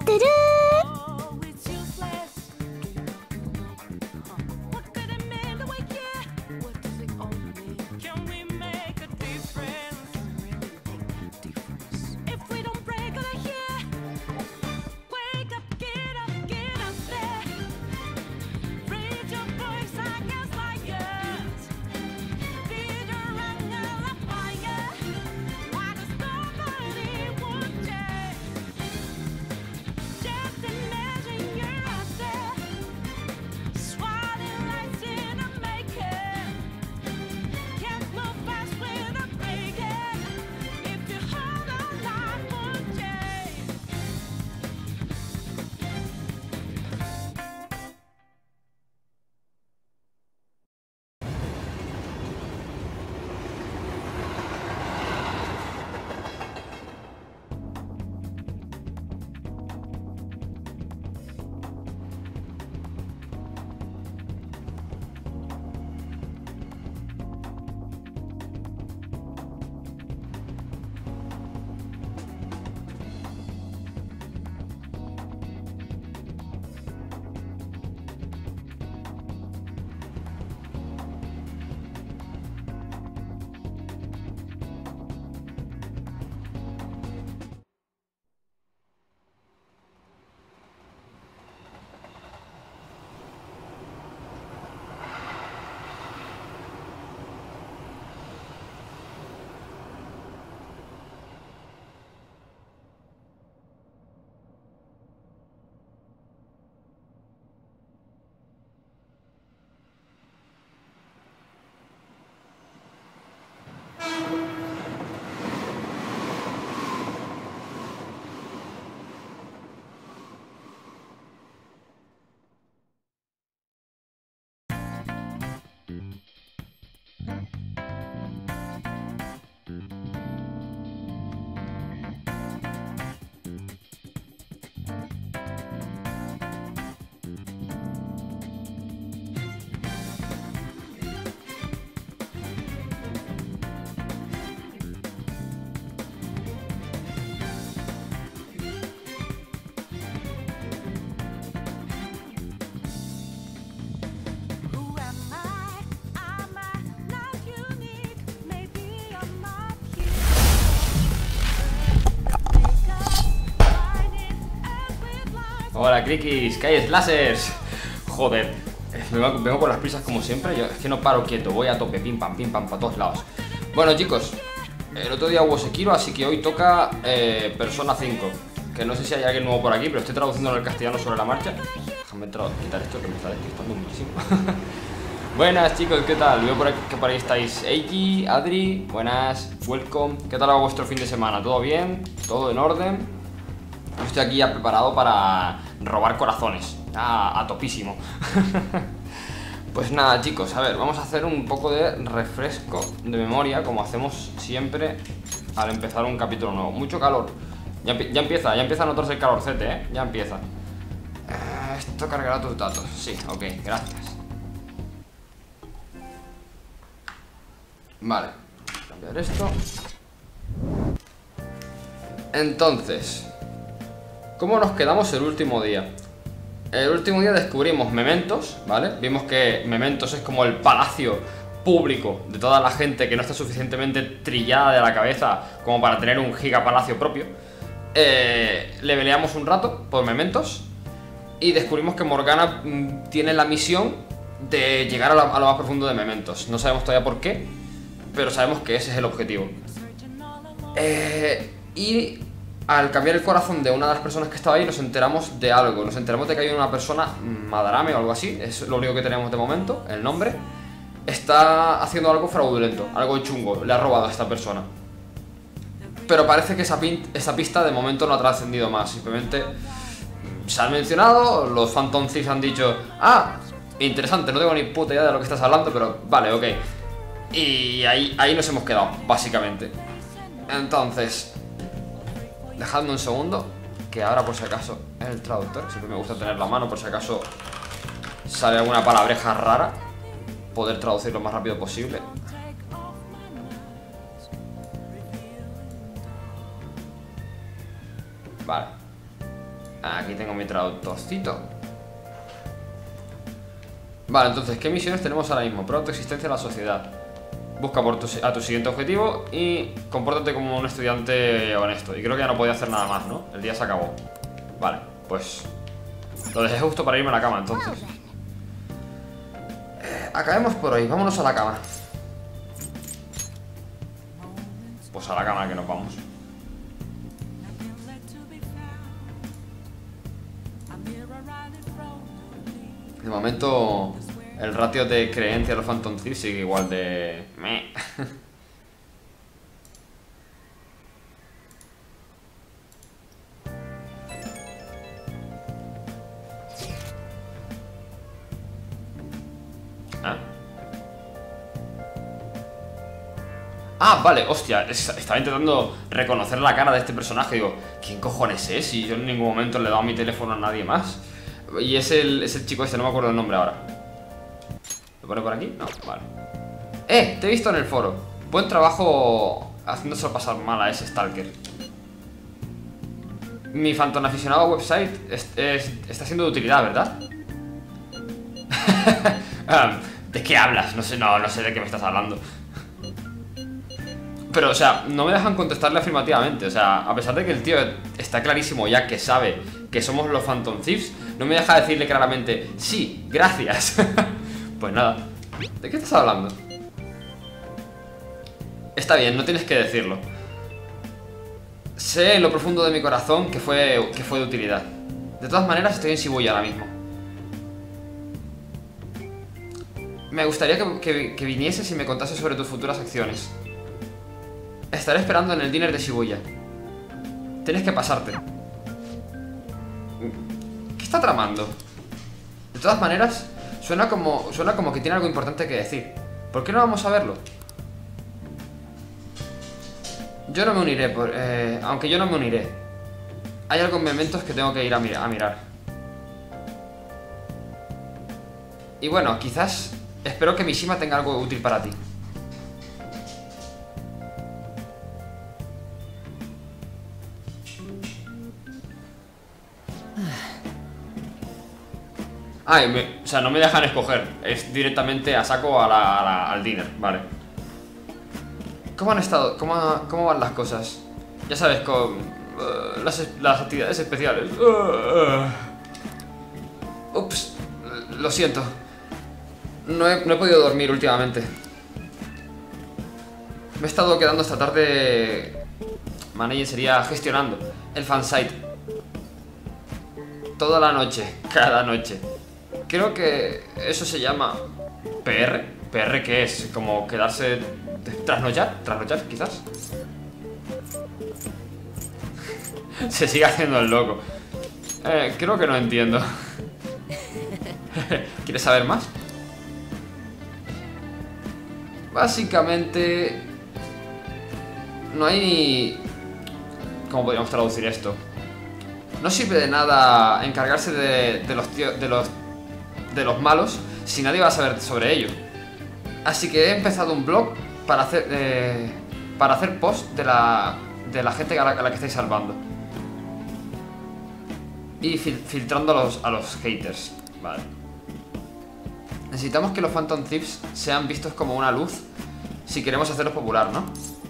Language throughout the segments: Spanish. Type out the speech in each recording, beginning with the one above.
뚜루. Hola, Crikis, que hay slashers. Joder, vengo con las prisas como siempre. Yo es que no paro quieto, voy a tope, pim pam, para todos lados. Bueno, chicos, el otro día hubo Sekiro, así que hoy toca Persona 5. Que no sé si hay alguien nuevo por aquí, pero estoy traduciéndolo al castellano sobre la marcha. Déjame quitar esto que me está despistando muchísimo. Buenas, chicos, ¿qué tal? Veo por aquí, que por ahí estáis Eiki, Adri, buenas, welcome. ¿Qué tal va vuestro fin de semana? ¿Todo bien? ¿Todo en orden? Estoy aquí ya preparado para robar corazones a topísimo. Pues nada, chicos, a ver, vamos a hacer un poco de refresco de memoria, como hacemos siempre al empezar un capítulo nuevo. Mucho calor. Ya empieza a notarse el calorcete, ¿eh? Ya empieza. Esto cargará tus datos. Sí, ok, gracias. Vale, cambiar esto. Entonces, ¿cómo nos quedamos el último día? El último día descubrimos Mementos, ¿vale? Vimos que Mementos es como el palacio público de toda la gente que no está suficientemente trillada de la cabeza como para tener un gigapalacio propio. Leveleamos un rato por Mementos y descubrimos que Morgana tiene la misión de llegar a lo más profundo de Mementos. No sabemos todavía por qué, pero sabemos que ese es el objetivo. Y al cambiar el corazón de una de las personas que estaba ahí, nos enteramos de algo. Nos enteramos de que hay una persona, Madarame o algo así, es lo único que tenemos de momento, el nombre. Está haciendo algo fraudulento, algo chungo, le ha robado a esta persona. Pero parece que esa pista de momento no ha trascendido más. Simplemente se han mencionado, los Phantom Thieves han dicho: ah, interesante, no tengo ni puta idea de lo que estás hablando, pero vale, ok. Y ahí nos hemos quedado, básicamente. Entonces, dejadme un segundo, que ahora por si acaso el traductor, siempre me gusta tener la mano por si acaso sale alguna palabreja rara, poder traducir lo más rápido posible. Vale. Aquí tengo mi traductorcito. Vale, entonces, ¿qué misiones tenemos ahora mismo? Prueba tu existencia en la sociedad. Busca a tu siguiente objetivo y compórtate como un estudiante honesto. Y creo que ya no podía hacer nada más, ¿no? El día se acabó. Vale, pues lo dejé justo para irme a la cama, entonces. Acabemos por hoy, vámonos a la cama. Pues a la cama que nos vamos. De momento, el ratio de creencia de los Phantom Thieves sigue igual de... meh. ¿Ah? Ah, vale, hostia, estaba intentando reconocer la cara de este personaje. Digo, ¿quién cojones es? Si yo en ningún momento le he dado mi teléfono a nadie más. Y es el chico este, no me acuerdo el nombre ahora. ¿Lo pone por aquí? No, vale. Te he visto en el foro. Buen trabajo haciéndoselo pasar mal a ese stalker. Mi Phantom aficionado website está siendo de utilidad, ¿verdad? ¿De qué hablas? No sé de qué me estás hablando. Pero, o sea, no me dejan contestarle afirmativamente. O sea, a pesar de que el tío está clarísimo ya que sabe que somos los Phantom Thieves, no me deja decirle claramente, sí, gracias. Pues nada, ¿de qué estás hablando? Está bien, no tienes que decirlo. Sé en lo profundo de mi corazón que fue de utilidad. De todas maneras, estoy en Shibuya ahora mismo. Me gustaría que vinieses y me contases sobre tus futuras acciones. Estaré esperando en el diner de Shibuya. Tienes que pasarte. ¿Qué está tramando? De todas maneras, suena como que tiene algo importante que decir. ¿Por qué no vamos a verlo? Yo no me uniré, aunque yo no me uniré. Hay algo en Mementos que tengo que ir a mirar. Y bueno, quizás... espero que Mishima tenga algo útil para ti. O sea, no me dejan escoger. Es directamente a saco al dinner, vale. ¿Cómo han estado? ¿Cómo van las cosas? Ya sabes, con las actividades especiales. Ups, lo siento. No he podido dormir últimamente. Me he estado quedando esta tarde. Manager sería gestionando el fansite. Toda la noche, cada noche. Creo que eso se llama PR. ¿PR qué es? ¿Como quedarse... trasnochar? ¿Trasnochar quizás? Se sigue haciendo el loco. Creo que no entiendo. ¿Quieres saber más? Básicamente... no hay ni... ¿cómo podríamos traducir esto? No sirve de nada encargarse de los malos si nadie va a saber sobre ello. Así que he empezado un blog para hacer post de la gente a la que estáis salvando. Y filtrando a los haters. Vale. Necesitamos que los Phantom Thieves sean vistos como una luz si queremos hacerlos popular, ¿no?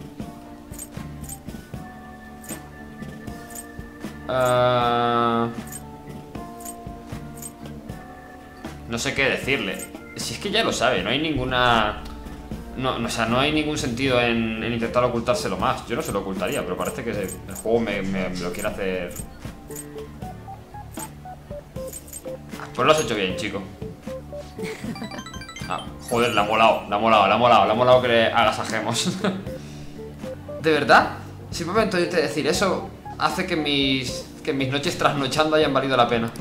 No sé qué decirle. Si es que ya lo sabe, no hay ninguna... o sea, no hay ningún sentido en intentar ocultárselo más. Yo no se lo ocultaría, pero parece que el juego me lo quiere hacer. Pues lo has hecho bien, chico. Joder, le ha molado que le agasajemos. ¿De verdad? Simplemente oírte decir eso hace que mis noches trasnochando hayan valido la pena.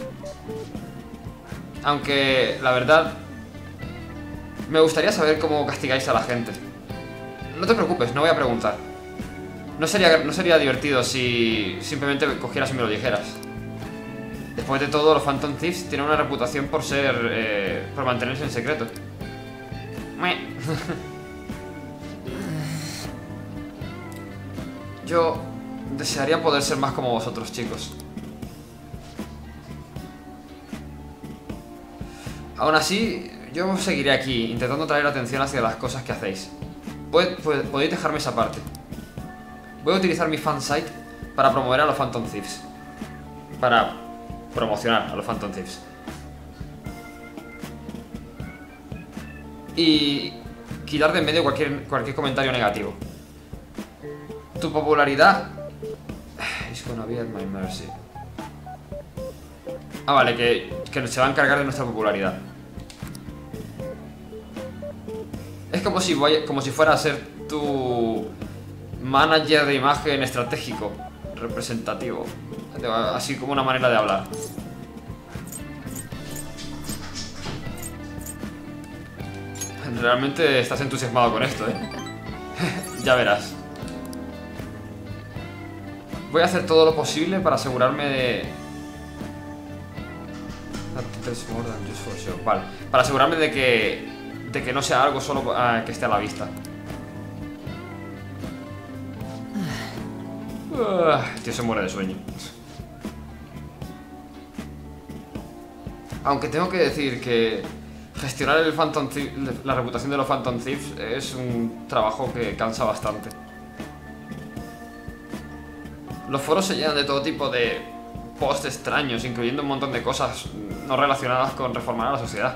Aunque, la verdad, me gustaría saber cómo castigáis a la gente. No te preocupes, no voy a preguntar. No sería divertido si simplemente cogieras y me lo dijeras. Después de todo, los Phantom Thieves tienen una reputación por mantenerse en secreto. Yo desearía poder ser más como vosotros, chicos. Aún así, yo seguiré aquí, intentando traer atención hacia las cosas que hacéis. Podéis dejarme esa parte. Voy a utilizar mi fansite para promover a los Phantom Thieves. Para promocionar a los Phantom Thieves. Y quitar de en medio cualquier comentario negativo. Tu popularidad is gonna be at my mercy. Ah, vale, que se va a encargar de nuestra popularidad. Es como si fuera a ser tu manager de imagen estratégico, representativo. Así como una manera de hablar. Realmente estás entusiasmado con esto, ¿eh? Ya verás. Voy a hacer todo lo posible para asegurarme de... Vale, para asegurarme de que no sea algo solo que esté a la vista. Tío, se muere de sueño. Aunque tengo que decir que gestionar la reputación de los Phantom Thieves es un trabajo que cansa bastante. Los foros se llenan de todo tipo de posts extraños, incluyendo un montón de cosas no relacionadas con reformar a la sociedad.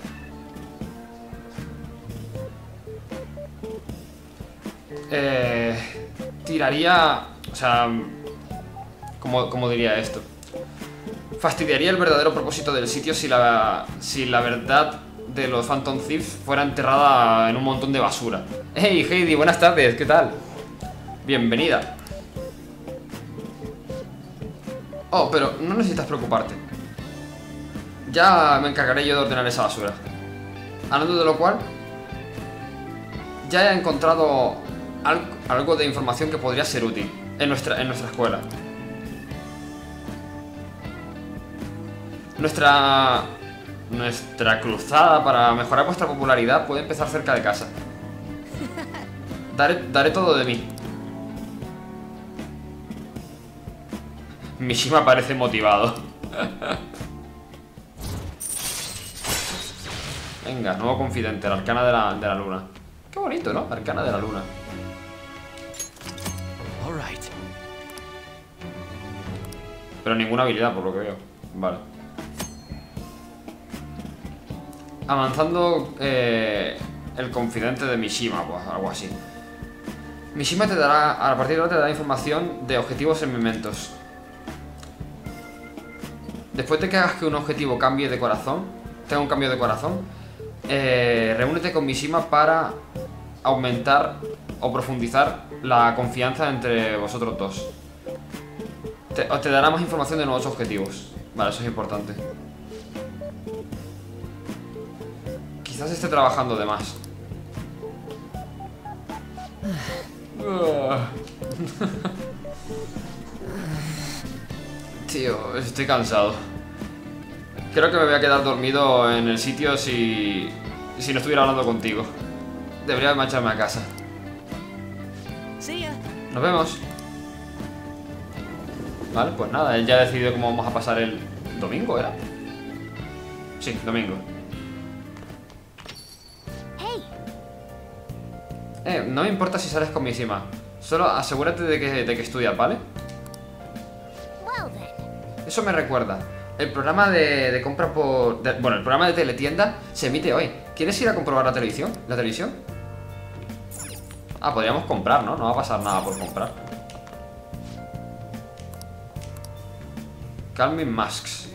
Tiraría... O sea... ¿Cómo diría esto? Fastidiaría el verdadero propósito del sitio si la verdad de los Phantom Thieves fuera enterrada en un montón de basura. Hey Heidi, buenas tardes, ¿qué tal? Bienvenida. Oh, pero no necesitas preocuparte. Ya me encargaré yo de ordenar esa basura. Hablando de lo cual, ya he encontrado algo de información que podría ser útil en nuestra escuela. Nuestra cruzada para mejorar vuestra popularidad puede empezar cerca de casa. Daré todo de mí. Mishima parece motivado. Venga, nuevo confidente, la arcana de la luna. Qué bonito, ¿no? Arcana de la luna. Pero ninguna habilidad, por lo que veo. Vale. Avanzando el confidente de Mishima, pues algo así. Mishima te dará, a partir de ahora te dará información de objetivos en mementos. Después de que hagas que un objetivo cambie de corazón, tenga un cambio de corazón, reúnete con Mishima para aumentar o profundizar la confianza entre vosotros dos. Te dará más información de nuevos objetivos. Vale, eso es importante. Quizás esté trabajando de más. Tío, estoy cansado. Creo que me voy a quedar dormido en el sitio si no estuviera hablando contigo. Debería marcharme a casa. Nos vemos. Vale, pues nada, él ya ha decidido cómo vamos a pasar el domingo, ¿era? Sí, domingo. No me importa si sales con Mishima. Solo asegúrate de que estudias, ¿vale? Eso me recuerda. El programa de compra por... bueno, el programa de teletienda se emite hoy. ¿Quieres ir a comprobar la televisión? ¿La televisión? Ah, podríamos comprar, ¿no? No va a pasar nada por comprar. Calming Masks.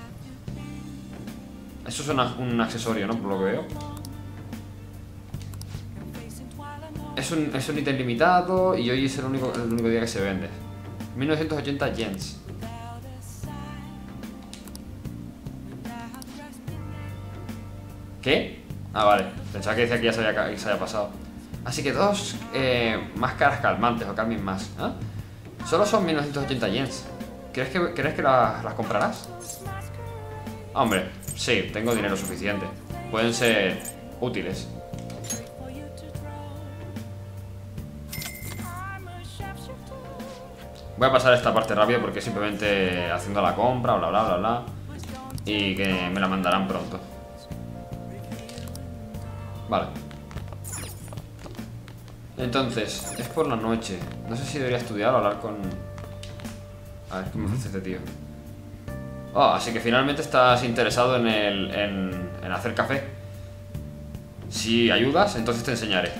Eso es un accesorio, ¿no? Por lo que veo. Es un ítem limitado y hoy es el único día que se vende. 1980 yens. ¿Qué? Ah, vale. Pensaba que decía que ya se había pasado. Así que dos máscaras calmantes o calming mask. ¿Eh? Solo son 1980 yens. ¿Crees que las comprarás? Hombre, sí, tengo dinero suficiente. Pueden ser útiles. Voy a pasar esta parte rápido porque simplemente haciendo la compra, bla bla bla bla. Y que me la mandarán pronto. Vale. Entonces, es por la noche. No sé si debería estudiar o hablar con... A ver, ¿qué me ofrece este tío? Oh, así que finalmente estás interesado en hacer café. Si ayudas, entonces te enseñaré.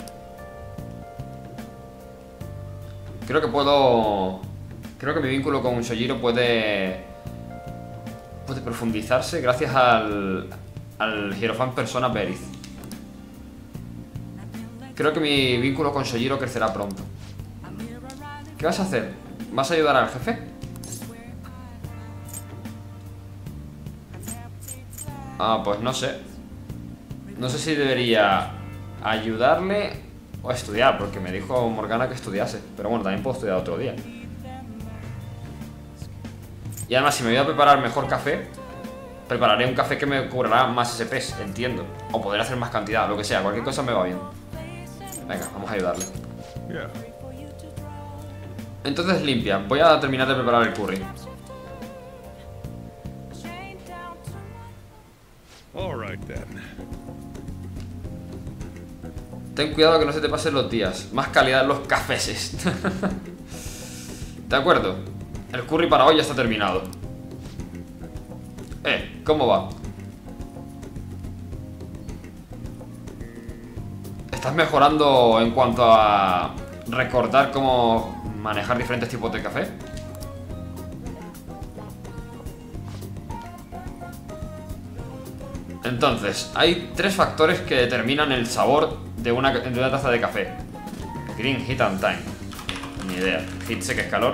Creo que puedo... Creo que mi vínculo con Sojiro puede profundizarse gracias al Hierophant Persona Berith. Creo que mi vínculo con Sojiro crecerá pronto. ¿Qué vas a hacer? ¿Vas a ayudar al jefe? Ah, pues no sé. No sé si debería ayudarle o estudiar, porque me dijo Morgana que estudiase. Pero bueno, también puedo estudiar otro día. Y además, si me voy a preparar mejor café, prepararé un café que me cobrará más SPs, entiendo. O podré hacer más cantidad, lo que sea, cualquier cosa me va bien. Venga, vamos a ayudarle. Entonces limpia, voy a terminar de preparar el curry. Ten cuidado que no se te pasen los días. Más calidad en los cafés. De acuerdo. El curry para hoy ya está terminado. ¿Cómo va? ¿Estás mejorando en cuanto a recordar cómo manejar diferentes tipos de café? Entonces, hay 3 factores que determinan el sabor de una taza de café. Green, heat and time. Ni idea. Heat sé que es calor.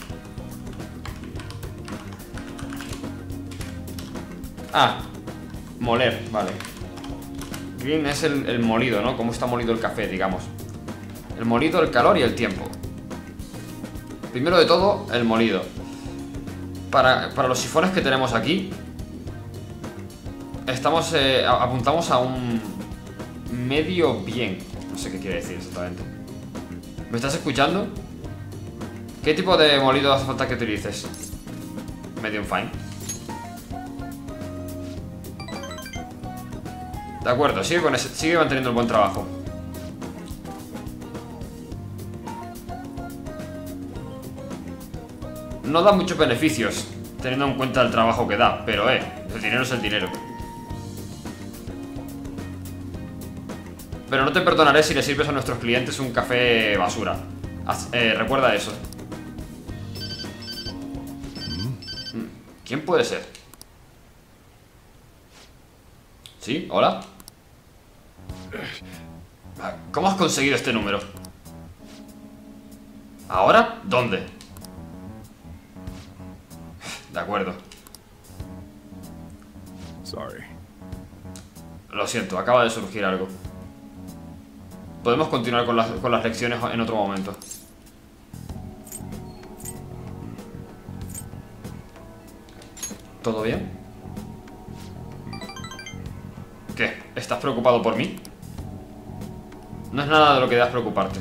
Ah, moler, vale. Green es el molido, ¿no? Cómo está molido el café, digamos. El molido, el calor y el tiempo. Primero de todo, el molido. Para los sifones que tenemos aquí, apuntamos a un medio bien. No sé qué quiere decir exactamente. ¿Me estás escuchando? ¿Qué tipo de molido hace falta que utilices? Medium fine. De acuerdo, sigue manteniendo el buen trabajo. No da muchos beneficios, teniendo en cuenta el trabajo que da, pero el dinero es el dinero. Pero no te perdonaré si le sirves a nuestros clientes un café basura. Recuerda eso. ¿Quién puede ser? ¿Sí? ¿Hola? ¿Cómo has conseguido este número? ¿Ahora? ¿Dónde? De acuerdo. Lo siento, acaba de surgir algo. Podemos continuar con las lecciones en otro momento. ¿Todo bien? ¿Qué? ¿Estás preocupado por mí? No es nada de lo que debas preocuparte.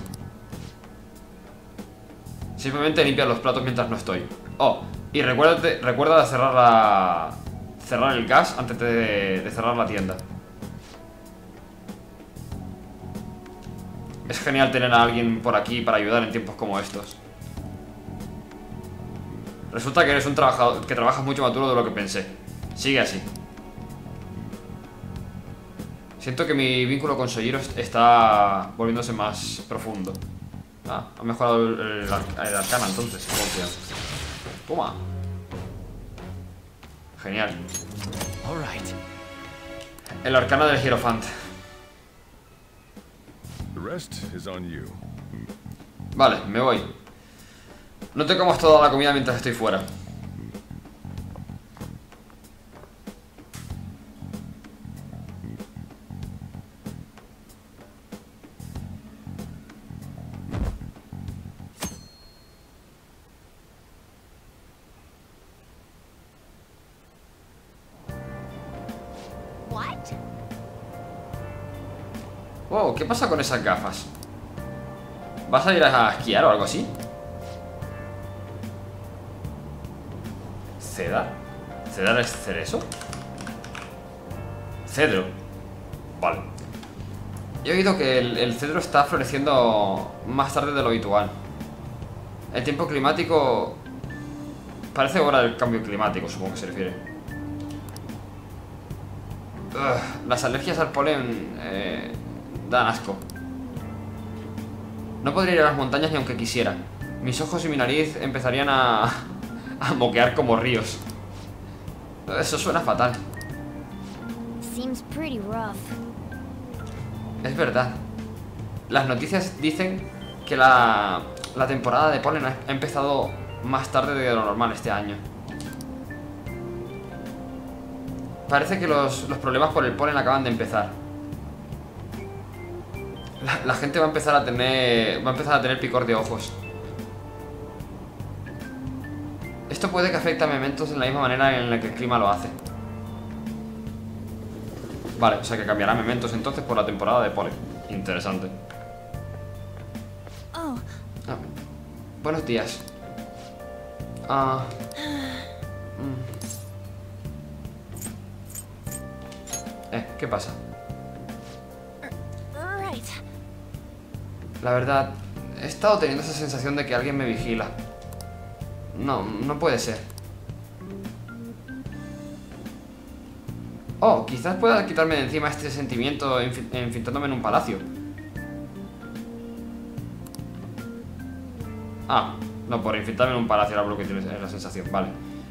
Simplemente limpia los platos mientras no estoy. Oh, y recuerda de cerrar el gas antes de cerrar la tienda. Es genial tener a alguien por aquí para ayudar en tiempos como estos. Resulta que eres un trabajador que trabajas mucho más duro de lo que pensé. Sigue así. Siento que mi vínculo con Sojiro está volviéndose más profundo. Ah, ha mejorado el arcana entonces. Toma. Genial. El arcana del Hierophant. Vale, me voy. No te comas toda la comida mientras estoy fuera. Oh, ¿qué pasa con esas gafas? ¿Vas a ir a esquiar o algo así? ¿Cedar? ¿Cedar es cerezo? Cedro. Vale. He oído que el cedro está floreciendo más tarde de lo habitual. El tiempo climático... Parece hora del cambio climático, supongo que se refiere. Las alergias al polen dan asco. No podría ir a las montañas ni aunque quisiera. Mis ojos y mi nariz empezarían a moquear como ríos. Eso suena fatal. Seems pretty rough. Es verdad. Las noticias dicen que la temporada de polen ha empezado más tarde de lo normal este año. Parece que los problemas por el polen acaban de empezar. La gente va a empezar a tener picor de ojos. Esto puede que afecte a Mementos en la misma manera en la que el clima lo hace. Vale, o sea que cambiará Mementos entonces por la temporada de polen. Interesante. Buenos días. ¿Qué pasa? Right. La verdad, he estado teniendo esa sensación de que alguien me vigila. No puede ser. Oh, quizás pueda quitarme de encima este sentimiento infiltrándome en un palacio. No, por infiltrarme en un palacio era lo que tienes la sensación, vale.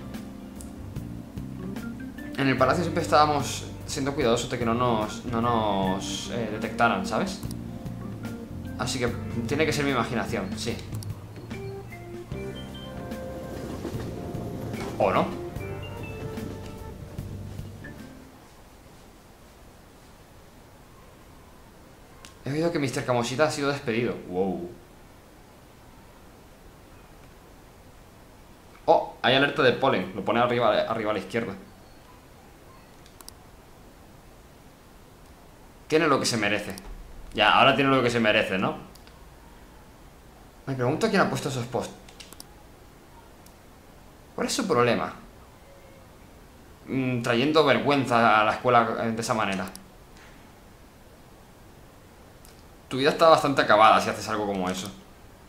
En el palacio siempre estábamos siendo cuidadosos de que no nos detectaran, ¿sabes? Así que tiene que ser mi imaginación, sí. ¿O no? He oído que Mr. Kamoshida ha sido despedido. Wow. Oh, hay alerta de polen. Lo pone arriba a la izquierda. Tiene lo que se merece. Ya, ahora tiene lo que se merece, ¿no? Me pregunto quién ha puesto esos posts. ¿Cuál es su problema? Trayendo vergüenza a la escuela de esa manera. Tu vida está bastante acabada si haces algo como eso.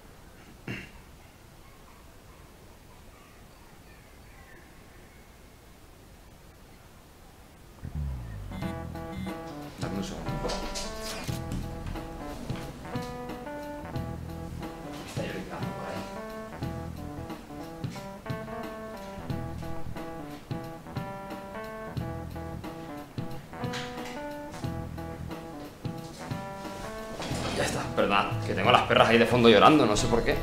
Dame un segundo. Está llorando por ahí. Ya está, perdón, que tengo a las perras ahí de fondo llorando, no sé por qué.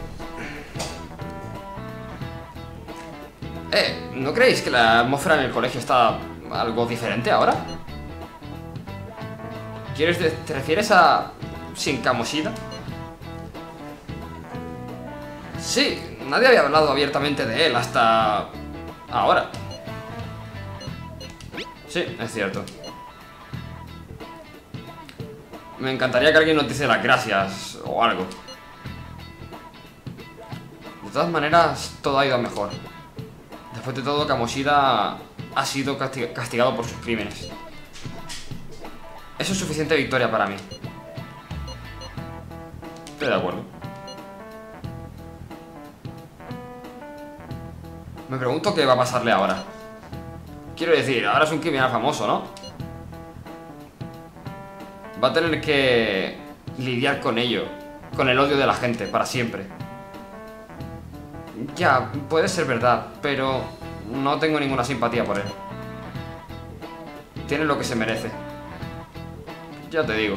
¿No creéis que la atmósfera en el colegio está algo diferente ahora? ¿Te refieres a Shin Kamoshida? Sí, nadie había hablado abiertamente de él hasta ahora. Sí, es cierto. Me encantaría que alguien nos diese las gracias o algo. De todas maneras, todo ha ido mejor. Después de todo, Kamoshida ha sido castigado por sus crímenes. Eso es suficiente victoria para mí. Estoy de acuerdo. Me pregunto qué va a pasarle ahora. Quiero decir, ahora es un criminal famoso, ¿no? Va a tener que lidiar con ello, con el odio de la gente, para siempre. Ya, puede ser verdad, pero no tengo ninguna simpatía por él. Tiene lo que se merece. Ya te digo.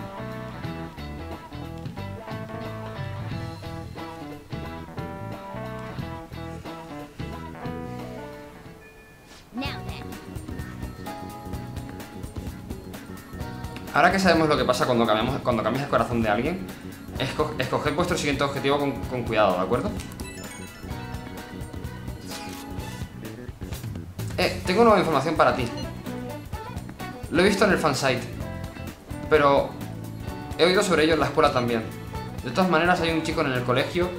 Ahora que sabemos lo que pasa cuando cambias el corazón de alguien, escoged vuestro siguiente objetivo con cuidado, ¿de acuerdo? Tengo nueva información para ti. Lo he visto en el fansite, pero he oído sobre ello en la escuela también. De todas maneras, hay un chico en el colegio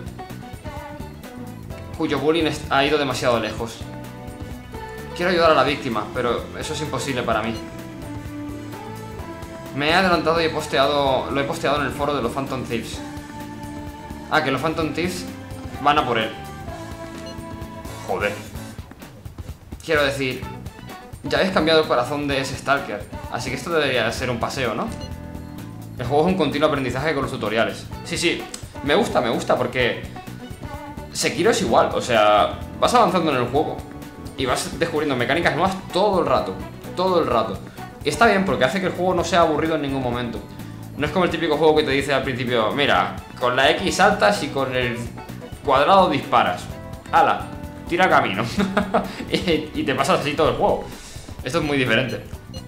cuyo bullying ha ido demasiado lejos. Quiero ayudar a la víctima, pero eso es imposible para mí. Me he adelantado y lo he posteado en el foro de los Phantom Thieves. Ah, que los Phantom Thieves van a por él. Joder. Quiero decir, ya habéis cambiado el corazón de ese Stalker, así que esto debería ser un paseo, ¿no? El juego es un continuo aprendizaje con los tutoriales. Sí, sí, me gusta porque Sekiro es igual, o sea, vas avanzando en el juego y vas descubriendo mecánicas nuevas todo el rato. Todo el rato. Y está bien porque hace que el juego no sea aburrido en ningún momento. No es como el típico juego que te dice al principio, mira, con la X saltas y con el cuadrado disparas. ¡Hala! Tira camino. y te pasas así todo el juego. Esto es muy diferente.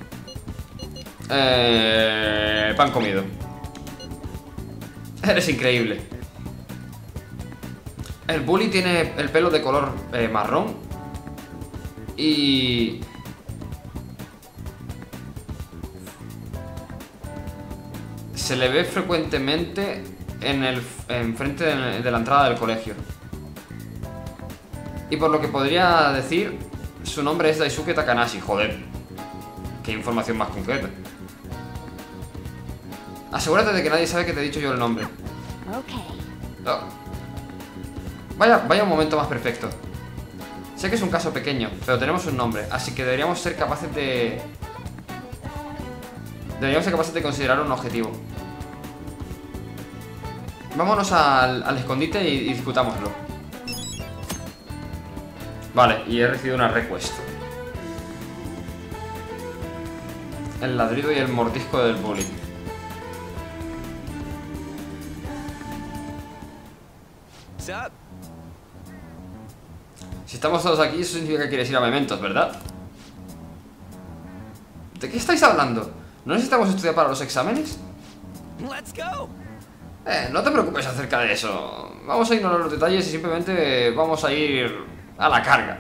Pan comido. Eres increíble. El bully tiene el pelo de color marrón. Y... se le ve frecuentemente en frente de la entrada del colegio. Y por lo que podría decir, su nombre es Daisuke Takanashi. Joder, qué información más concreta. Asegúrate de que nadie sabe que te he dicho yo el nombre. Oh. Vaya un momento más perfecto. Sé que es un caso pequeño, pero tenemos un nombre, así que deberíamos ser capaces de considerar un objetivo. Vámonos al escondite y discutámoslo. Vale, y he recibido una request. El ladrido y el mordisco del bully. Si estamos todos aquí, eso significa que quieres ir a Mementos, ¿verdad? ¿De qué estáis hablando? ¿No necesitamos estudiar para los exámenes? No te preocupes acerca de eso. Vamos a ignorar los detalles y simplemente vamos a ir a la carga.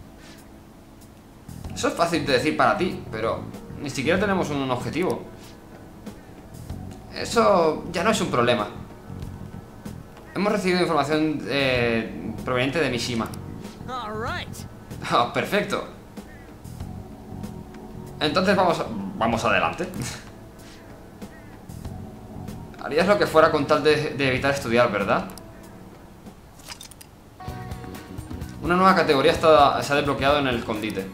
Eso es fácil de decir para ti, pero ni siquiera tenemos un objetivo. Eso ya no es un problema. Hemos recibido información proveniente de Mishima. Oh, perfecto. Entonces vamos adelante. Harías lo que fuera con tal de evitar estudiar, ¿verdad? Una nueva categoría se ha desbloqueado en el escondite.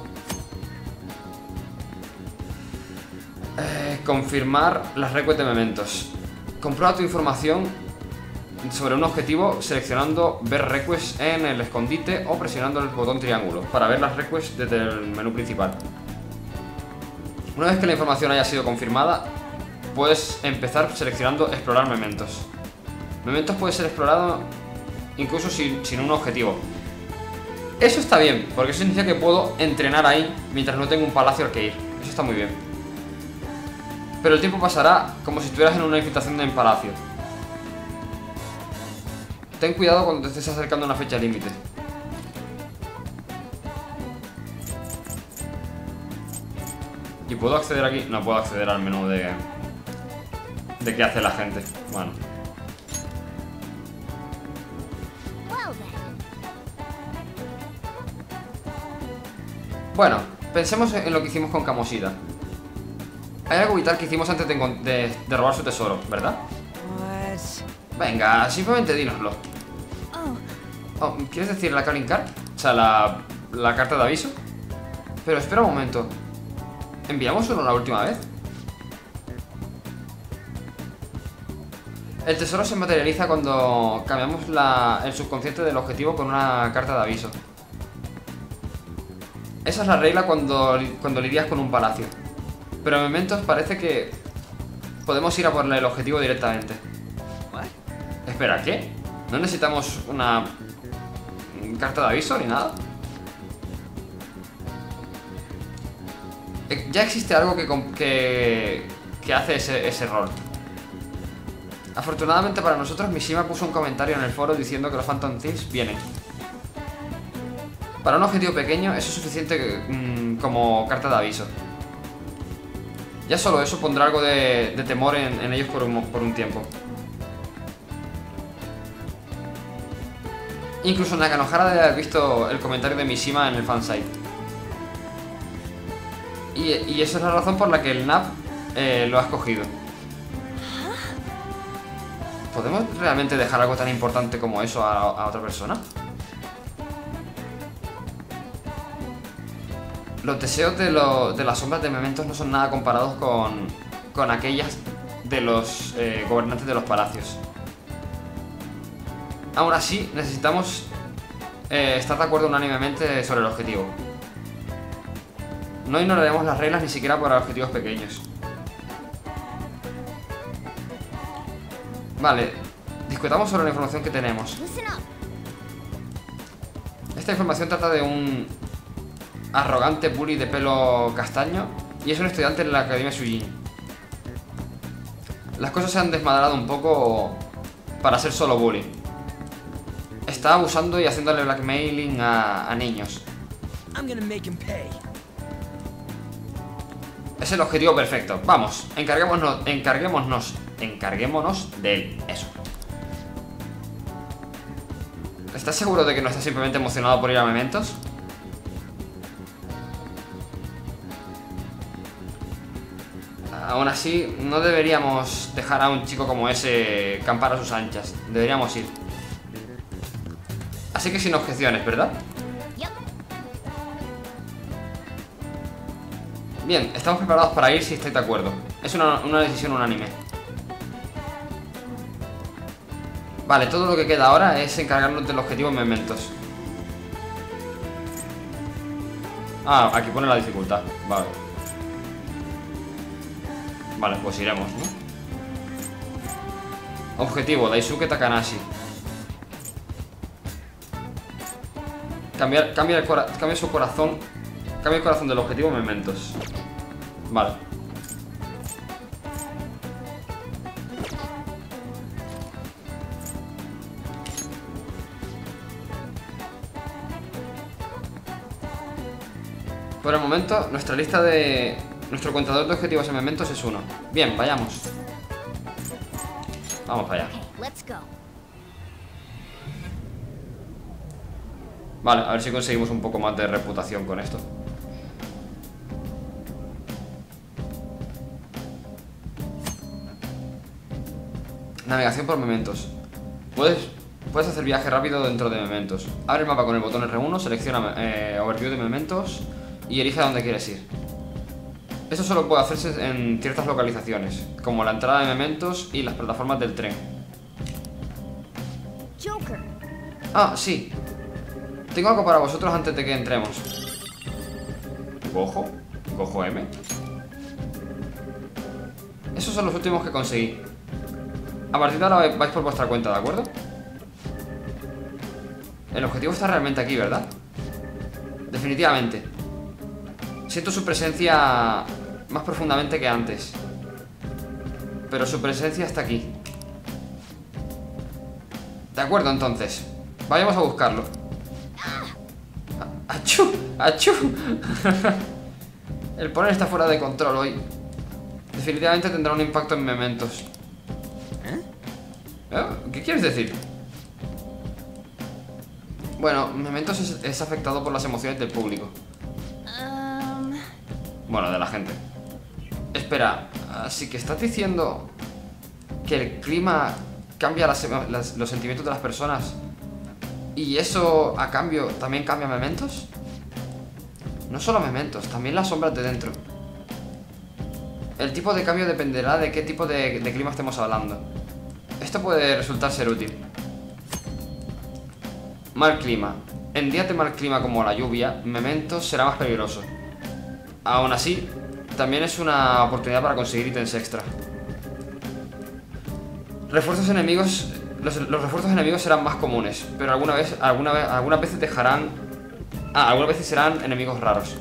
Confirmar las requests de Mementos. Comprueba tu información sobre un objetivo seleccionando ver requests en el escondite o presionando el botón triángulo para ver las requests desde el menú principal. Una vez que la información haya sido confirmada, puedes empezar seleccionando explorar Mementos. Mementos puede ser explorado incluso sin un objetivo. Eso está bien, porque eso significa que puedo entrenar ahí mientras no tengo un palacio al que ir. Eso está muy bien. Pero el tiempo pasará como si estuvieras en una infiltración en palacio. Ten cuidado cuando te estés acercando a una fecha límite. ¿Y puedo acceder aquí? No puedo acceder al menú de qué hace la gente. Bueno. Bueno, pensemos en lo que hicimos con Kamoshida. Hay algo vital que hicimos antes de robar su tesoro, ¿verdad? Venga, simplemente dínoslo. Oh, ¿quieres decir la calling card? O sea, la carta de aviso. Pero espera un momento. ¿Enviamos uno la última vez? El tesoro se materializa cuando cambiamos el subconsciente del objetivo con una carta de aviso. Esa es la regla cuando lidias con un palacio. Pero en Mementos parece que podemos ir a por el objetivo directamente. Espera, ¿qué? ¿No necesitamos una carta de aviso ni nada? Ya existe algo que hace ese rol. Afortunadamente para nosotros, Mishima puso un comentario en el foro diciendo que los Phantom Thieves vienen. Para un objetivo pequeño, eso es suficiente como carta de aviso. Ya solo eso pondrá algo de temor en ellos por un tiempo. Incluso Nakanohara debe haber visto el comentario de Mishima en el fansite. Y esa es la razón por la que el NAP lo ha escogido. ¿Podemos realmente dejar algo tan importante como eso a otra persona? Los deseos de las sombras de Mementos no son nada comparados con aquellas de los gobernantes de los palacios. Aún así, necesitamos estar de acuerdo unánimemente sobre el objetivo. No ignoraremos las reglas ni siquiera para objetivos pequeños. Vale, discutamos sobre la información que tenemos. Esta información trata de un arrogante bully de pelo castaño y es un estudiante en la Academia Shujin. Las cosas se han desmadrado un poco para ser solo bully. Está abusando y haciéndole blackmailing a niños. Es el objetivo perfecto. Vamos, encarguémonos de él. Eso. ¿Estás seguro de que no estás simplemente emocionado por ir a Mementos? Aún así, no deberíamos dejar a un chico como ese campar a sus anchas. Deberíamos ir. Así que sin objeciones, ¿verdad? Bien, estamos preparados para ir si estáis de acuerdo. Es una decisión unánime. Vale, todo lo que queda ahora es encargarnos del objetivo en Mementos. Ah, aquí pone la dificultad. Vale. Vale, pues iremos, ¿no? Objetivo, Daisuke Takanashi. Cambia su corazón. Cambia el corazón del objetivo en Mementos. Vale. Por el momento, nuestra lista de... Nuestro contador de objetivos en Mementos es 1. Bien, vayamos. Vamos para allá. Vale, a ver si conseguimos un poco más de reputación con esto. Navegación por Mementos. Puedes hacer viaje rápido dentro de Mementos. Abre el mapa con el botón R1, selecciona Overview de Mementos y elige a dónde quieres ir. Esto solo puede hacerse en ciertas localizaciones, como la entrada de Mementos y las plataformas del tren. Joker. Ah, sí. Tengo algo para vosotros antes de que entremos. ¿Gojo? ¿Gojo M? Esos son los últimos que conseguí. A partir de ahora vais por vuestra cuenta, ¿de acuerdo? El objetivo está realmente aquí, ¿verdad? Definitivamente. Siento su presencia más profundamente que antes. Pero su presencia está aquí. De acuerdo, entonces. Vayamos a buscarlo. ¡Achú! ¡Achú! El poner está fuera de control hoy. Definitivamente tendrá un impacto en Mementos. ¿Qué quieres decir? Bueno, Mementos es afectado por las emociones del público. Bueno, de la gente. Espera, así que estás diciendo que el clima cambia los sentimientos de las personas y eso a cambio también cambia Mementos. No solo Mementos, también las sombras de dentro. El tipo de cambio dependerá de qué tipo de clima estemos hablando. Esto puede resultar ser útil. Mal clima. En días de mal clima como la lluvia, Mementos será más peligroso. Aún así, también es una oportunidad para conseguir ítems extra. Refuerzos enemigos. Los refuerzos enemigos serán más comunes, pero algunas veces dejarán. Algunas veces serán enemigos raros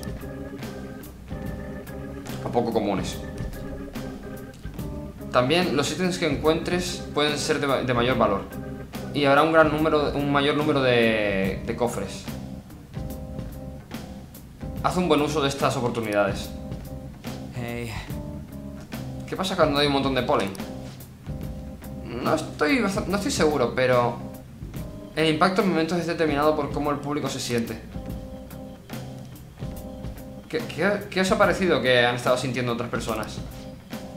o poco comunes. También los ítems que encuentres pueden ser de mayor valor. Y habrá un mayor número de cofres. Haz un buen uso de estas oportunidades. Hey. ¿Qué pasa cuando hay un montón de polen? No estoy seguro, pero el impacto en Mementos es determinado por cómo el público se siente. ¿Qué os ha parecido que han estado sintiendo otras personas?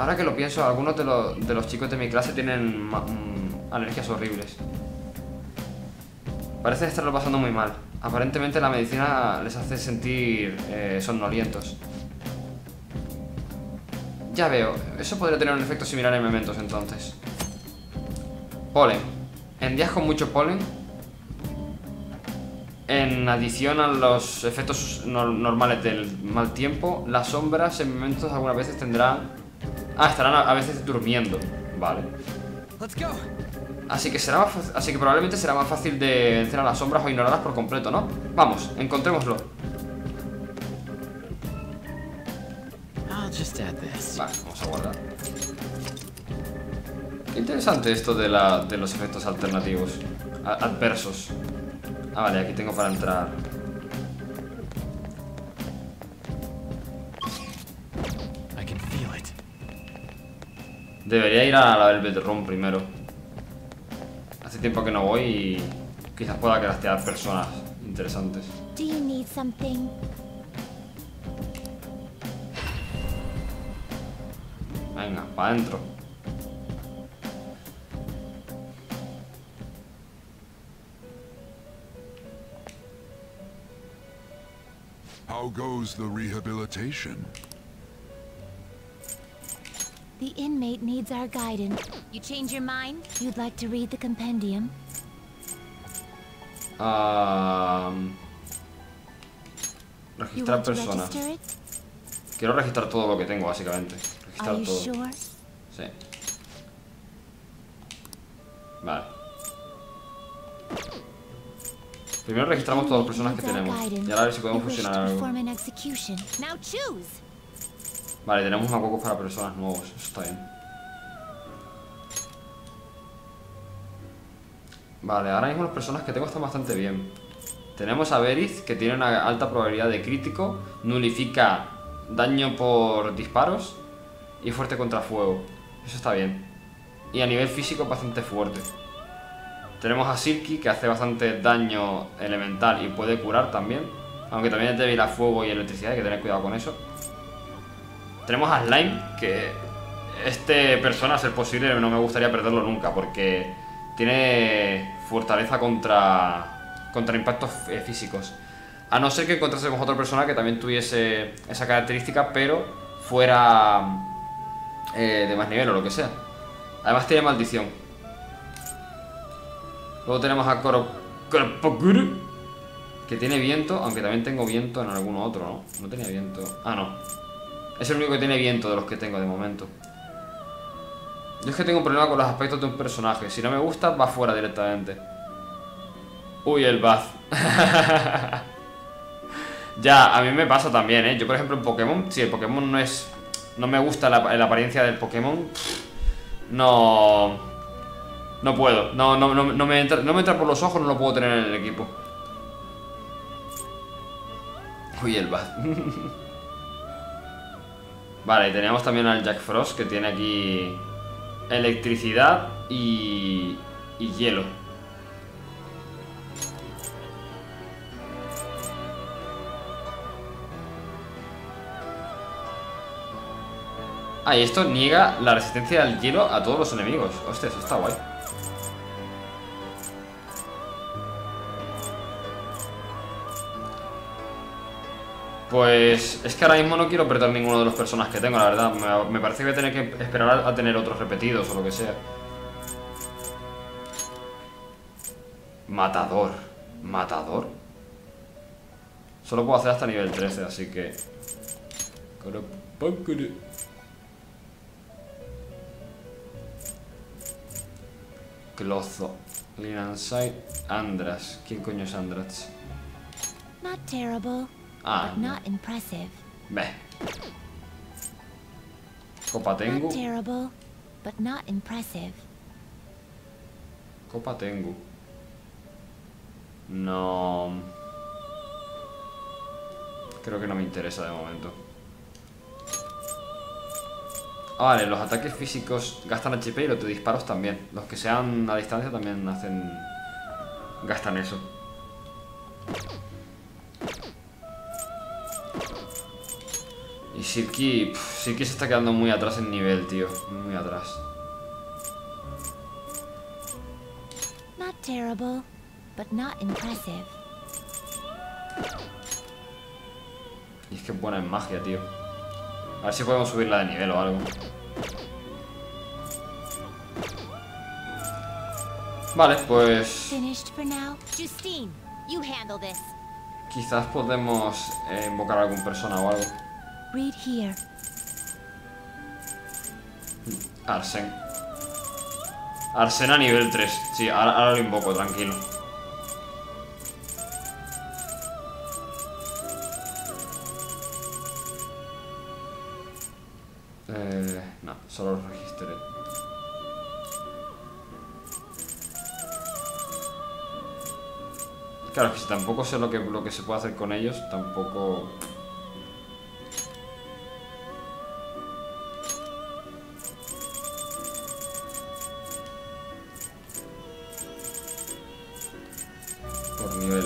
Ahora que lo pienso, algunos de los chicos de mi clase tienen alergias horribles. Parecen estarlo pasando muy mal. Aparentemente la medicina les hace sentir somnolientos. Ya veo, eso podría tener un efecto similar en Mementos entonces. Polen. En días con mucho polen, en adición a los efectos normales del mal tiempo, las sombras en Mementos algunas veces tendrán... estarán a veces durmiendo. Vale. Así que probablemente será más fácil de vencer a las sombras o ignorarlas por completo, ¿no? Vamos, encontrémoslo. Vale, vamos a guardar. Qué interesante esto de los efectos alternativos, adversos. Vale, aquí tengo para entrar. Debería ir a la Velvet Room primero. Hace tiempo que no voy y quizás pueda craftear personas interesantes. Do you need something? Venga, para adentro. How goes the rehabilitation? The inmate needs our guidance. You change your mind? You'd like to read the compendium? You Registrar want to personas. register it? Quiero registrar todo lo que tengo, básicamente. Registrar Are you todo. sure? Sí. Vale. Primero registramos todas las personas que tenemos. Y ahora a ver si podemos fusionar algo. Now choose. Vale, tenemos macuacos para personas nuevos. Eso está bien. Vale, ahora mismo las personas que tengo están bastante bien. Tenemos a Berith, que tiene una alta probabilidad de crítico. Nulifica daño por disparos. Y fuerte contra fuego. Eso está bien. Y a nivel físico bastante fuerte. Tenemos a Silky, que hace bastante daño elemental y puede curar también. Aunque también es débil a fuego y electricidad, hay que tener cuidado con eso. Tenemos a Slime, que persona, a ser posible, no me gustaría perderlo nunca, porque tiene fortaleza contra impactos físicos. A no ser que encontrásemos otra persona que también tuviese esa característica, pero fuera de más nivel o lo que sea. Además tiene maldición. Luego tenemos a Koropoguru, que tiene viento, aunque también tengo viento en alguno otro, ¿no? No tenía viento. Ah, no. Es el único que tiene viento de los que tengo de momento. Yo es que tengo un problema con los aspectos de un personaje. Si no me gusta, va fuera directamente. Uy, el Bath. Ya, a mí me pasa también, ¿eh? Yo, por ejemplo, en Pokémon, si el Pokémon no me gusta la apariencia del Pokémon, no puedo. No me entra por los ojos, no lo puedo tener en el equipo. Uy, el Bath. Vale, y tenemos también al Jack Frost, que tiene aquí electricidad y hielo. Ah, y esto niega la resistencia al hielo a todos los enemigos. Hostia, eso está guay. Pues es que ahora mismo no quiero perder ninguno de los personajes que tengo, la verdad. Me parece que voy a tener que esperar a tener otros repetidos o lo que sea. Matador. ¿Matador? Solo puedo hacer hasta nivel 13, así que... Clozo. Linanside. Andras. ¿Quién coño es Andras? Not terrible, Ah, but not impressive. Ve. Copa Tengu. Not terrible, but not impressive. Copa Tengu. No. Creo que no me interesa de momento. Ah, vale, los ataques físicos gastan HP y los de disparos también. Los que sean a distancia también gastan eso. Y Silky se está quedando muy atrás en nivel, tío. Muy atrás. Not terrible, but not impressive. Y es que es buena en magia, tío. A ver si podemos subirla de nivel o algo. Vale, pues Finished for now. Justine, you handle this. quizás podemos invocar a alguna persona o algo. Read here. Arsen. Arsen a nivel 3. Sí, ahora lo invoco, tranquilo. No, solo lo registré. Claro, es que si tampoco sé lo que se puede hacer con ellos, tampoco... Por nivel.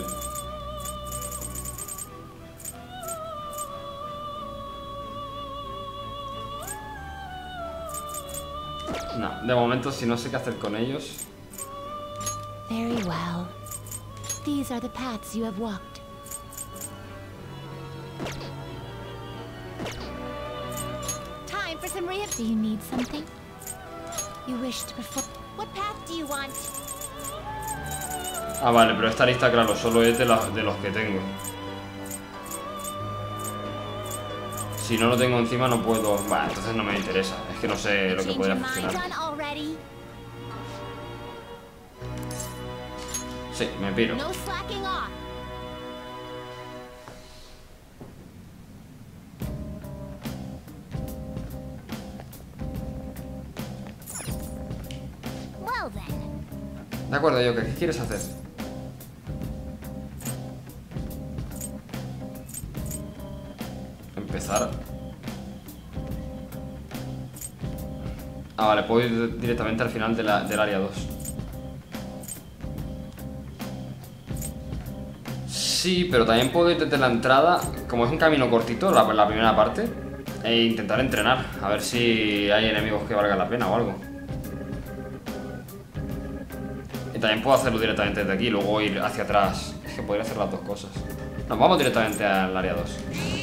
No, de momento si no sé qué hacer con ellos. Very well. These are the paths you have walked. Time for some rehab. Do you need something? You wish to perform. What path do you want? Ah, vale, pero esta lista, claro, solo es de los que tengo. Si no lo tengo encima no puedo... Vale, entonces no me interesa. Es que no sé lo que Change podría your mind funcionar. on already? Sí, me piro. No slacking off. Well then. De acuerdo, Joker, ¿qué quieres hacer? Empezar. Ah, vale, puedo ir directamente al final del área 2. Sí, pero también puedo ir desde la entrada, como es un camino cortito, la primera parte, e intentar entrenar, a ver si hay enemigos que valgan la pena o algo. Y también puedo hacerlo directamente desde aquí, luego ir hacia atrás. Es que podría hacer las dos cosas. Nos vamos directamente al área 2.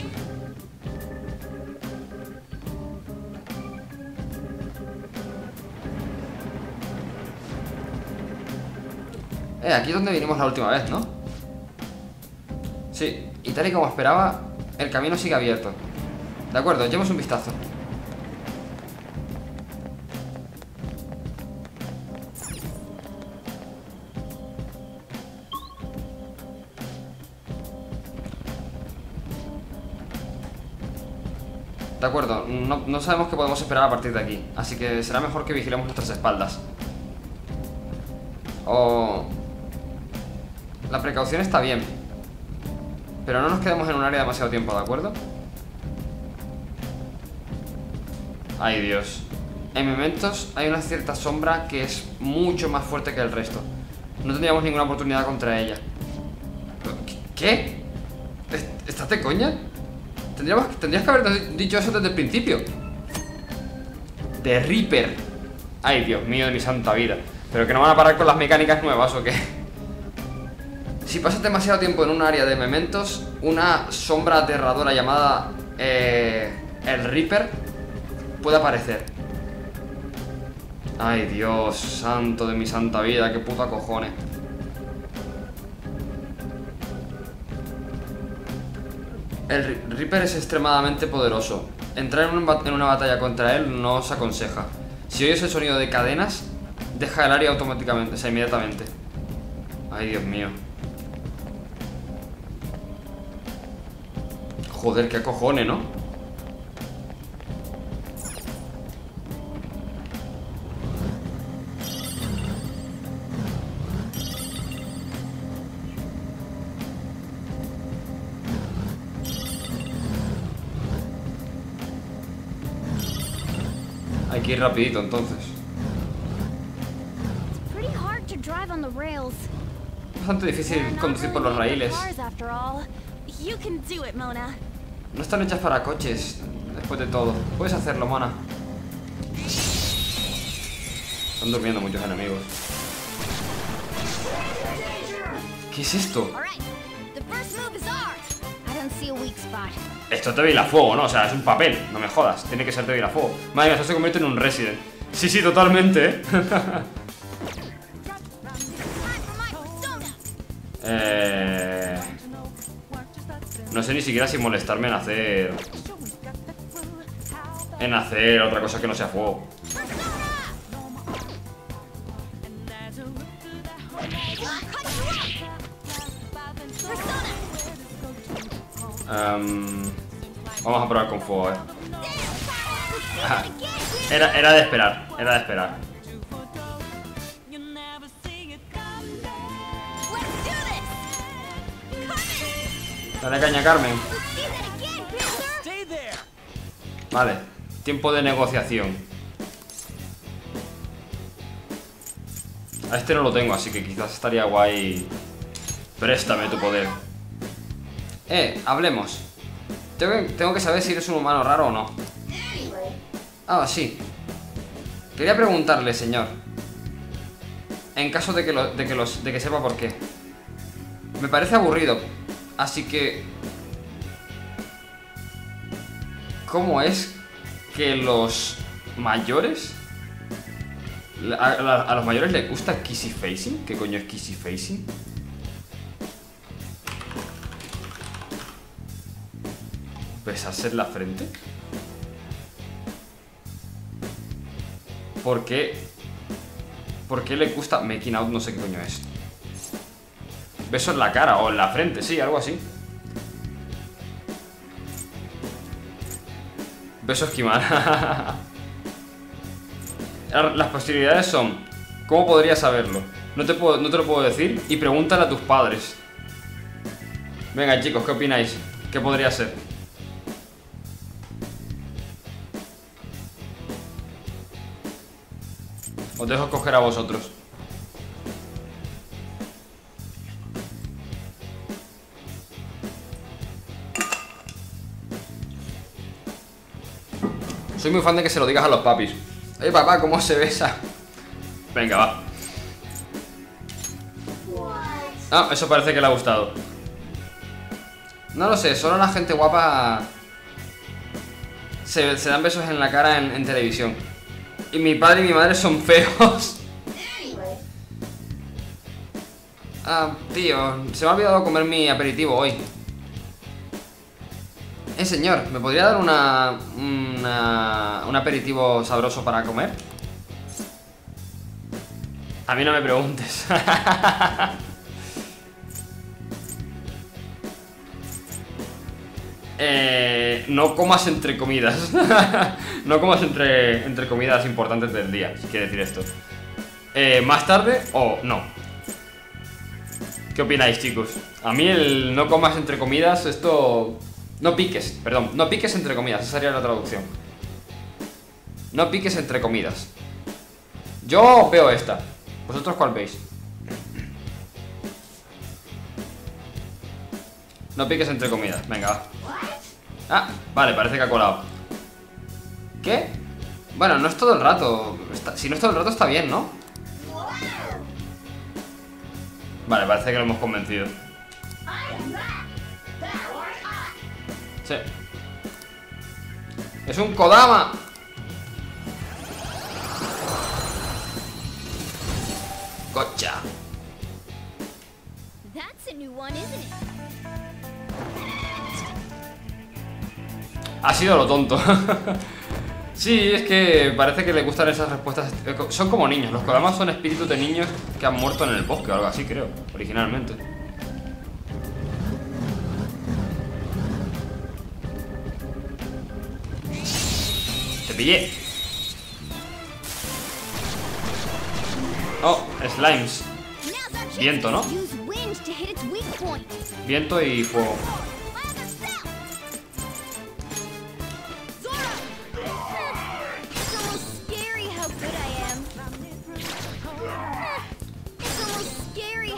Aquí es donde vinimos la última vez, ¿no? Sí, y tal y como esperaba, el camino sigue abierto. De acuerdo, echemos un vistazo. De acuerdo, no sabemos qué podemos esperar a partir de aquí, así que será mejor que vigilemos nuestras espaldas. La precaución está bien, pero no nos quedemos en un área demasiado tiempo, ¿de acuerdo? Ay, Dios. En Mementos hay una cierta sombra que es mucho más fuerte que el resto. No tendríamos ninguna oportunidad contra ella. ¿Qué? ¿Estás de coña? Tendrías que haber dicho eso desde el principio. The Reaper. Ay, Dios mío de mi santa vida. ¿Pero que no van a parar con las mecánicas nuevas o qué? Si pasas demasiado tiempo en un área de Mementos, una sombra aterradora llamada el Reaper puede aparecer. Ay, Dios santo de mi santa vida, qué puta cojones. El Reaper es extremadamente poderoso. Entrar en una batalla contra él no os aconseja. Si oyes el sonido de cadenas, deja el área automáticamente, o sea, inmediatamente. Ay, Dios mío. Joder, qué cojones, ¿no? Hay que ir rapidito, entonces. Pretty hard to drive on the rails. Es bastante difícil conducir por los raíles. You can do it, Mona. No están hechas para coches. Después de todo. Puedes hacerlo, mona. Están durmiendo muchos enemigos. ¿Qué es esto? Esto es débil a fuego, ¿no? O sea, es un papel. No me jodas. Tiene que ser débil a fuego. Madre mía, esto se convierte en un Resident. Sí, sí, totalmente, No sé ni siquiera si molestarme en hacer... otra cosa que no sea fuego. Vamos a probar con fuego, Era de esperar, era de esperar. Dale caña, Carmen. Vale, tiempo de negociación. A este no lo tengo, así que quizás estaría guay. Préstame tu poder. Hablemos. Tengo que saber si eres un humano raro o no. Ah, sí. Quería preguntarle, señor. En caso de que sepa por qué. Me parece aburrido. Así que... ¿cómo es que los mayores... a los mayores les gusta kissy facing? ¿Qué coño es kissy facing? ¿Besarse en la frente? ¿Por qué? ¿Por qué le gusta making out? No sé qué coño es. Beso en la cara o en la frente, sí, algo así. Beso esquimal. Las posibilidades son... ¿cómo podrías saberlo? No te lo puedo decir. Y pregúntale a tus padres. Venga, chicos, ¿qué opináis? ¿Qué podría ser? Os dejo escoger a vosotros. Soy muy fan de que se lo digas a los papis. Papá, ¿cómo se besa? Venga, va. Ah, eso parece que le ha gustado. No lo sé, solo la gente guapa se dan besos en la cara en televisión. Y mi padre y mi madre son feos. Ah, tío, se me ha olvidado comer mi aperitivo hoy. Señor, ¿me podría dar un aperitivo sabroso para comer? A mí no me preguntes. No comas entre comidas. No comas entre comidas importantes del día, si quiere decir esto. ¿Más tarde o no? ¿Qué opináis, chicos? A mí el no comas entre comidas, esto... No piques, perdón, no piques entre comidas, esa sería la traducción. No piques entre comidas. Yo veo esta. ¿Vosotros cuál veis? No piques entre comidas, venga, va. Ah, vale, parece que ha colado. ¿Qué? Bueno, no es todo el rato. Si no es todo el rato está bien, ¿no? Vale, parece que lo hemos convencido. Sí. ¡Es un Kodama! ¡Gotcha! Ha sido lo tonto. Sí, es que parece que le gustan esas respuestas. Son como niños. Los Kodamas son espíritus de niños que han muerto en el bosque o algo así, creo, originalmente. Te pillé. Oh, slimes. Viento, ¿no? Viento y fuego.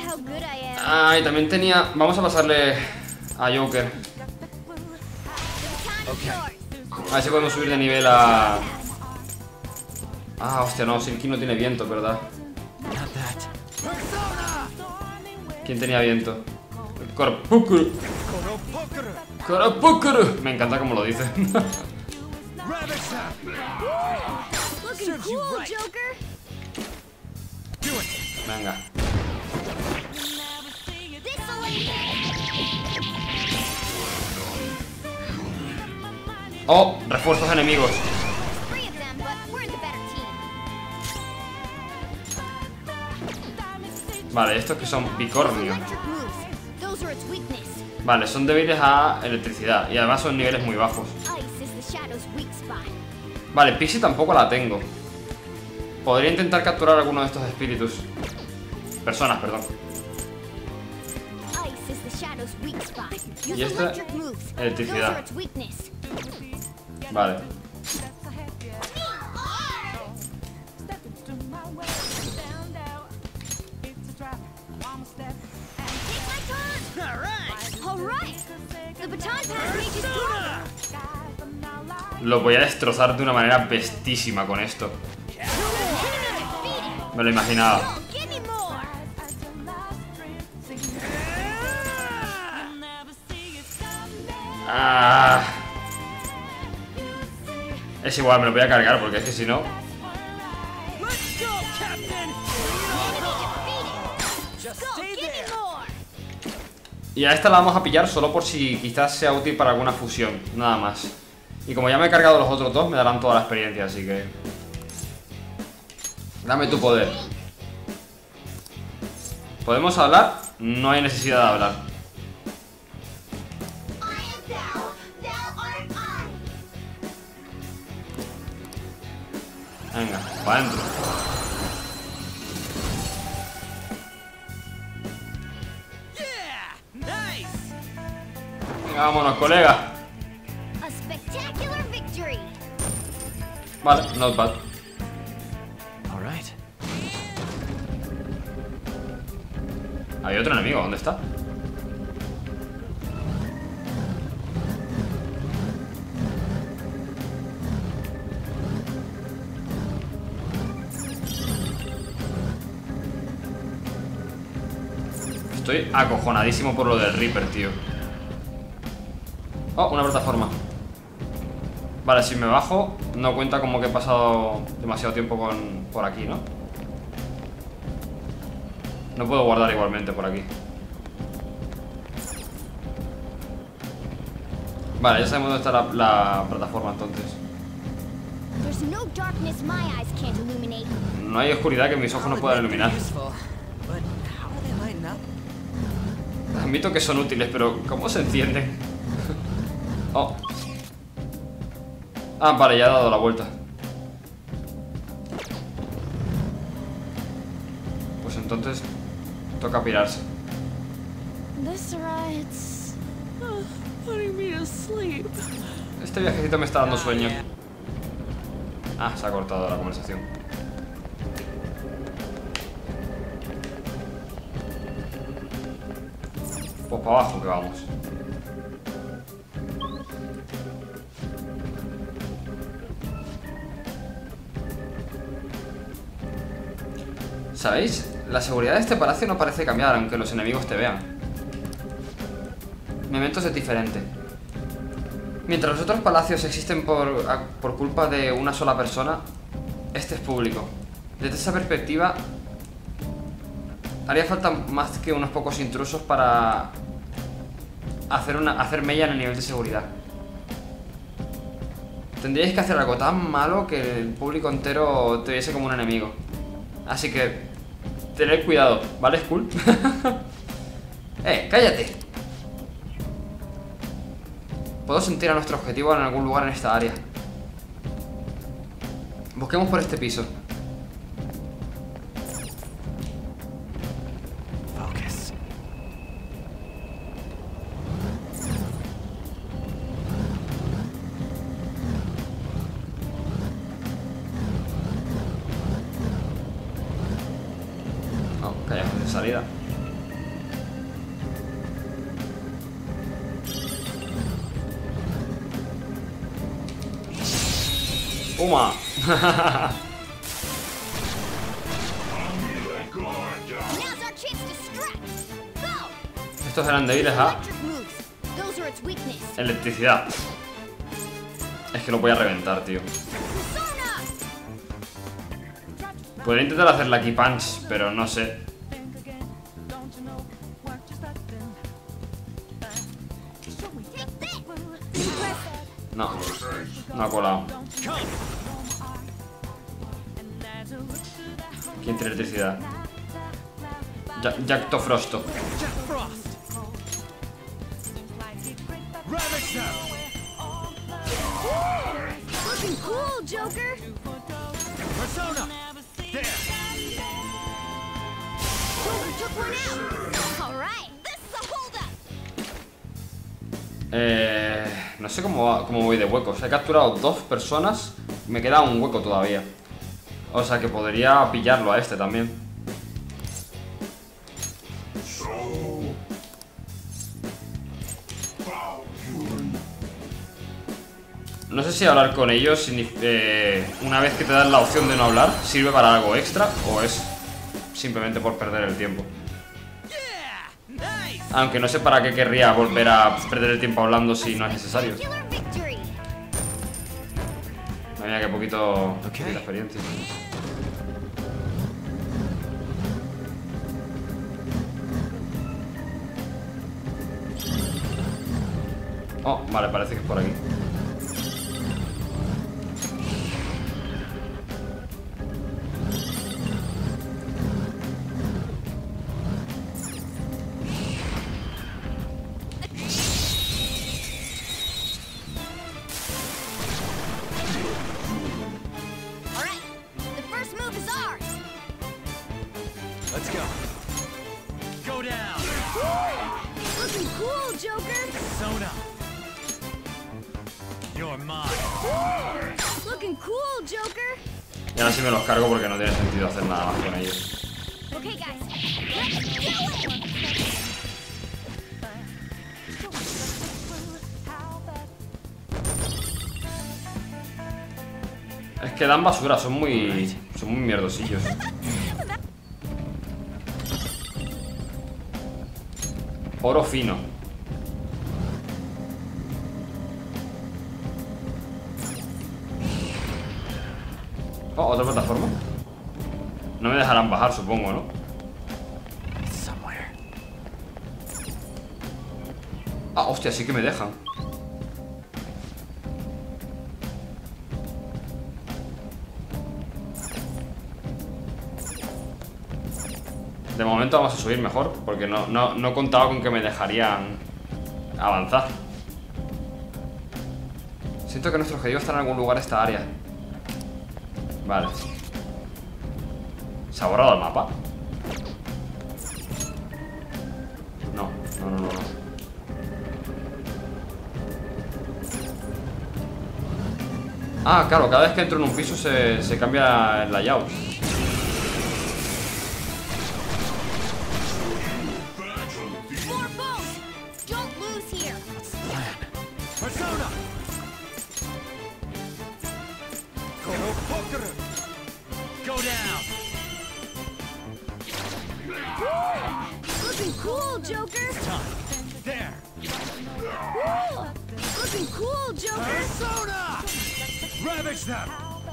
Ah, y también tenía... Vamos a pasarle a Joker. A ver si podemos subir de nivel a... Ah, hostia, no, Silky no tiene viento, ¿verdad? ¿Quién tenía viento? El Korapukuru. Korapukuru. Me encanta cómo lo dice. Venga. Oh, refuerzos enemigos. Vale, estos que son bicornios. Vale, son débiles a electricidad y además son niveles muy bajos. Vale, Pixie tampoco la tengo. Podría intentar capturar alguno de estos espíritus. Personas, perdón. Y esta, electricidad. Vale. Lo voy a destrozar de una manera bestísima con esto. Me lo imaginaba. Ah. Es igual, me lo voy a cargar porque es que si no... Y a esta la vamos a pillar solo por si quizás sea útil para alguna fusión, nada más. Y como ya me he cargado los otros dos, me darán toda la experiencia, así que... Dame tu poder. ¿Podemos hablar? No hay necesidad de hablar. Venga, para adentro. Venga, vámonos, colega. Vale, not bad. Hay otro enemigo, ¿dónde está? Estoy acojonadísimo por lo del Reaper, tío. Oh, una plataforma. Vale, si me bajo, no cuenta como que he pasado demasiado tiempo por aquí, ¿no? No puedo guardar igualmente por aquí. Vale, ya sabemos dónde está la plataforma entonces. No hay oscuridad que mis ojos no puedan iluminar. Admito que son útiles, pero ¿cómo se encienden? Oh. Ah, vale, ya ha dado la vuelta. Pues entonces toca pirarse. Este viajecito me está dando sueño. Ah, se ha cortado la conversación. Pues para abajo que vamos. ¿Sabéis? La seguridad de este palacio no parece cambiar aunque los enemigos te vean. Mementos es diferente. Mientras los otros palacios existen por culpa de una sola persona, este es público. Desde esa perspectiva, haría falta más que unos pocos intrusos para hacer mella en el nivel de seguridad. Tendríais que hacer algo tan malo que el público entero te viese como un enemigo. Así que tened cuidado, ¿vale, Skull? ¡Cállate! Puedo sentir a nuestro objetivo en algún lugar en esta área. Busquemos por este piso. Callejón de salida. ¡Puma! Now's our chance to strike. Go. Estos eran débiles a Electric moves. Those are its weakness. electricidad. Es que lo voy a reventar, tío. Persona. Podría intentar hacer la Key Punch, pero no sé. Take this. No, no ha colado. ¿Quién tiene electricidad? Jack Tofrosto. Looking cool, Joker. Persona! There! Joker took one out. All right. This is a holdup. No sé cómo voy de huecos. He capturado 2 personas. Me queda un hueco todavía. O sea que podría pillarlo a este también. No sé si hablar con ellos una vez que te dan la opción de no hablar, sirve para algo extra o es simplemente por perder el tiempo. Aunque no sé para qué querría volver a perder el tiempo hablando si no es necesario. Killer victory. Mira qué poquito de experiencia. Oh, vale, parece que es por aquí. All right. The first move is ours. Let's go. Go down! Looking cool, Joker. Persona! You're mine. Looking cool, Joker. Y ahora sí me los cargo porque no tiene sentido hacer nada más con ellos. Okay, guys. Let's do it. Es que dan basura, son muy mierdosillos. Oro fino. Oh, otra plataforma. No me dejarán bajar, supongo, ¿no? Somewhere. Ah, hostia, sí que me dejan. De momento vamos a subir mejor, porque no contaba con que me dejarían avanzar. Siento que nuestro objetivo está en algún lugar esta área. Vale. ¿Se ha borrado el mapa? No. Ah, claro, cada vez que entro en un piso se cambia el layout. More bones. Don't lose here. Persona! Go down! Looking cool, Joker. Time. There! Looking cool, Joker. Persona! Ravage them!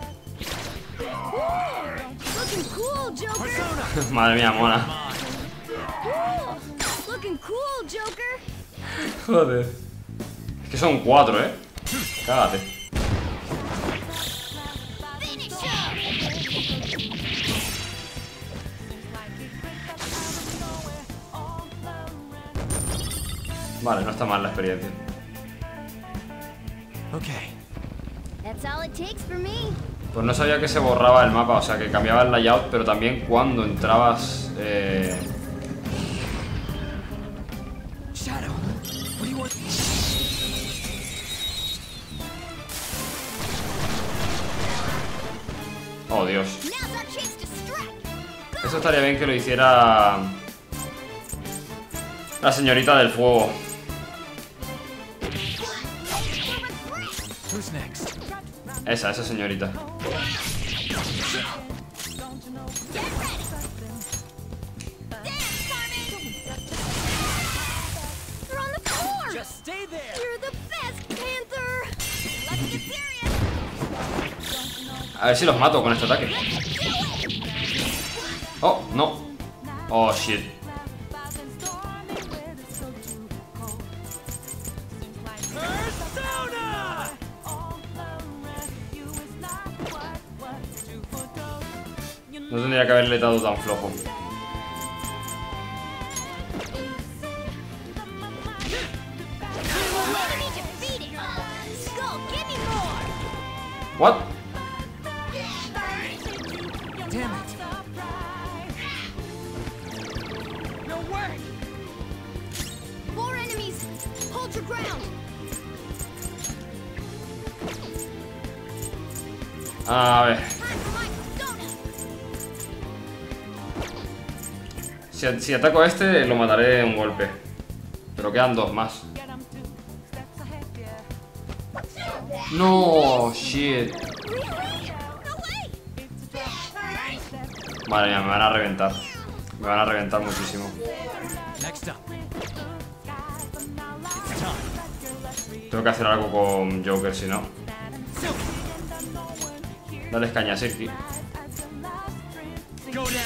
Looking cool, Joker. Persona! Madre mía, mona. Mine! Looking cool, Joker. Joder. Es que son 4, ¿eh? Cágate. Finish him. Vale, no está mal la experiencia. Okay. That's all it takes for me. Pues no sabía que se borraba el mapa, o sea que cambiaba el layout, pero también cuando entrabas... Shadow, what do you want? Oh, Dios. Now's our chance to strike. Eso estaría bien que lo hiciera... la señorita del fuego. Who's next? Esa señorita. Just stay there. You're the best, Panther. Let's get serious. A ver si los mato con este ataque. Oh, no. Oh, shit. Persona! No tendría que haberle dado tan flojo. Enemy defeated. Skull, give me more. What? Damn it. No way. 4 enemies. Hold your ground. A ver. Time for my persona. Si ataco a este, lo mataré de un golpe. Pero quedan 2 más. No, shit. Madre mía, me van a reventar. Me van a reventar muchísimo. Next up. It's time. Tengo que hacer algo con Joker, si no. Dale caña, Silky. Go down.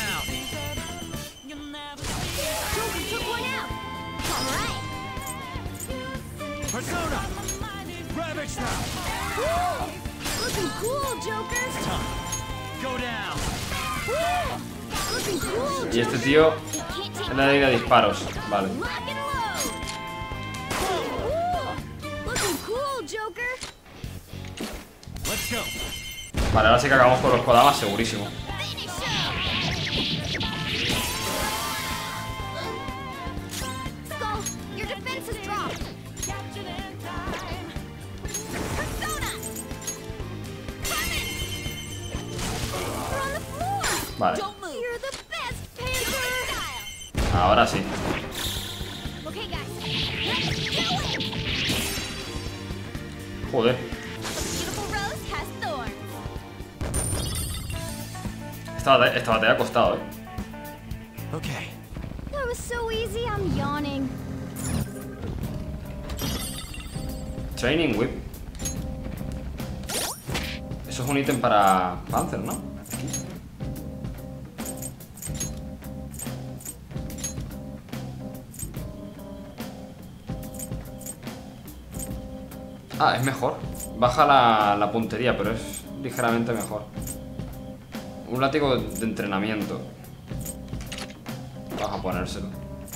Joker took one out. All right. Persona. Ravage now. Woo! Looking cool, Joker. Time. Go down. Woo! Looking cool, Y este Joker. tío You can't take es la de disparos. Vale. Lock and load. Woo! Looking cool, Joker. Let's go. Vale, ahora sí que acabamos con los Kodamas, segurísimo. Finish him. Skull, your defense has dropped. Persona. Coming. You're on the floor. Vale, Don't move. You're the best, Panther. ahora sí. Okay, guys. Let's do it. Joder. The beautiful rose has thorns. Esta batalla ha costado, Okay. That was so easy, I'm yawning. Training Whip. Eso es un ítem para Panzer, ¿no? Ah, es mejor. Baja la puntería, pero es ligeramente mejor. Un látigo de entrenamiento. Vamos a ponérselo.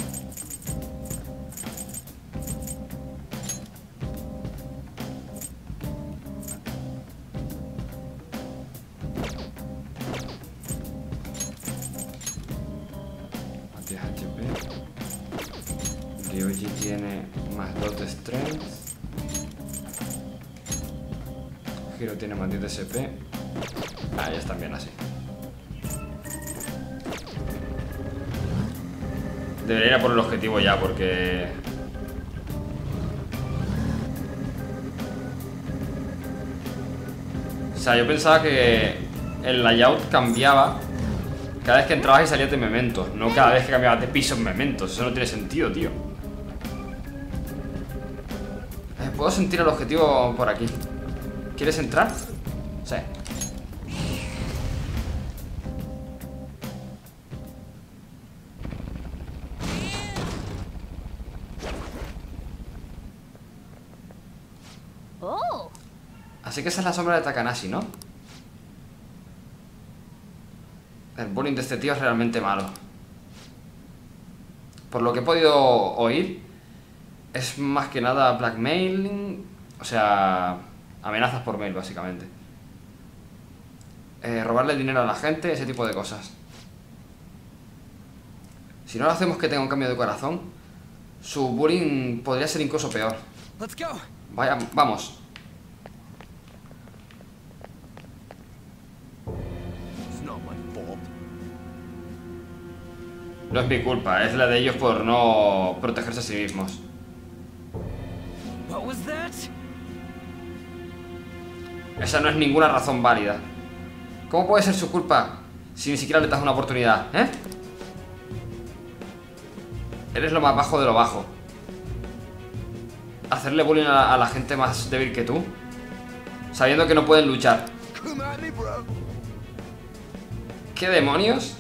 A 10 HP. Ryoji tiene más 2 de Strength. Hiro tiene más 10 de SP. Ah, ya están bien así. Debería ir a por el objetivo ya, porque... O sea, yo pensaba que el layout cambiaba cada vez que entrabas y salías de mementos, no cada vez que cambiabas de piso en mementos. Eso no tiene sentido, tío. Puedo sentir el objetivo por aquí. ¿Quieres entrar? Sí. Oh, Así que esa es la sombra de Takanashi, ¿no? El bullying de este tío es realmente malo. Por lo que he podido oír, es más que nada blackmailing, o sea, amenazas por mail, básicamente. Robarle dinero a la gente, ese tipo de cosas. Si no lo hacemos que tenga un cambio de corazón, su bullying podría ser incluso peor. Let's go. Vaya, vamos. It's not my fault. No es mi culpa, es la de ellos por no protegerse a sí mismos. What was that? Esa no es ninguna razón válida. ¿Cómo puede ser su culpa si ni siquiera le das una oportunidad, eh? Eres lo más bajo de lo bajo. Hacerle bullying a la gente más débil que tú, sabiendo que no pueden luchar. ¿Qué demonios?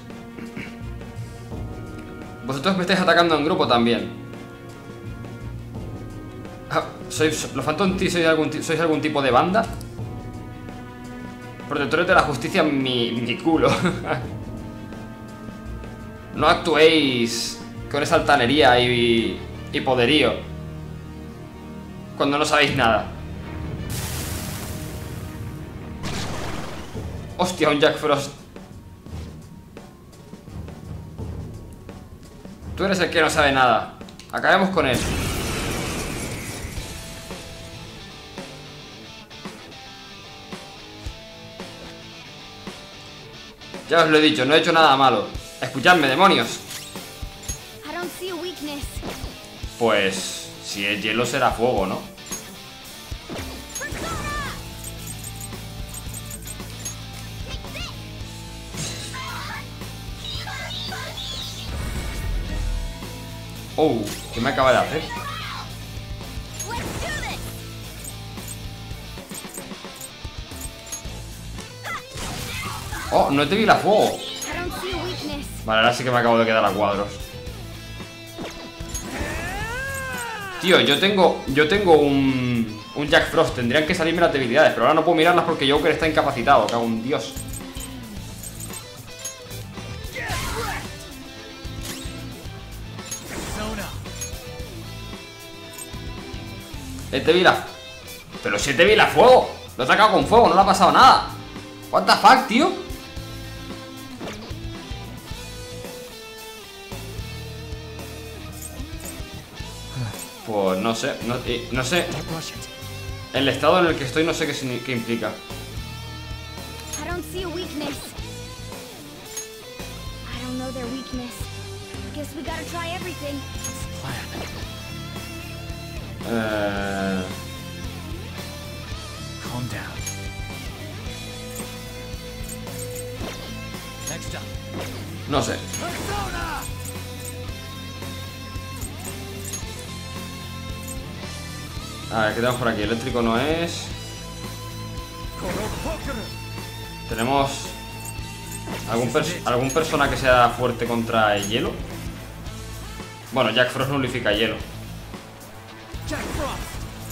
Vosotros me estáis atacando en grupo también. ¿Los Phantom Thieves sois algún tipo de banda? Protectores de la justicia, mi culo. No actuéis con esa altanería y poderío cuando no sabéis nada. Hostia, un Jack Frost. Tú eres el que no sabe nada. Acabemos con él. Ya os lo he dicho, no he hecho nada malo. Escuchadme, demonios. I don't see a weakness. Pues si es hielo será fuego, ¿no? Oh, ¿qué me acaba de hacer? Oh, no te vi la fuego. Vale, ahora sí que me acabo de quedar a cuadros. Tío, yo tengo un Jack Frost. Tendrían que salirme las debilidades, pero ahora no puedo mirarlas porque Joker está incapacitado. Cago en Dios. Te vi la... Pero si te vi la fuego. Lo he sacado con fuego, no le ha pasado nada. What the fuck, tío. Pues no sé, no sé. El estado en el que estoy no sé qué implica. Calm down. Next up. No sé. A ver, ¿qué tenemos por aquí? Eléctrico no es. Tenemos algún persona que sea fuerte contra el hielo. Bueno, Jack Frost nulifica hielo. Jack Frost.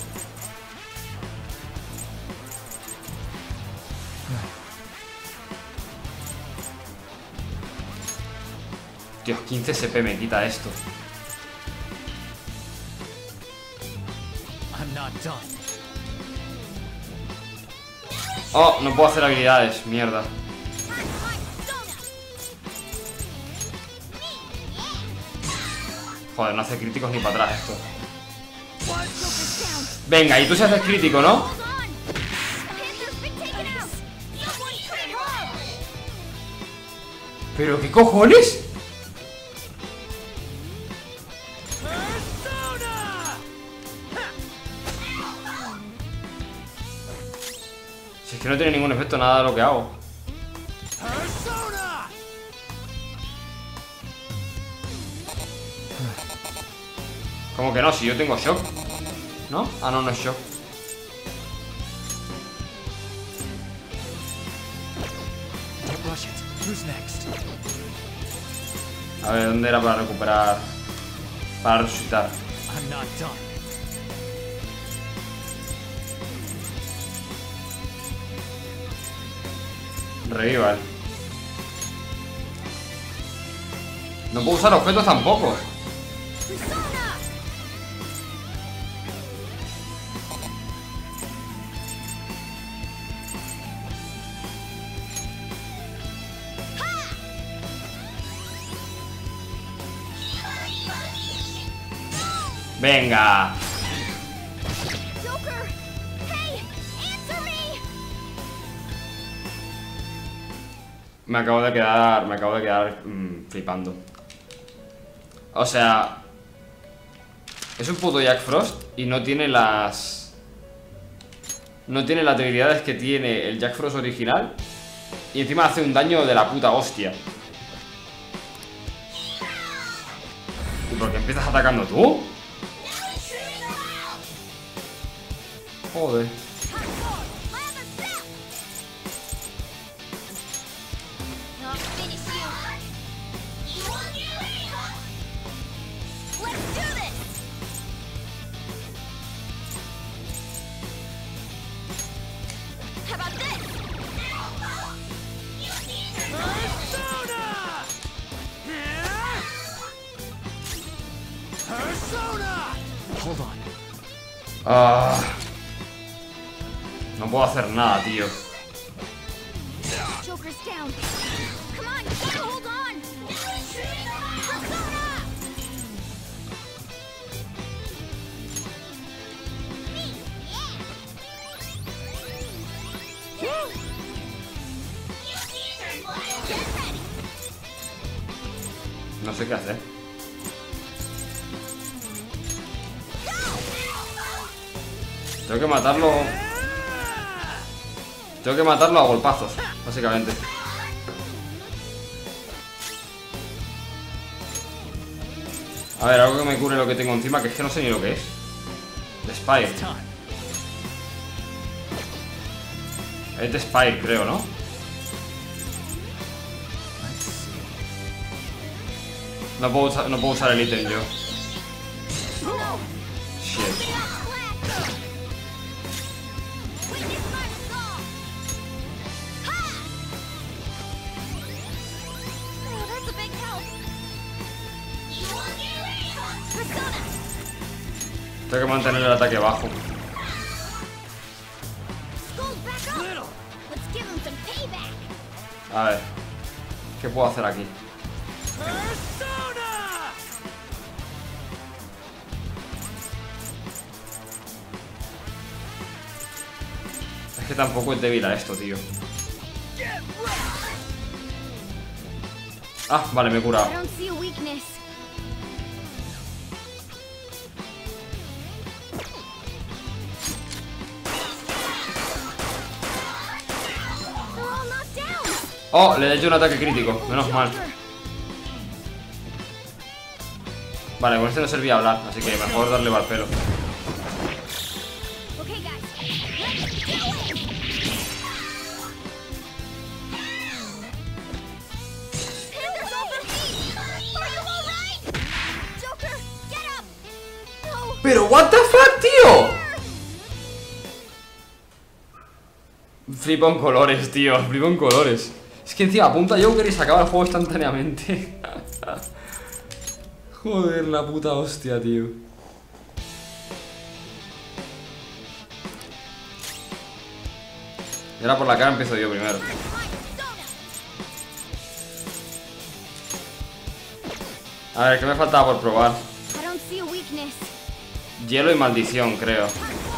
Dios, 15 SP me quita esto. I'm not done. Oh, no puedo hacer habilidades, mierda. Joder, no hace críticos ni para atrás esto. Venga, y tú se haces crítico, ¿no? ¿Pero qué cojones? Si es que no tiene ningún efecto nada de lo que hago. ¿Cómo que no? Si yo tengo shock. ¿No? Ah, no, no es shock. A ver, ¿dónde era para recuperar? Para resucitar. Revival. No puedo usar objetos tampoco. Venga. Joker, hey, answer me. Me acabo de quedar flipando. O sea, es un puto Jack Frost y no tiene las no tiene las debilidades que tiene el Jack Frost original. Y encima hace un daño de la puta hostia. ¿Y por qué empiezas atacando tú? Joder. Hold on. Ah, no puedo hacer nada, tío. Joker's down. Come on, you gotta hold on. Persona! No sé qué hacer. Tengo que matarlo. Tengo que matarlo a golpazos, básicamente. A ver, algo que me cure lo que tengo encima, que es que no sé ni lo que es. The Spire. Es The Spire, creo, ¿no? No puedo usar el ítem yo. Shit. Tengo que mantener el ataque bajo. A ver, ¿qué puedo hacer aquí? Es que tampoco es débil a esto, tío. Ah, vale, me he curado. Oh, le he hecho un ataque crítico, menos mal. Vale, con este no servía hablar, así que mejor darle mal pelo. Pero what the fuck, tío. Flipo en colores, tío, flipo en colores. Es que encima apunta a Joker y se acaba el juego instantáneamente. Joder, la puta hostia, tío. Y ahora por la cara empiezo yo primero. A ver, ¿qué me faltaba por probar? Hielo y maldición, creo.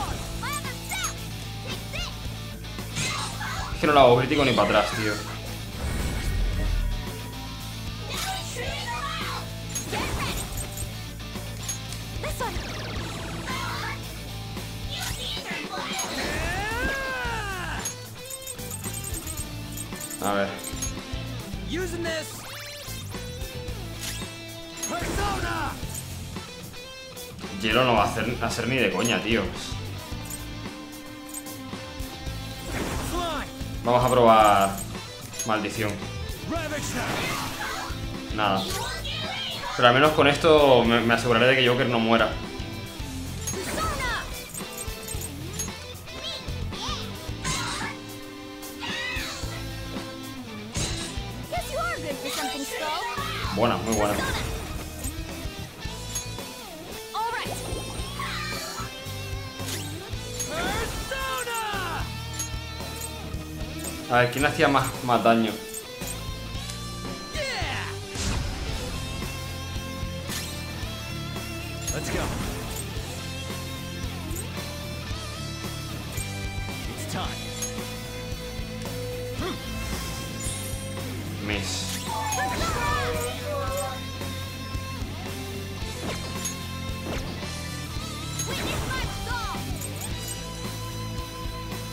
Es que no lo hago crítico ni para atrás, tío. A ver. Hielo no va a ser ni de coña, tío. Vamos a probar maldición. Nada. Pero al menos con esto me aseguraré de que Joker no muera. Buena, muy buena. A ver, ¿quién hacía más daño? Let's go. It's time. Miss.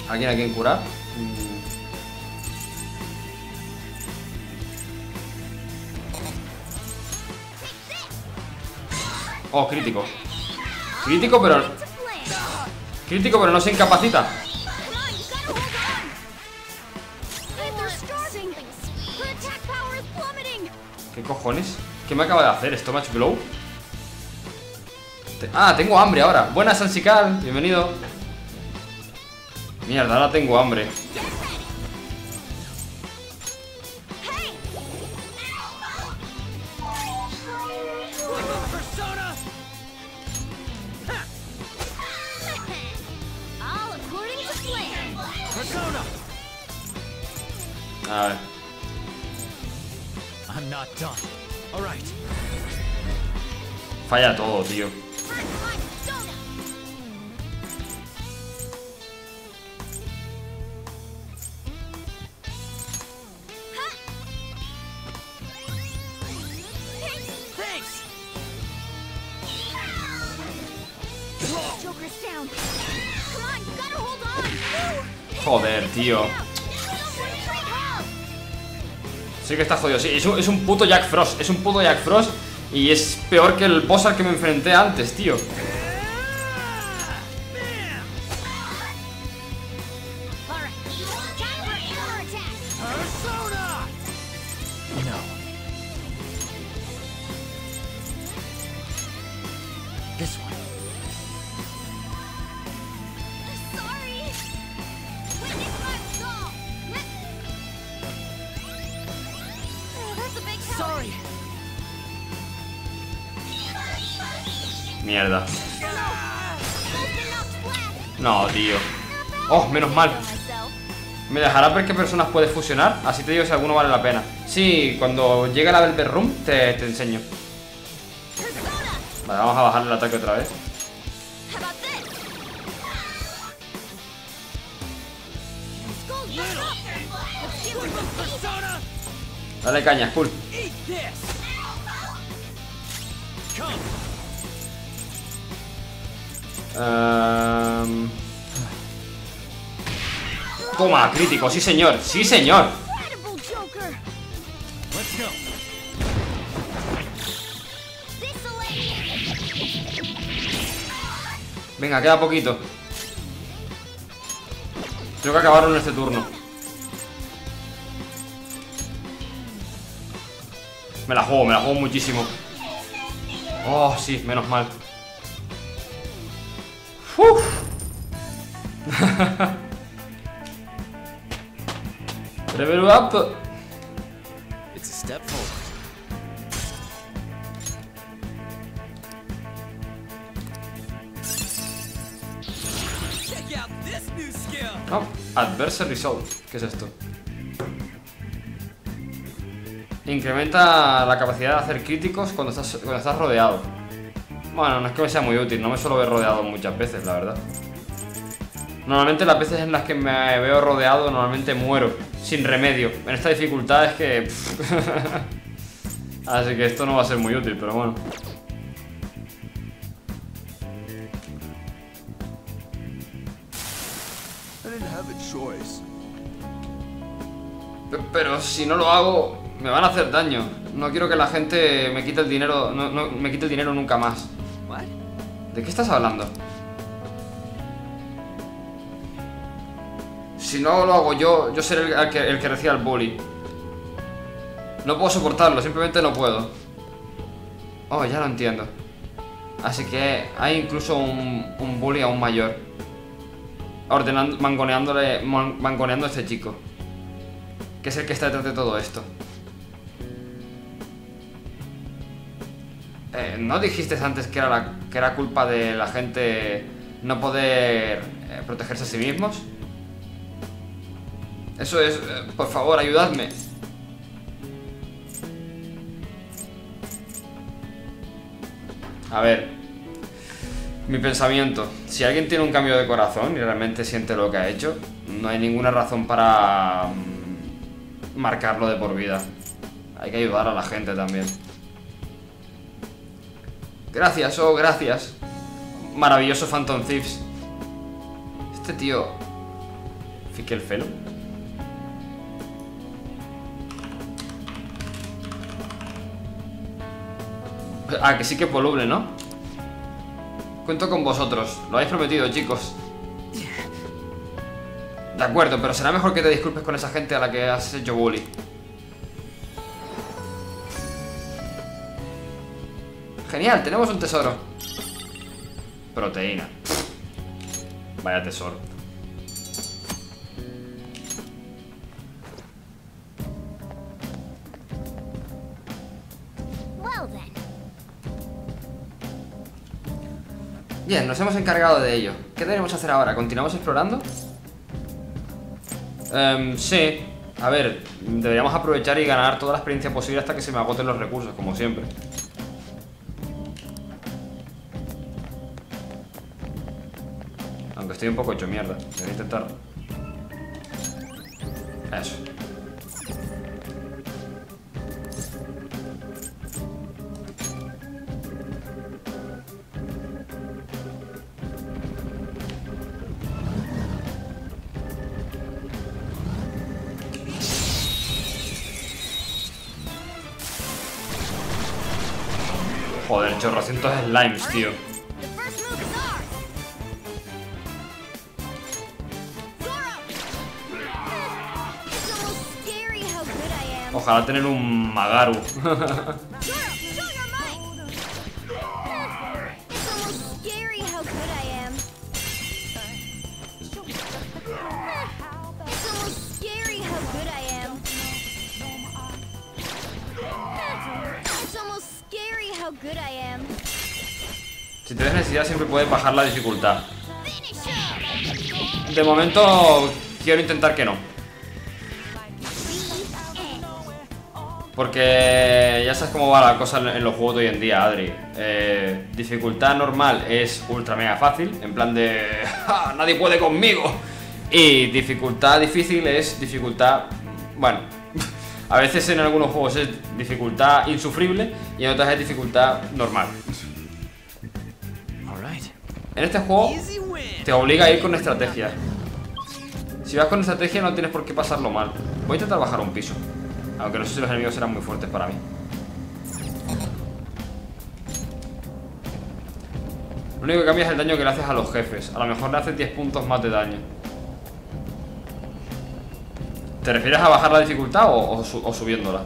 ¿Alguien a quien curar? Oh, crítico. Crítico, pero no se incapacita. ¿Qué cojones? ¿Qué me acaba de hacer? ¿Stomach Blow? Ah, tengo hambre ahora. Buenas, Sansical, bienvenido. Mierda, ahora tengo hambre. A ver. I'm not done. All right. Falla todo, tío. Thanks. Joker's down. Come on, you gotta hold on. Joder, tío. Sí que está jodido, sí, es un puto Jack Frost. Es un puto Jack Frost. Y es peor que el boss al que me enfrenté antes, tío. No. This one. Sorry. That's a big help. Sorry. Mierda. No, tío. Oh, menos mal. ¿Me dejará ver qué personas puedes fusionar? Así te digo si alguno vale la pena. Sí, cuando llegue a la Velvet Room te enseño. Vale, vamos a bajar el ataque otra vez. Dale caña, cool. Eat this. Come. Toma, crítico, sí señor, sí señor. Incredible, Joker. Let's go. Venga, queda poquito. Tengo que acabarlo en este turno. Me la juego muchísimo. Oh, sí, menos mal. Uf. Level up. It's a step forward. Check out this new skill. No, Adversary Result. ¿Qué es esto? Incrementa la capacidad de hacer críticos cuando estás rodeado. Bueno, no es que me sea muy útil, no me suelo ver rodeado muchas veces, la verdad. Normalmente las veces en las que me veo rodeado, normalmente muero, sin remedio. En esta dificultad es que... Así que esto no va a ser muy útil, pero bueno. I didn't have a choice. Pero si no lo hago, me van a hacer daño. No quiero que la gente me quite el dinero, no me quite el dinero nunca más. What? ¿De qué estás hablando? Si no lo hago yo seré el que reciba el bully. No puedo soportarlo, simplemente no puedo. Oh, ya lo entiendo. Así que hay incluso un bully aún mayor. Mangoneando a este chico. Que es el que está detrás de todo esto. ¿No dijiste antes que era culpa de la gente no poder protegerse a sí mismos? Eso es... por favor, ayudadme. A ver. Mi pensamiento. Si alguien tiene un cambio de corazón y realmente siente lo que ha hecho, no hay ninguna razón para marcarlo de por vida. Hay que ayudar a la gente también. Gracias, oh, gracias. Maravilloso Phantom Thieves. Este tío... Fickel Fellow. Ah, que sí que es voluble, ¿no? Cuento con vosotros. Lo habéis prometido, chicos. De acuerdo, pero será mejor que te disculpes con esa gente a la que has hecho bully. Genial, tenemos un tesoro. Proteína. Vaya tesoro. Well then. Bien, nos hemos encargado de ello. ¿Qué debemos hacer ahora? ¿Continuamos explorando? Sí. A ver, deberíamos aprovechar y ganar toda la experiencia posible hasta que se me agoten los recursos, como siempre. Aunque estoy un poco hecho mierda. Voy a intentar. Eso. Joder, chorrocientos slimes, tío. The first move is ours. Zoro! It's almost scary how good I am. Ojalá tener un Magaru. Zoro, show your might! It's almost scary how good I am. It's almost scary how good I am. It's almost scary how good I am. Si tienes necesidad siempre puedes bajar la dificultad. Finish him! De momento quiero intentar que no. Porque ya sabes cómo va la cosa en los juegos de hoy en día, Adri. Dificultad normal es ultra mega fácil, en plan de ¡ja! Nadie puede conmigo. Y dificultad difícil es dificultad, bueno, a veces en algunos juegos es dificultad insufrible y en otras es dificultad normal. En este juego te obliga a ir con estrategia. Si vas con estrategia no tienes por qué pasarlo mal. Voy a intentar bajar un piso, aunque no sé si los enemigos serán muy fuertes para mí. Lo único que cambia es el daño que le haces a los jefes. A lo mejor le haces 10 puntos más de daño. ¿Te refieres a bajar la dificultad o subiéndola?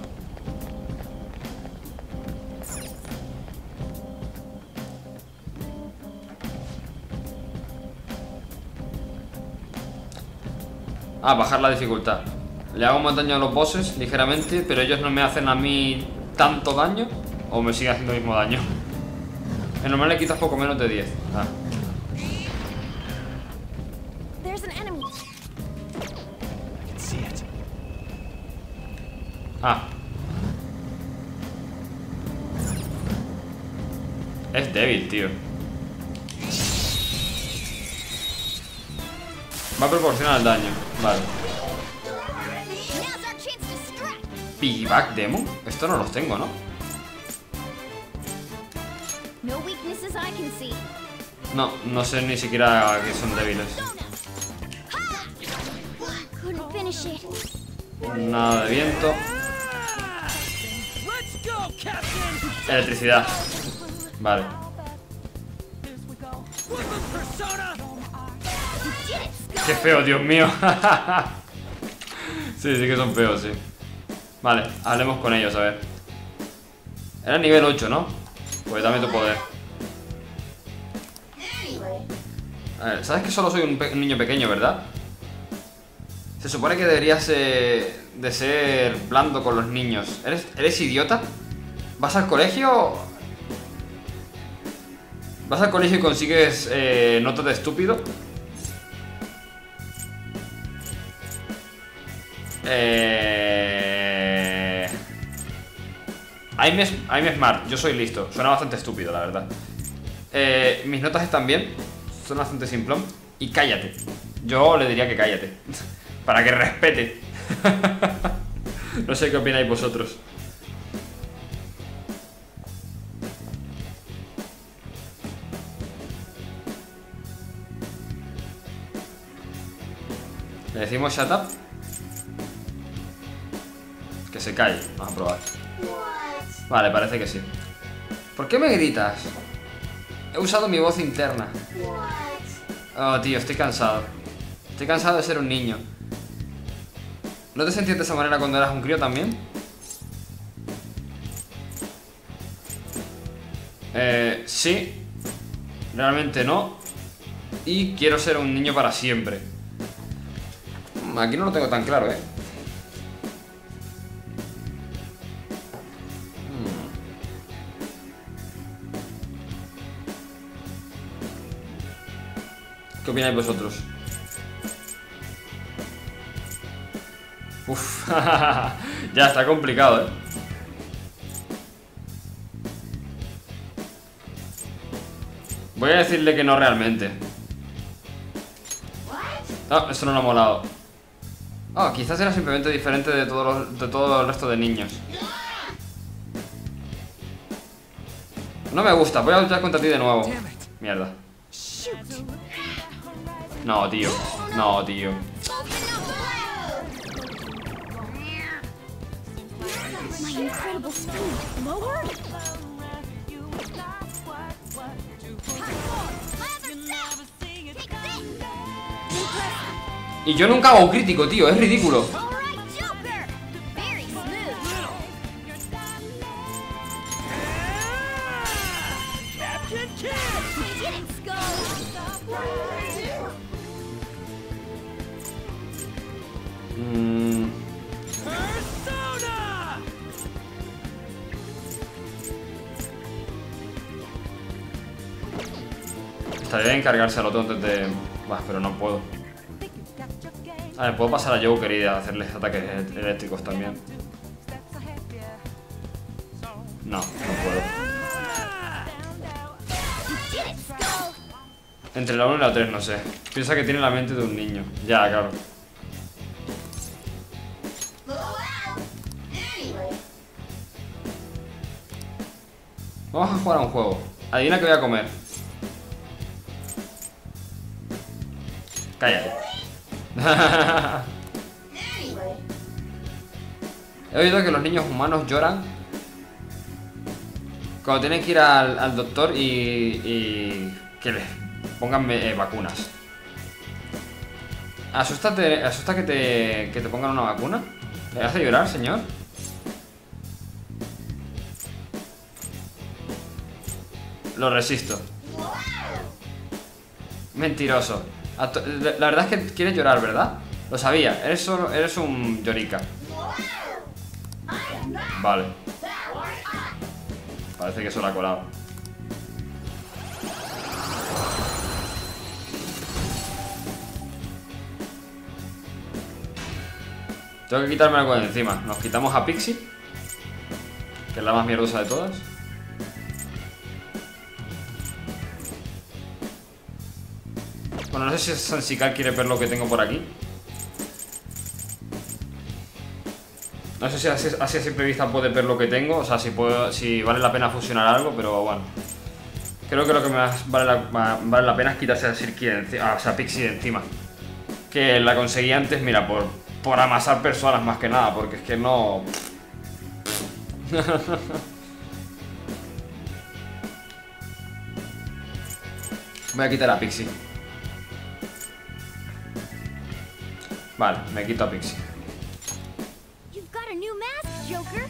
Ah, bajar la dificultad. Le hago más daño a los bosses, ligeramente, pero ellos no me hacen a mí tanto daño. O me siguen haciendo el mismo daño. En normal le quitas poco menos de 10. Ah. There's an enemy. Ah. Es débil, tío. Va a proporcionar el daño. Vale. Now's our chance to strike. Piggyback demo. Esto no los tengo, ¿no? No weaknesses I can see. No, no sé ni siquiera que son débiles. Couldn't finish it. Nada de viento. Electricidad. Vale. Qué feo, Dios mío. Sí, sí que son feos, sí. Vale, hablemos con ellos, a ver. Era nivel 8, ¿no? Pues dame tu poder. A ver, sabes que solo soy un niño pequeño, ¿verdad? Se supone que deberías de ser blando con los niños. ¿Eres idiota? ¿Vas al colegio? ¿Vas al colegio y consigues notas de estúpido? I'm smart, yo soy listo. Suena bastante estúpido, la verdad. Mis notas están bien. Son bastante simplón. Y cállate. Yo le diría que cállate. Para que respete. No sé qué opináis vosotros. Le decimos shut up. Que se calle. Vamos a probar. Vale, parece que sí. ¿Por qué me gritas? He usado mi voz interna. Oh, tío, estoy cansado. Estoy cansado de ser un niño. ¿No te sentías de esa manera cuando eras un crío también? Sí. Realmente no. Y quiero ser un niño para siempre. Aquí no lo tengo tan claro, ¿Qué opináis vosotros? Uf, ya está complicado, Voy a decirle que no realmente. No, eso no lo ha molado. Oh, quizás era simplemente diferente de todo el resto de niños. No me gusta, voy a luchar contra ti de nuevo. Mierda. No, tío. No, tío. My incredible speed. Lower? Y yo nunca hago un crítico, tío, es ridículo. Estaría bien cargarse al otro antes de... Bah, pero no puedo. A ver, puedo pasar a Joker y hacerles ataques eléctricos también. No, no puedo. Entre la 1 y la 3, no sé. Piensa que tiene la mente de un niño. Ya, claro. Vamos a jugar a un juego. Adivina qué voy a comer. Cállate. He oído que los niños humanos lloran cuando tienen que ir al doctor y que les pongan vacunas. ¿Asusta que te pongan una vacuna? ¿Le hace llorar, señor? Lo resisto. Mentiroso. La verdad es que quieres llorar, ¿verdad? Lo sabía, eres un llorica. Vale. Parece que eso lo ha colado. Tengo que quitarme algo de encima. Nos quitamos a Pixie, que es la más mierdosa de todas. Bueno, no sé si Sansical quiere ver lo que tengo por aquí. No sé si así a simple vista puede ver lo que tengo. O sea, si vale la pena fusionar algo, pero bueno. Creo que lo que más vale la pena es quitarse a Pixie de encima. Que la conseguí antes, mira, por amasar personas más que nada. Porque es que no... Voy a quitar a Pixie. Vale, me quito a Pixie. You've got a new mask, Joker.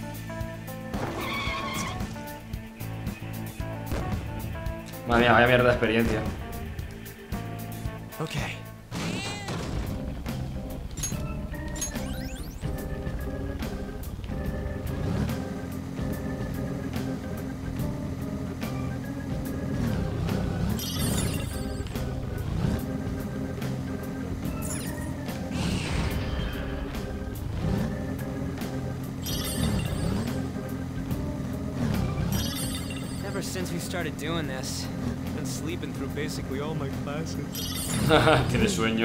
Madre mía, vaya mierda de experiencia. Okay. Ever since we started doing this, I've been sleeping through basically all my classes. Tiene sueño.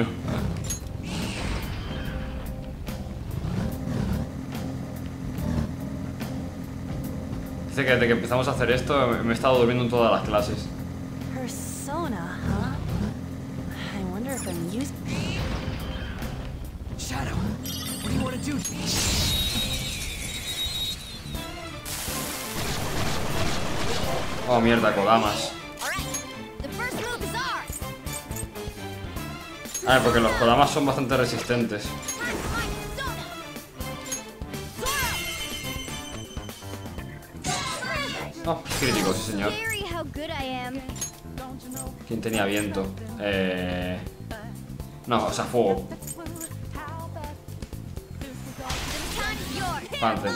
Dice que desde que empezamos a hacer esto me he estado durmiendo en todas las clases. Persona, huh? I wonder if I'm used. Shadow, what do you want to do? Oh, mierda, Kodamas. A ver, porque los Kodamas son bastante resistentes. Oh, crítico, sí señor. ¿Quién tenía viento? No, o sea, fuego. Panther.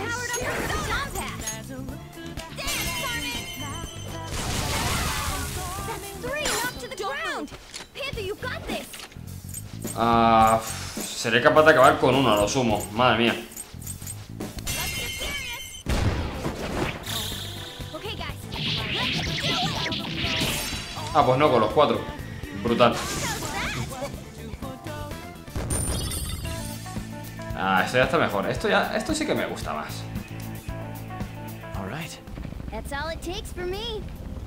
Seré capaz de acabar con uno, a lo sumo. Madre mía. Ah, pues no, con los 4. Brutal. Ah, esto ya está mejor. Esto sí que me gusta más. All right. That's all it takes for me.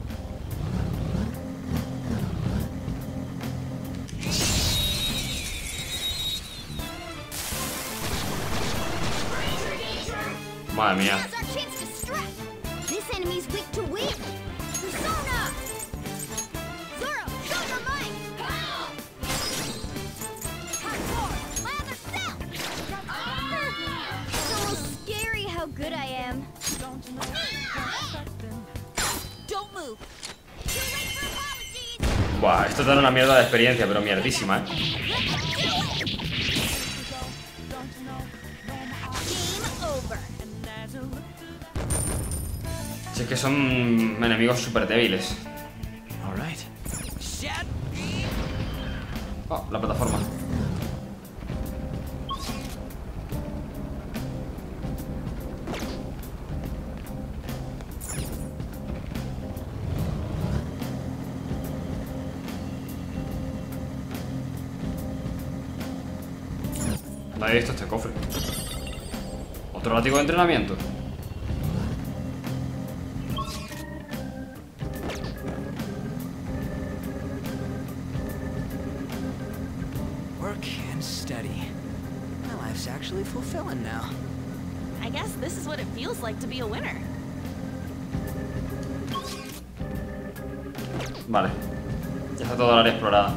Madre mía. This enemy's weak to wind. Persona. Zoro, show your might. Hardcore, my other self. It's almost scary how good I am. Don't move. Too late for apologies. Buah, esto te da una mierda de experiencia, pero mierdísima, Si es que son enemigos súper débiles. Oh, la plataforma. No he visto este cofre. Otro látigo de entrenamiento. Actually fulfilling now. I guess this is what it feels like to be a winner. Vale. Ya está toda el área explorada.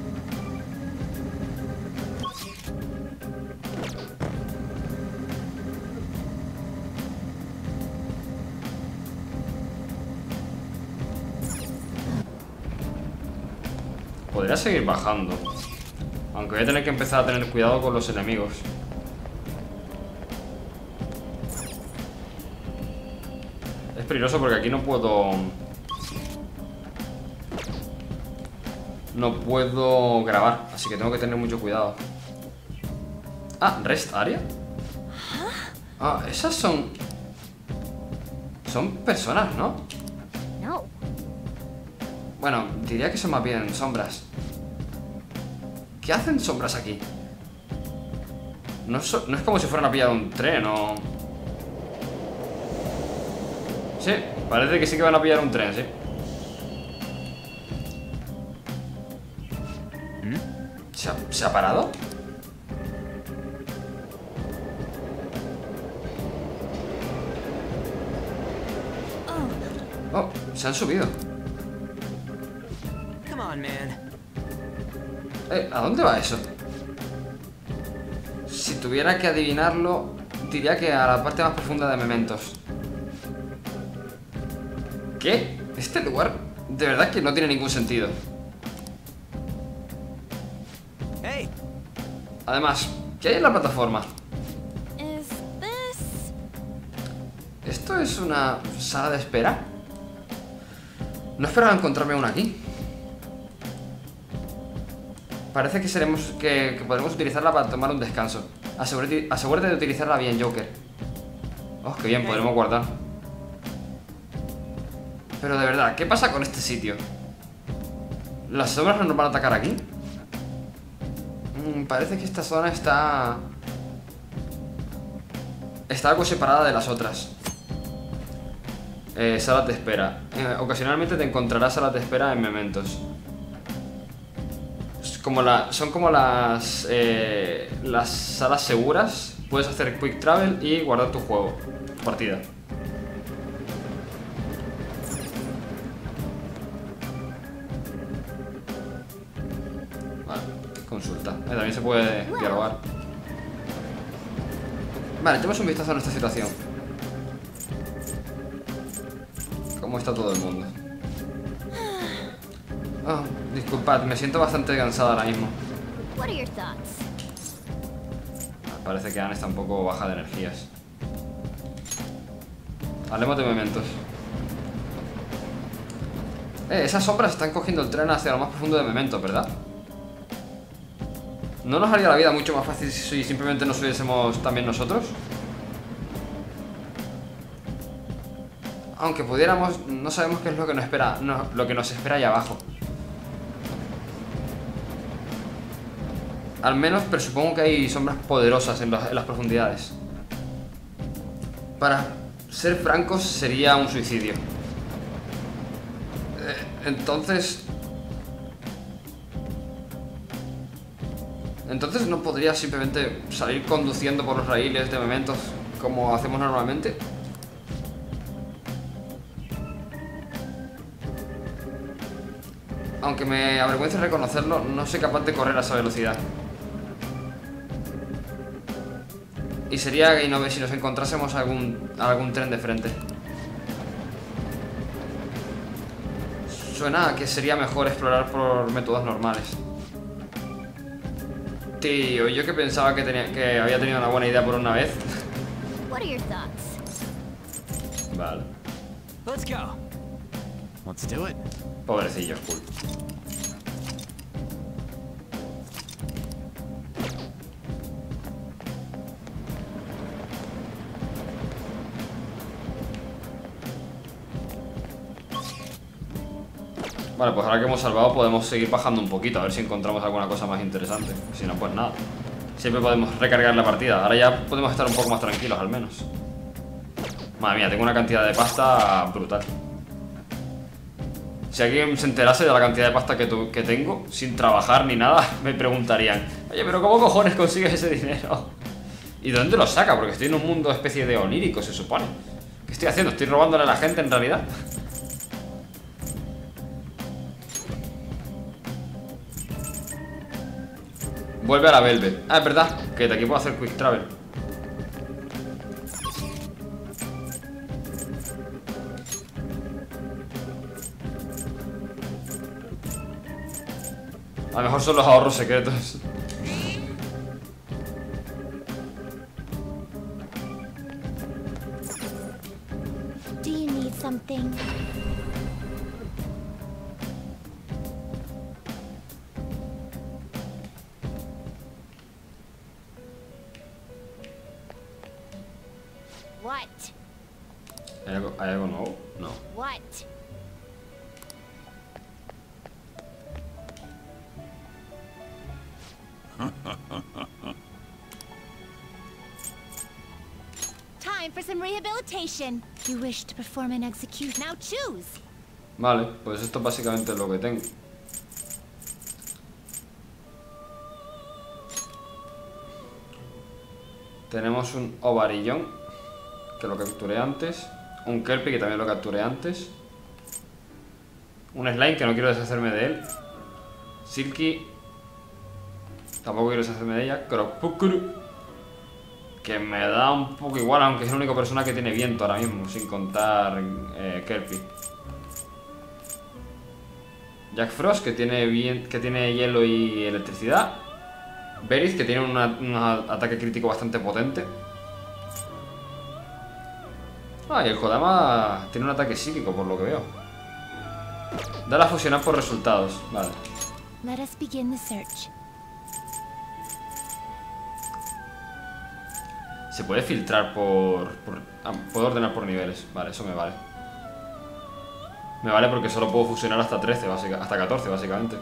Podría seguir bajando. Aunque voy a tener que empezar a tener cuidado con los enemigos. Es peligroso porque aquí no puedo... No puedo grabar, así que tengo que tener mucho cuidado. Ah, ¿rest area? Ah, esas son... Son personas, ¿no? No. Bueno, diría que son más bien sombras. ¿Qué hacen sombras aquí? No es como si fueran a pillar un tren o... Sí, parece que sí que van a pillar un tren, sí. ¿Se ha parado? Oh, se han subido. Come on, man. ¿A dónde va eso? Si tuviera que adivinarlo, diría que a la parte más profunda de Mementos. ¿Qué? Este lugar de verdad que no tiene ningún sentido. Hey. Además, ¿qué hay en la plataforma? Is this... ¿Esto es una sala de espera? No esperaba encontrarme aún aquí. Parece que podremos utilizarla para tomar un descanso. Asegúrate de utilizarla bien, Joker. Oh, qué bien, podremos guardar. Pero de verdad, ¿qué pasa con este sitio? ¿Las sombras no nos van a atacar aquí? Parece que esta zona está algo separada de las otras. Salas de espera. Ocasionalmente te encontrarás salas de espera en Mementos. son como las salas seguras. Puedes hacer quick travel y guardar tu juego, tu partida. Vale, consulta. También se puede dialogar. Vale, echemos un vistazo a nuestra situación. ¿Cómo está todo el mundo? Oh, disculpad, me siento bastante cansada ahora mismo. What are your thoughts? Parece que Anne está un poco baja de energías. Hablemos de Mementos. Esas sombras están cogiendo el tren hacia lo más profundo de Mementos, ¿verdad? ¿No nos haría la vida mucho más fácil si simplemente nos subiésemos también nosotros? Aunque pudiéramos, no sabemos qué es lo que nos espera, lo que nos espera allá abajo. Al menos presupongo que hay sombras poderosas en las profundidades. Para ser francos, sería un suicidio. Entonces no podría simplemente salir conduciendo por los raíles de Mementos como hacemos normalmente. Aunque me avergüence reconocerlo, no soy capaz de correr a esa velocidad. Y sería game over si nos encontrásemos algún tren de frente. Suena a que sería mejor explorar por métodos normales. Tío, yo que pensaba que había tenido una buena idea por una vez. What are your thoughts? Vale. Let's go. Let's do it. Pobrecillo, cool. Vale, pues ahora que hemos salvado podemos seguir bajando un poquito, a ver si encontramos alguna cosa más interesante. Si no, pues nada. Siempre podemos recargar la partida. Ahora ya podemos estar un poco más tranquilos, al menos. Madre mía, tengo una cantidad de pasta brutal. Si alguien se enterase de la cantidad de pasta que tengo, sin trabajar ni nada, me preguntarían: oye, pero ¿cómo cojones consigues ese dinero? ¿Y de dónde lo saca? Porque estoy en un mundo especie de onírico, se supone. ¿Qué estoy haciendo? ¿Estoy robándole a la gente en realidad? Vuelve a la Velvet. Ah, es verdad, que de aquí puedo hacer quick travel. A lo mejor son los ahorros secretos. Do you need something? What? ¿Hay algo nuevo? No. What? Time for some rehabilitation. You wish to perform an execution. Now choose. Vale, pues esto básicamente es lo que tengo. Tenemos un ovarillón, que lo capturé antes. Un kelpie, que también lo capturé antes. Un slime, que no quiero deshacerme de él. Silky, tampoco quiero deshacerme de ella. Crocpukuru, que me da un poco igual, aunque es la única persona que tiene viento ahora mismo, sin contar kelpie. Jack Frost, que tiene hielo y electricidad. Berith, que tiene un ataque crítico bastante potente. Ah, y el Kodama tiene un ataque psíquico, por lo que veo. Dale a fusionar por resultados. Vale. Let us begin the search. Se puede filtrar puedo ordenar por niveles. Vale, eso me vale. Me vale porque solo puedo fusionar hasta 13, hasta 14, básicamente.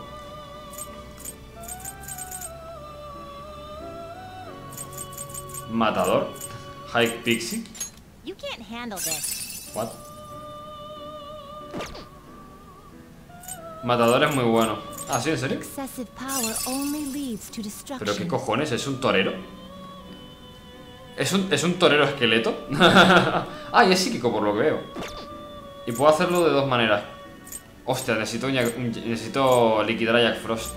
Matador. High Pixie. You can't handle this. What? Matador es muy bueno. ¿Ah, sí? ¿En serio? Excessive power only leads to destruction. ¿Pero qué cojones? ¿Es un torero? ¿Es un torero esqueleto? Ah, y es psíquico por lo que veo. Y puedo hacerlo de dos maneras. Hostia, necesito liquidar a Jack Frost.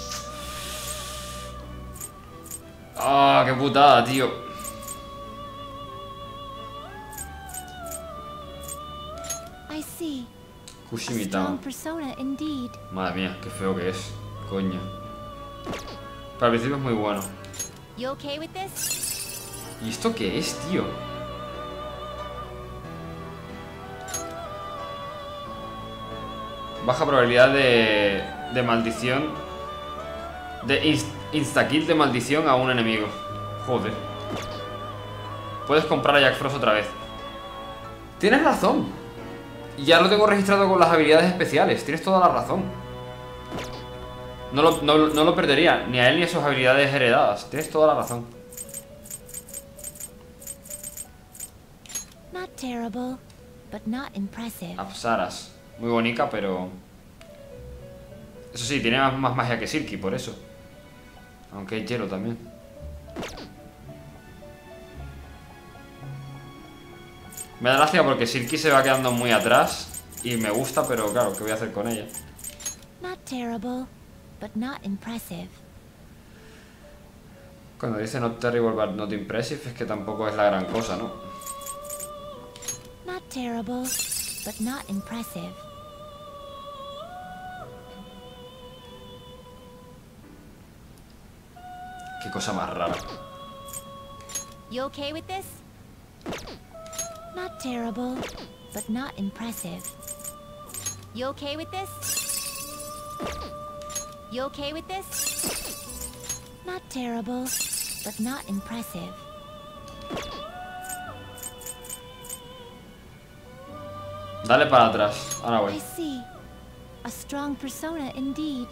Ah, qué putada, tío. I see. A Kushimitama. strong persona indeed. Madre mía, qué feo que es. Coño. Pero al principio es muy bueno. You okay with this? ¿Y esto qué es, tío? Baja probabilidad de maldición. De insta-kill de maldición a un enemigo. Joder. Puedes comprar a Jack Frost otra vez. Tienes razón. Ya lo tengo registrado con las habilidades especiales. Tienes toda la razón. No lo perdería. Ni a él ni a sus habilidades heredadas. Tienes toda la razón. Not terrible, but not impressive. Apsaras. Muy bonita, pero... Eso sí, tiene más magia que Silky, por eso. Aunque es hielo también. Me da gracia porque Silky se va quedando muy atrás. Y me gusta, pero claro, ¿qué voy a hacer con ella? Not terrible, but not impressive. Cuando dice not terrible but not impressive, es que tampoco es la gran cosa, ¿no? Not terrible, but not impressive. Qué cosa más rara. You okay with this? Not terrible, but not impressive. You okay with this? You okay with this? Not terrible, but not impressive. Dale para atrás. Ahora I voy. see. A strong persona indeed.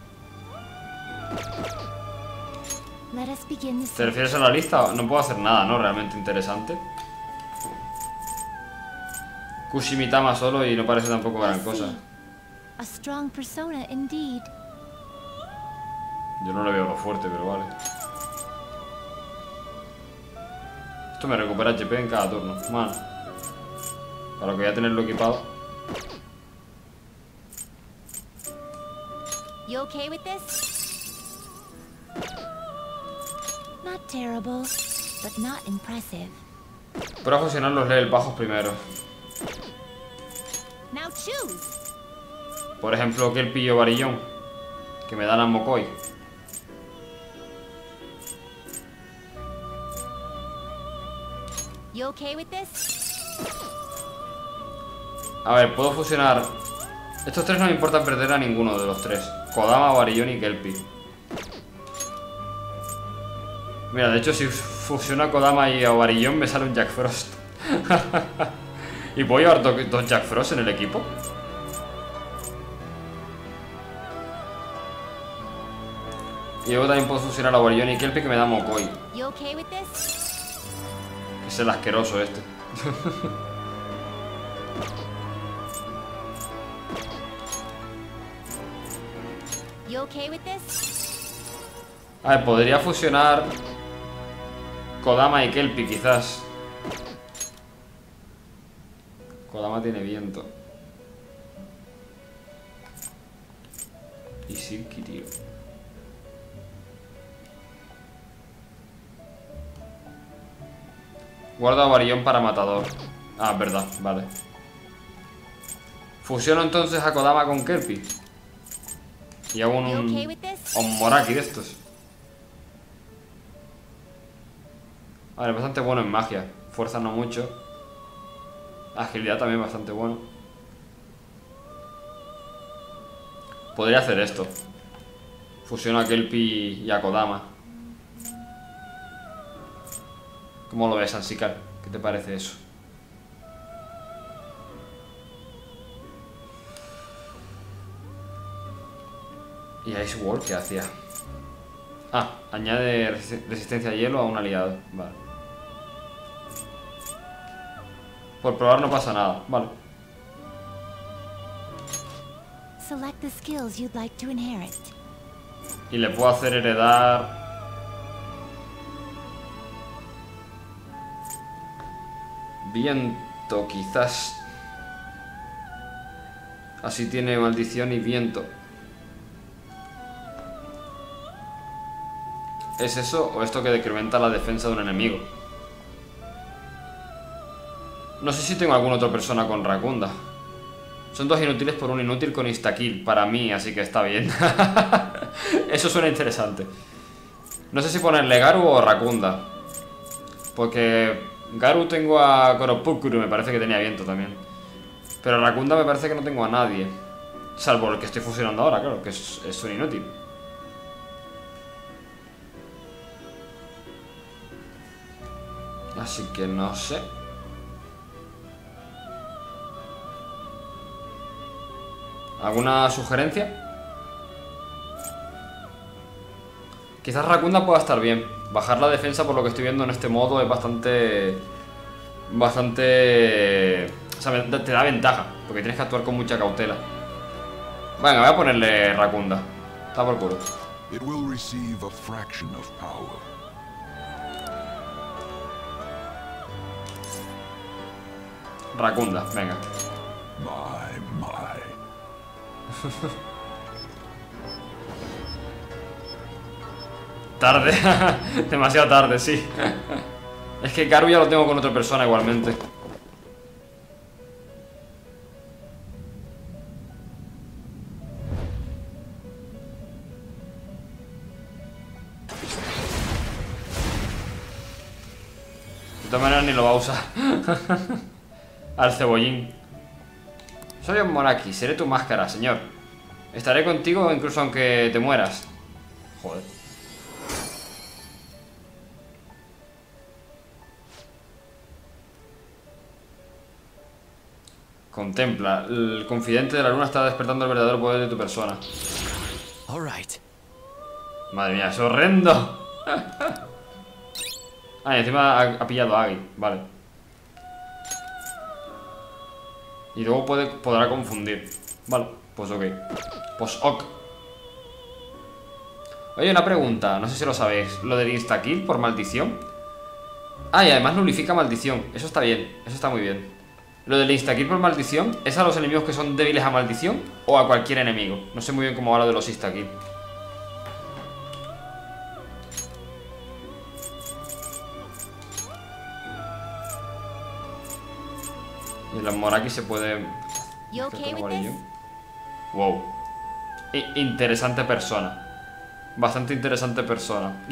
Let us begin the ¿Te search. refieres a la lista? No puedo hacer nada, ¿no? Realmente interesante. Kushimitama solo y no parece tampoco gran cosa. A strong persona indeed. Yo no le veo lo fuerte, pero vale. Esto me recupera HP en cada turno. Bueno. Para lo que voy a tenerlo equipado. You okay with this? Not terrible, but not impressive. Pero a fusionar los levels bajos primero. Now choose. Por ejemplo, que el pillo varillón. Que me dan a Mokoi. You okay with this? A ver, puedo fusionar. Estos tres no me importa perder a ninguno de los tres. Kodama, Varillón y Kelpie. Mira, de hecho si fusiono a Kodama y a Varillón me sale un Jack Frost. ¿Y puedo llevar dos Jack Frost en el equipo? Y luego también puedo fusionar a Varillón y Kelpie que me da Mokoi. You okay with this? Es el asqueroso este. You okay with this? A ver, podría fusionar Kodama y Kelpie quizás. Kodama tiene viento. Y Silky, tío. Guarda a Varillón para matador. Ah, es verdad, vale. Fusiono entonces a Kodama con Kelpie. Y hago You okay un with this? Moraki de estos. Vale, bastante bueno en magia. Fuerza no mucho. Agilidad también bastante bueno. Podría hacer esto. Fusiono a Kelpie y a Kodama. ¿Cómo lo ves, Ansikar? ¿Qué te parece eso? ¿Y Ice Wall qué hacía? Ah, añade resistencia a hielo a un aliado. Vale. Por probar no pasa nada. Vale. select the skills you'd like to inherit. Y le puedo hacer heredar... Viento, quizás. Así tiene maldición y viento. ¿Es eso o esto que decrementa la defensa de un enemigo? No sé si tengo alguna otra persona con Rakunda. Son dos inútiles por un inútil con instakill para mí, así que está bien. Eso suena interesante. No sé si ponerle Garu o Rakunda, porque Garu tengo a Koropukuru, me parece que tenía viento también. Pero Rakunda me parece que no tengo a nadie, salvo el que estoy fusionando ahora, claro, que es un inútil. Así que no sé. ¿Alguna sugerencia? Quizás Rakunda pueda estar bien. Bajar la defensa, por lo que estoy viendo en este modo, es bastante... O sea, te da ventaja, porque tienes que actuar con mucha cautela. Venga, voy a ponerle Rakunda. Está por culo. It will receive a fraction of power. Rakunda, venga. My. Tarde. Demasiado tarde, sí. Es que Garu ya lo tengo con otra persona igualmente. De todas maneras ni lo va a usar. Al cebollín. Soy un Monaki, seré tu máscara, señor. Estaré contigo incluso aunque te mueras. Joder. Contempla. El confidente de la luna está despertando el verdadero poder de tu persona. All right. Madre mía, es horrendo. Ah, y encima ha pillado a Agi. Vale. Y luego podrá confundir. Vale, pues ok. Pues ok. Oye, una pregunta, no sé si lo sabéis. Lo del instakill por maldición. Ah, y además nulifica maldición. Eso está bien, eso está muy bien. Lo del instakill por maldición, ¿es a los enemigos que son débiles a maldición o a cualquier enemigo? No sé muy bien cómo va lo de los instakill. Y en los Monaki se puede... You okay with this? Wow. Interesante persona. Bastante interesante persona.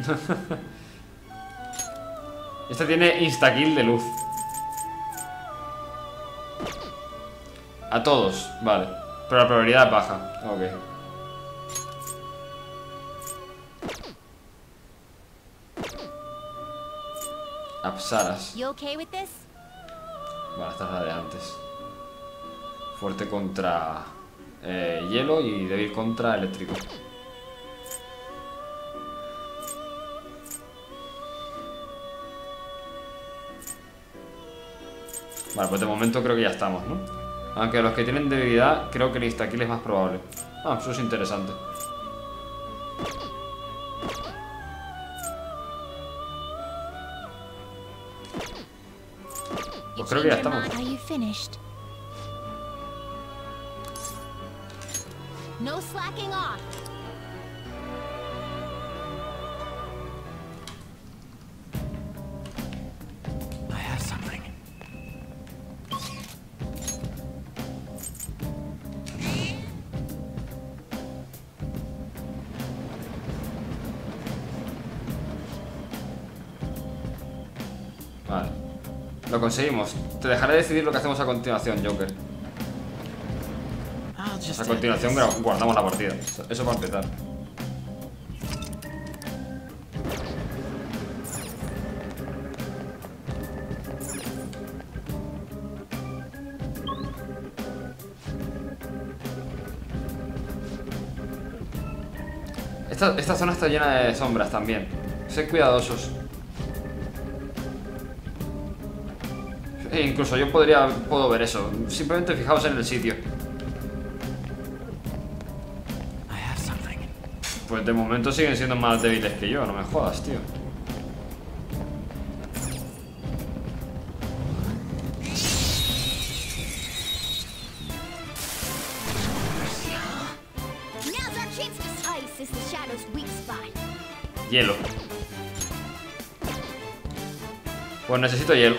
Este tiene instakill de luz. A todos, vale. Pero la probabilidad es baja. Ok. Apsaras. You okay with this? Vale, esta es la de antes. Fuerte contra hielo y débil contra eléctrico. Vale, pues de momento creo que ya estamos, ¿no? Aunque los que tienen debilidad, creo que el instakill es más probable. Ah, eso es interesante. Pues creo que ya estamos. Are you finished? No slacking off. I have something. Vale. Lo conseguimos. Te dejaré decidir lo que hacemos a continuación, Joker. I'll just A continuación guardamos la partida. Eso para empezar. Esta zona está llena de sombras también. Sed cuidadosos. Incluso yo puedo ver eso. Simplemente fijaos en el sitio. Pues de momento siguen siendo más débiles que yo, no me jodas, tío. Now's our chance to ice is the shadow's weak spot. Hielo. Pues necesito hielo.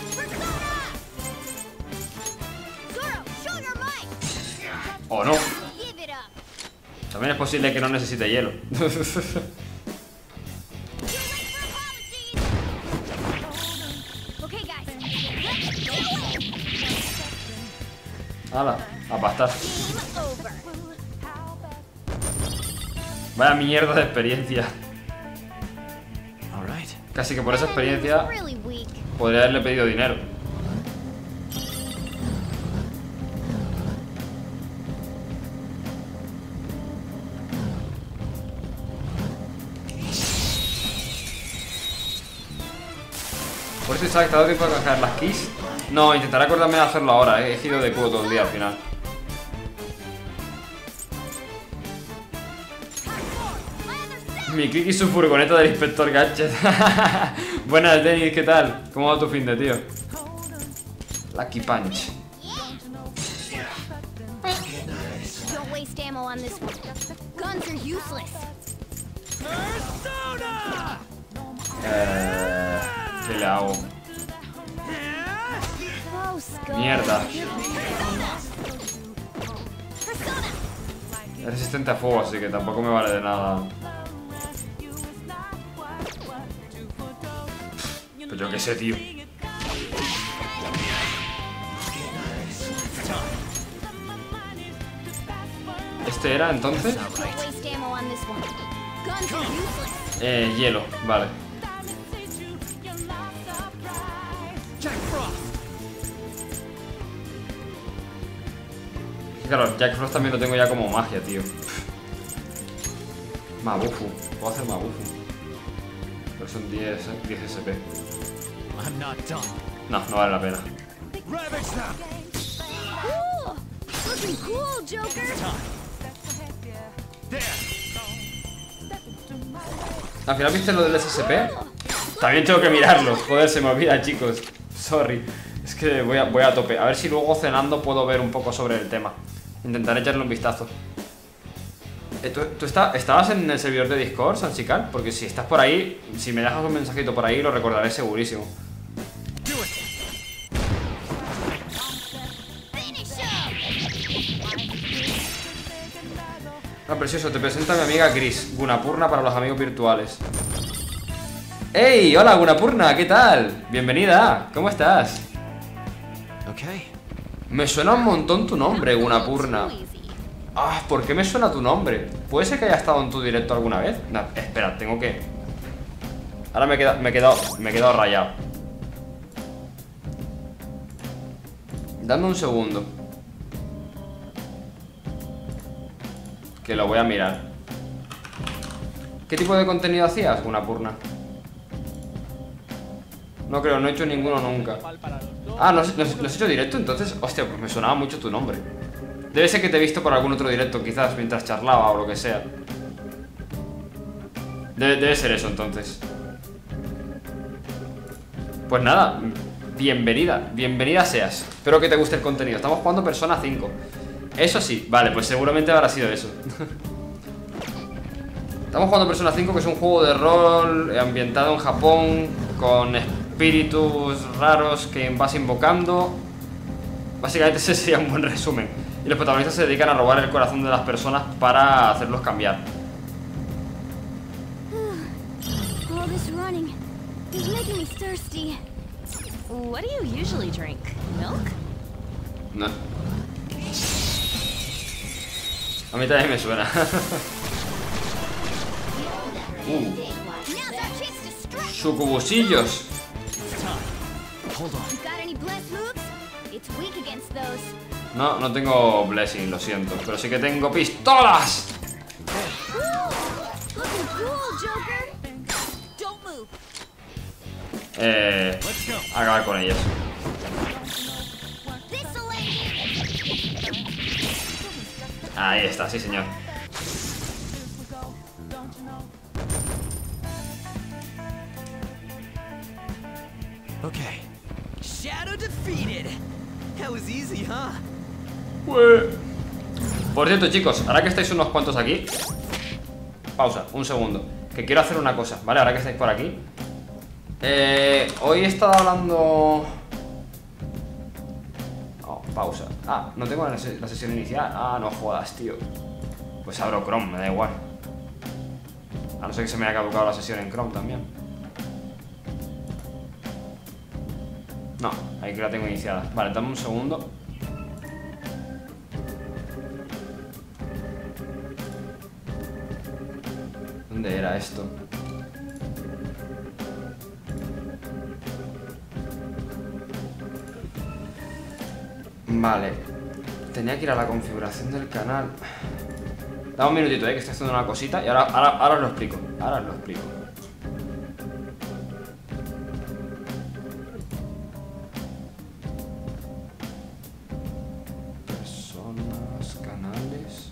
Zoro, show your might. O no. Give it up. También es posible que no necesite hielo. Too late for apologies. Okay, guys. Let's do it. Hala, a pastar. Game over. Vaya mierda de experiencia. All right. Casi que por esa experiencia Really weak. podría haberle pedido dinero. Por eso sabes que te ha dado tiempo de canjear las keys. No, intentaré acordarme de hacerlo ahora. He ido de cubo todo el día al final. Mi Kiki y su furgoneta del inspector Gadget. Buenas, Denis, ¿qué tal? ¿Cómo va tu fin de tío? Lucky Punch. Don't waste ammo on this one. Guns are useless. ¿Qué le hago? Oh, Skull. Mierda. Persona. Es resistente a fuego, así que tampoco me vale de nada. Pues yo qué sé, tío. ¿Este era entonces? Don't waste ammo on this one. Guns are useless. Hielo, vale. Jack Frost. Claro, Jack Frost también lo tengo ya como magia, tío. Mabufu. Puedo hacer Mabufu. Pero son 10 SP. I'm not done. No, no vale la pena. Ravage them. Ooh, looking cool, Joker. There. Al final viste lo del SSP. También tengo que mirarlo. Joder, se me olvida, chicos. Sorry. Es que voy a tope. A ver si luego cenando puedo ver un poco sobre el tema. Intentaré echarle un vistazo. ¿Tú estabas en el servidor de Discord, Sansical? Porque si estás por ahí, si me dejas un mensajito por ahí, lo recordaré segurísimo. Do it. Finish up. Ah, precioso, te presento a mi amiga Chris, Gunapurna para los amigos virtuales. ¡Hey! Hola, Gunapurna, ¿qué tal? Bienvenida, ¿cómo estás? Okay. Me suena un montón tu nombre, Gunapurna. Too easy. Ah, ¿por qué me suena tu nombre? ¿Puede ser que haya estado en tu directo alguna vez? No, espera, tengo que... Ahora me he quedado rayado. Dame un segundo. Que lo voy a mirar. ¿Qué tipo de contenido hacías, Gunapurna? No creo, no he hecho ninguno nunca. Ah, ¿no has hecho directo entonces? Hostia, pues me sonaba mucho tu nombre. Debe ser que te he visto por algún otro directo, quizás, mientras charlaba o lo que sea. Debe ser eso, entonces. Pues nada, bienvenida seas. Espero que te guste el contenido. Estamos jugando Persona 5. Eso sí, vale, pues seguramente habrá sido eso. Estamos jugando Persona 5, que es un juego de rol ambientado en Japón, con espíritus raros que vas invocando. Básicamente ese sería un buen resumen. Y los protagonistas se dedican a robar el corazón de las personas para hacerlos cambiar. All this running is making me thirsty. What do you usually drink? Milk? No. A mí también me suena. Now's our chance to strike. Sucubusillos. Hold on. You got any blessed moves? It's weak against those. No, no tengo blessing, lo siento. Pero sí que tengo pistolas. Looking cool, Joker. Don't move. Let's go. Acabar con ellos. This'll end. Ahí está, sí señor. Okay. Shadow defeated. That was easy, huh? Por cierto, chicos, ahora que estáis unos cuantos aquí, pausa, un segundo, que quiero hacer una cosa, ¿vale? Ahora que estáis por aquí, hoy he estado hablando... Oh, pausa. Ah, no tengo la sesión inicial. Ah, no jodas, tío. Pues abro Chrome, me da igual. A no ser que se me haya caducado la sesión en Chrome también. No, ahí que la tengo iniciada. Vale, dame un segundo. ¿Dónde era esto? Vale. Tenía que ir a la configuración del canal. Dame un minutito, que estoy haciendo una cosita. Y ahora os lo explico. Ahora os lo explico. Personas, canales.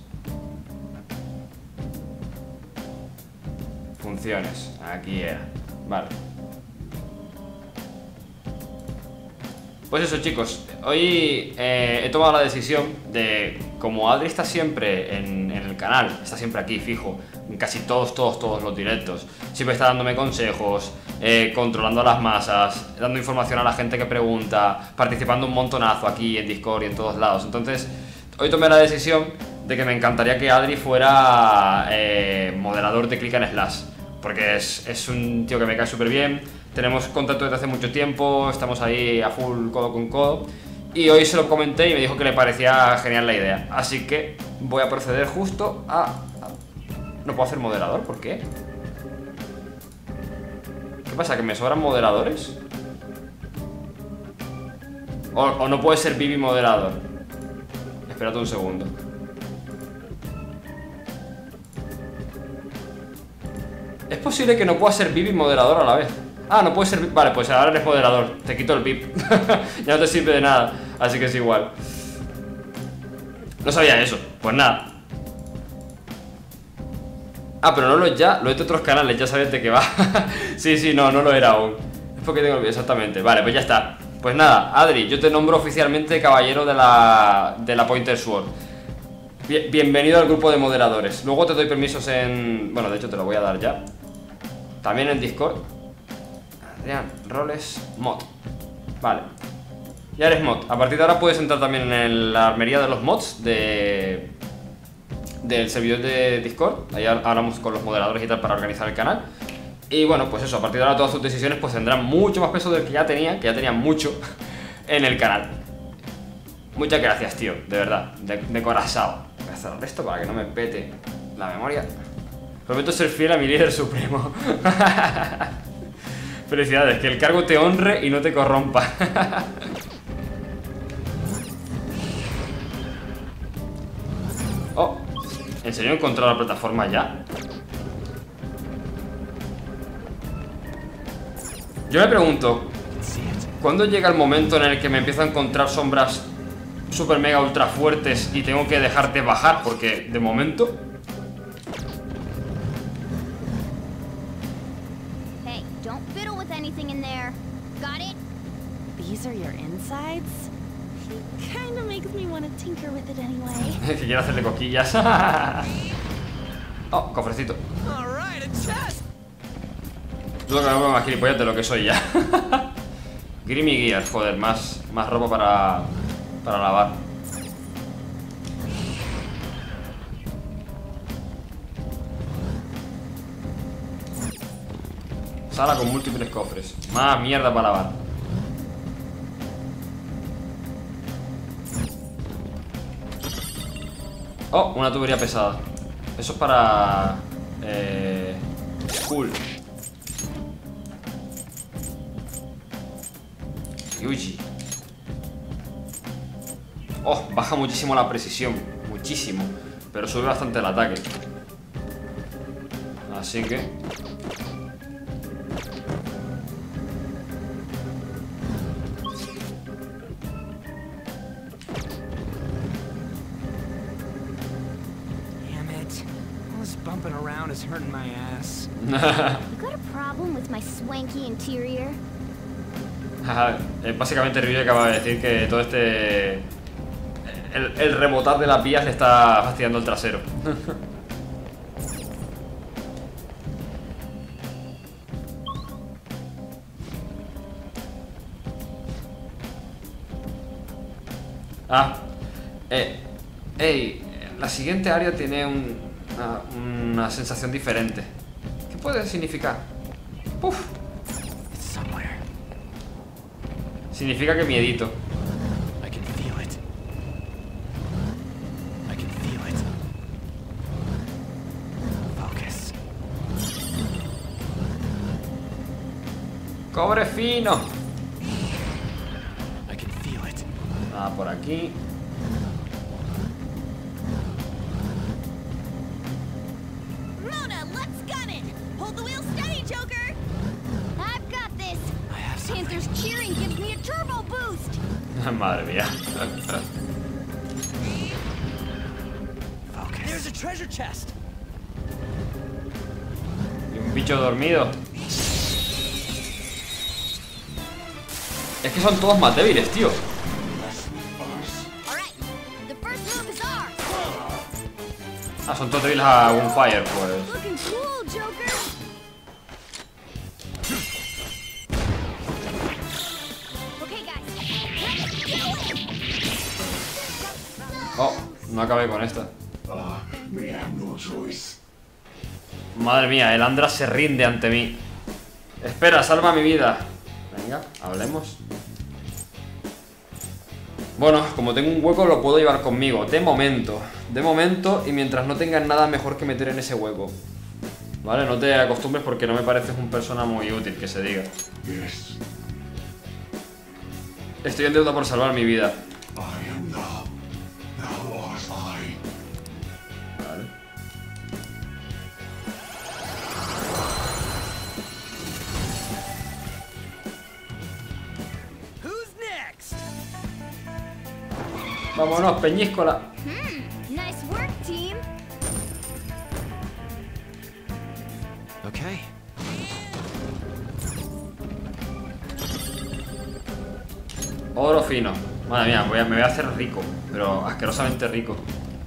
Funciones. Aquí era. Vale. Pues eso, chicos, hoy he tomado la decisión de, como Adri está siempre en el canal, está siempre aquí fijo, en casi todos los directos, siempre está dándome consejos, controlando a las masas, dando información a la gente que pregunta, participando un montonazo aquí en Discord y en todos lados. Entonces, hoy tomé la decisión de que me encantaría que Adri fuera moderador de Click and Slash, porque es un tío que me cae súper bien. Tenemos contacto desde hace mucho tiempo, estamos ahí a full codo con codo. Y hoy se lo comenté y me dijo que le parecía genial la idea. Así que voy a proceder justo a... ¿No puedo hacer moderador? ¿Por qué? ¿Qué pasa? ¿Que me sobran moderadores? ¿O no puede ser Vivi moderador? Espérate un segundo. ¿Es posible que no pueda ser Vivi moderador a la vez? Ah, no puede ser... Vale, pues ahora eres moderador. Te quito el VIP. Ya no te sirve de nada. Así que es igual. No sabía eso. Pues nada. Ah, pero no lo es ya. Lo he hecho otros canales. Ya sabes de qué va. Sí, no lo era aún. Es porque tengo... Exactamente. Vale, pues ya está. Pues nada, Adri, yo te nombro oficialmente caballero de la Pointer Sword. Bienvenido al grupo de moderadores. Luego te doy permisos en... Bueno, de hecho te lo voy a dar ya. También en Discord. Adrián, roles, mod. Vale. Ya eres mod. A partir de ahora puedes entrar también en la armería de los mods del servidor de Discord. Ahí hablamos con los moderadores y tal para organizar el canal. Y bueno, pues eso, a partir de ahora todas tus decisiones pues tendrán mucho más peso del que ya tenía mucho en el canal. Muchas gracias, tío, de verdad, de corazón. Voy a cerrar esto para que no me pete la memoria. Prometo ser fiel a mi líder supremo. Felicidades, que el cargo te honre y no te corrompa. Oh, ¿en serio he encontrado la plataforma ya? Yo me pregunto, ¿cuándo llega el momento en el que me empiezo a encontrar sombras super mega ultra fuertes y tengo que dejarte bajar? Porque de momento... Hey, don't fiddle with anything in there. Got it? These are your insides? He kinda makes me want to tinker with it anyway. Que quiero hacerle cosquillas. Oh, cofrecito. All right, a chest. Dudo que me ponga más gilipollas de lo que soy ya. Grimy Gear, joder, más ropa para lavar. Sala con múltiples cofres. Más mierda para lavar. Oh, una tubería pesada. Eso es para... Cool. Yuji. Oh, baja muchísimo la precisión. Muchísimo. Pero sube bastante el ataque. Así que... Damn it. All this bumping around is hurting my ass. You got a problem with my swanky interior? Ajá, básicamente Ryuji acaba de decir que todo este... El rebotar de las vías le está fastidiando el trasero. La siguiente área tiene una sensación diferente. ¿Qué puede significar? Puf. Significa que miedito. Cobre fino. Por aquí. Mona, let's gun it. Hold the wheel steady, Joker. I've got this. Panther's cheering gives me a turbo boost. Madre mía. There's a treasure chest. Y un bicho dormido. Es que son todos más débiles, tío. Ah, son todos débiles a Gunfire, pues. Oh, no acabé con esta. Madre mía, el Andra se rinde ante mí. Espera, salva mi vida. Venga, hablemos. Bueno, como tengo un hueco lo puedo llevar conmigo. De momento, y mientras no tengas nada mejor que meter en ese hueco. Vale, no te acostumbres porque no me pareces un persona muy útil, que se diga. Estoy en deuda por salvar mi vida. Vale. Vámonos, peñíscola. Nice work, team. Okay. Oro fino. Madre mía, me voy a hacer rico. Pero asquerosamente rico.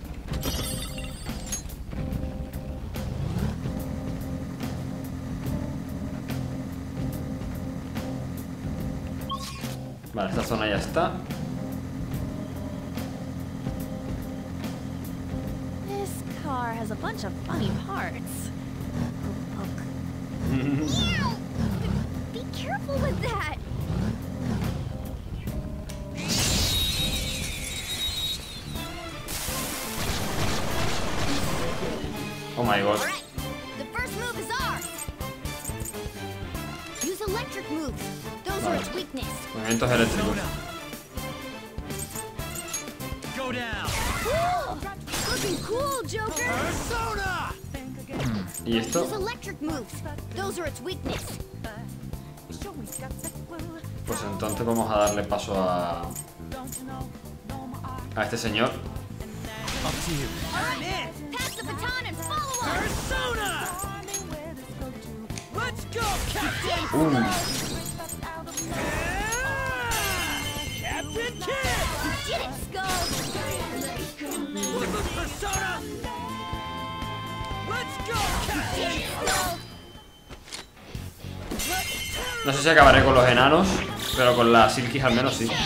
Vale, esta zona ya está. This car has a bunch of funny parts. Ew! Be careful with that. Oh my god. All right. The first move is ours. Use electric moves. Those are its weakness. Movimientos eléctricos. Go down. Cool. Looking cool, Joker. Persona. ¿Y esto? Use electric moves. Those are its weakness. Pues entonces vamos a darle paso a este señor. Up to you. All right. Pass the baton and follow us. Persona. Let's go, Captain. Captain Kid. You did it, Skull. Look at Persona. Let's go, Captain. Skull. No sé si acabaré con los enanos, pero con las Silkies al menos sí.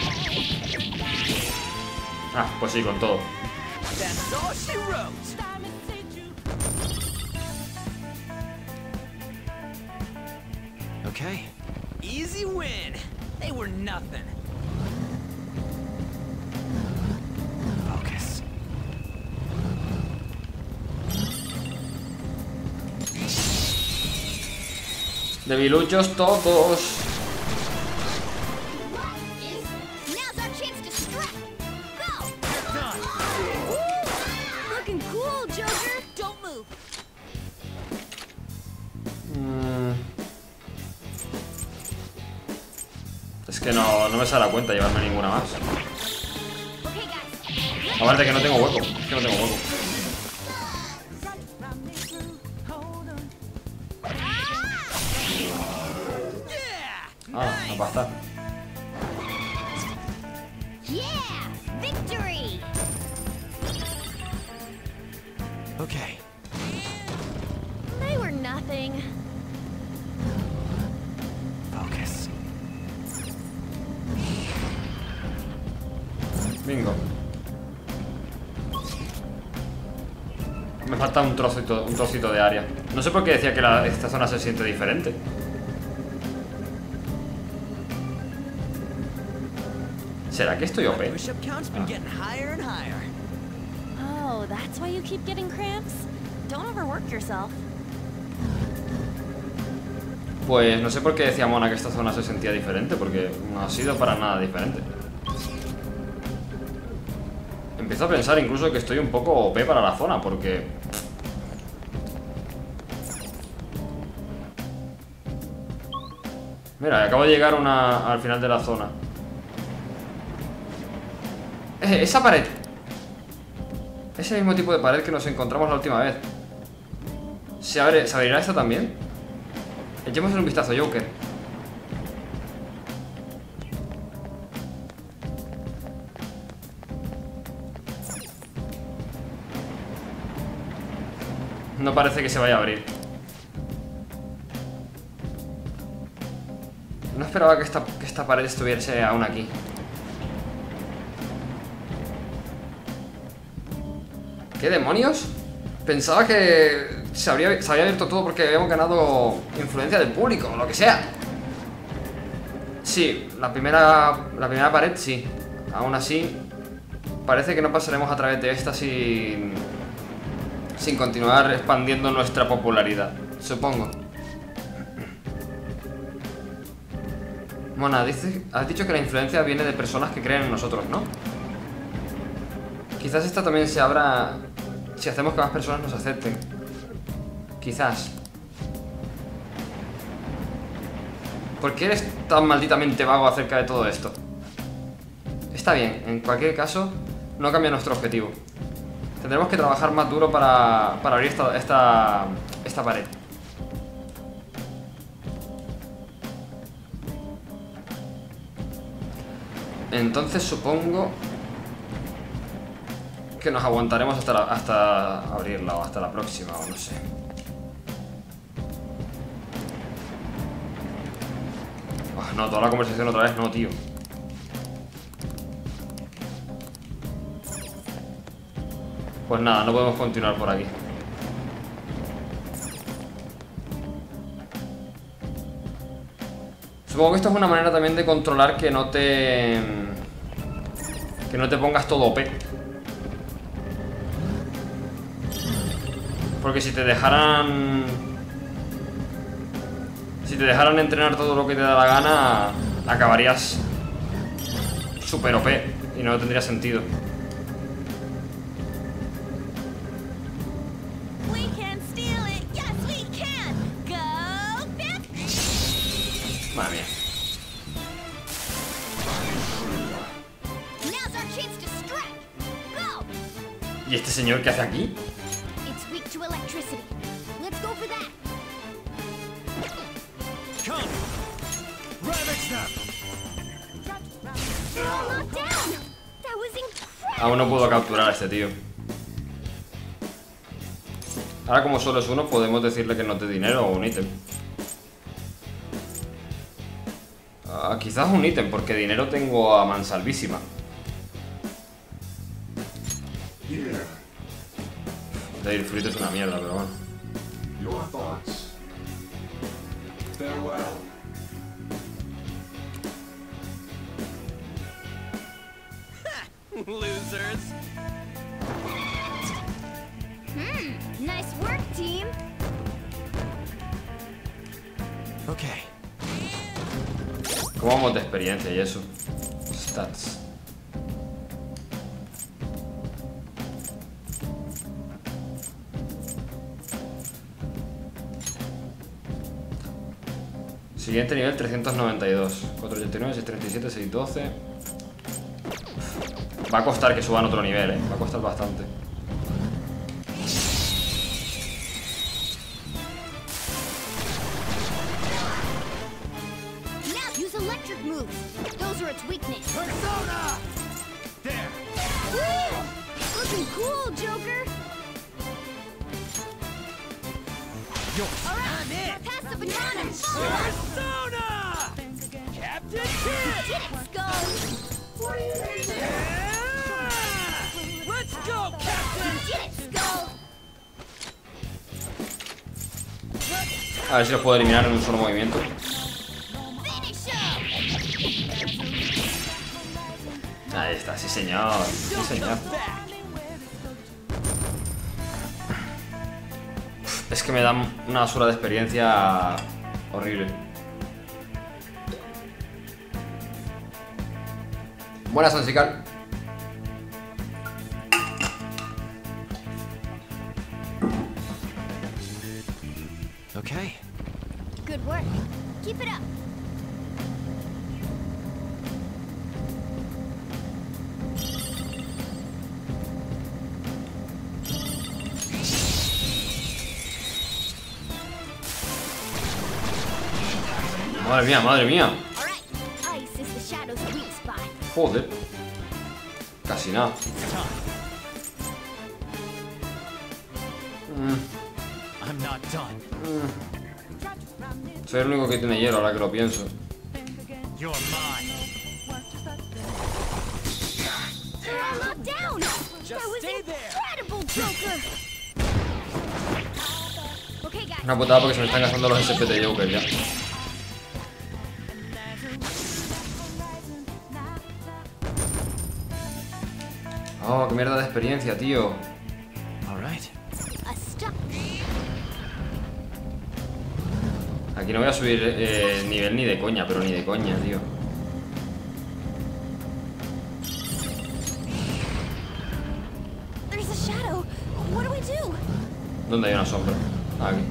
Ah, pues sí, con todo. That's all she wrote. Okay. Easy win. They were nothing. Focus. Debiluchos todos. Now's our chance to strike. Go. Done. Looking cool, Joker. Don't move. Es que no me sale a cuenta llevarme ninguna más. Okay, guys. Aparte que no tengo hueco. Es que no tengo hueco. Ah, a pastar. Yeah! Victory! Okay. They were nothing. Focus. Bingo. Me falta un trocito de área. No sé por qué decía que esta zona se siente diferente. ¿Será que estoy OP? Push-up count's been getting higher and higher. Oh, that's why you keep getting cramps? Don't overwork yourself. Pues no sé por qué decía Mona que esta zona se sentía diferente, porque no ha sido para nada diferente. Empiezo a pensar incluso que estoy un poco OP para la zona, porque... Mira, acabo de llegar al final de la zona. Esa pared. Ese mismo tipo de pared que nos encontramos la última vez. ¿Se abrirá esta también? Echemos un vistazo, Joker. No parece que se vaya a abrir. No esperaba que esta pared estuviese aún aquí. ¿Qué demonios? Pensaba que se había abierto todo porque habíamos ganado influencia del público o lo que sea. Sí, la primera pared sí. Aún así, parece que no pasaremos a través de esta sin continuar expandiendo nuestra popularidad, supongo. Mona, has dicho que la influencia viene de personas que creen en nosotros, ¿no? Quizás esta también se abra si hacemos que más personas nos acepten. Quizás. ¿Por qué eres tan malditamente vago acerca de todo esto? Está bien, en cualquier caso, no cambia nuestro objetivo. Tendremos que trabajar más duro para abrir esta pared. Entonces supongo que nos aguantaremos hasta abrirla o hasta la próxima, o no sé. Oh, no, toda la conversación otra vez no, tío. Pues nada, no podemos continuar por aquí. Supongo que esto es una manera también de controlar que no te pongas todo OP. Porque si te dejaran entrenar todo lo que te da la gana, acabarías super OP y no tendría sentido. Madre mía. ¿Y este señor qué hace aquí? Aún no puedo capturar a este tío. Ahora como solo es uno, podemos decirle que nos dé dinero o un ítem. Quizás un ítem, porque dinero tengo a mansalvísima. El fruto es una mierda, pero bueno. Your thoughts. Farewell. Losers. Nice work, team. Okay. ¿Cómo vamos de experiencia y eso? Stats. Siguiente nivel 392. 489, 637, 612. Va a costar que suban otro nivel, va a costar bastante. Now use attack moves. Those are its weakness. Persona! There. Woo! Looking cool, Joker. All right, pass the banana. Persona! Captain Kid! Get it, Skull. Yeah! Let's go, Captain! Get it, Skull. A ver si los puedo eliminar en un solo movimiento. Finish him. Ahí está, sí señor. Sí señor. Es que me dan una basura de experiencia horrible. Buenas, Ansical. Okay. Good work. Keep it up. Madre mía, madre mía. All right. Ice is the shadow's weak spot. Joder. Casi nada. I'm not done. Soy el único que tiene hielo ahora que lo pienso. You're mine. You're all locked down. That was stay there. incredible, Joker. Okay, guys. Una putada porque se me están gastando los SP de Joker ya. Oh, qué mierda de experiencia, tío. All right. A stop. Aquí no voy a subir nivel ni de coña, pero ni de coña, tío. There's a shadow. What do we do? ¿Dónde hay una sombra? Ah, aquí.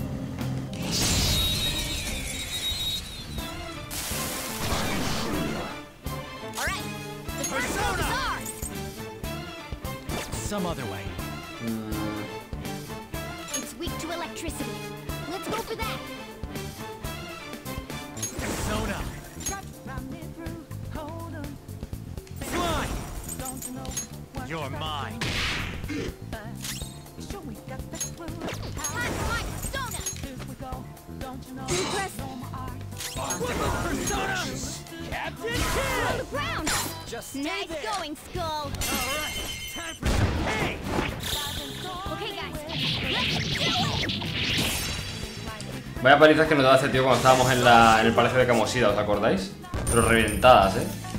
All right. The first move is ours. Some other way. It's weak to electricity. Let's go for that. Persona. Fly. You're mine. Time for my persona. Impress Persona. Captain on Kid. the ground. Just stay Nice there. going, Skull. All right. Time for some pain. Okay, guys. Let's do it. Vaya palizas que nos daba este tío cuando estábamos en el Palacio de Camosida, ¿os acordáis? Pero reventadas,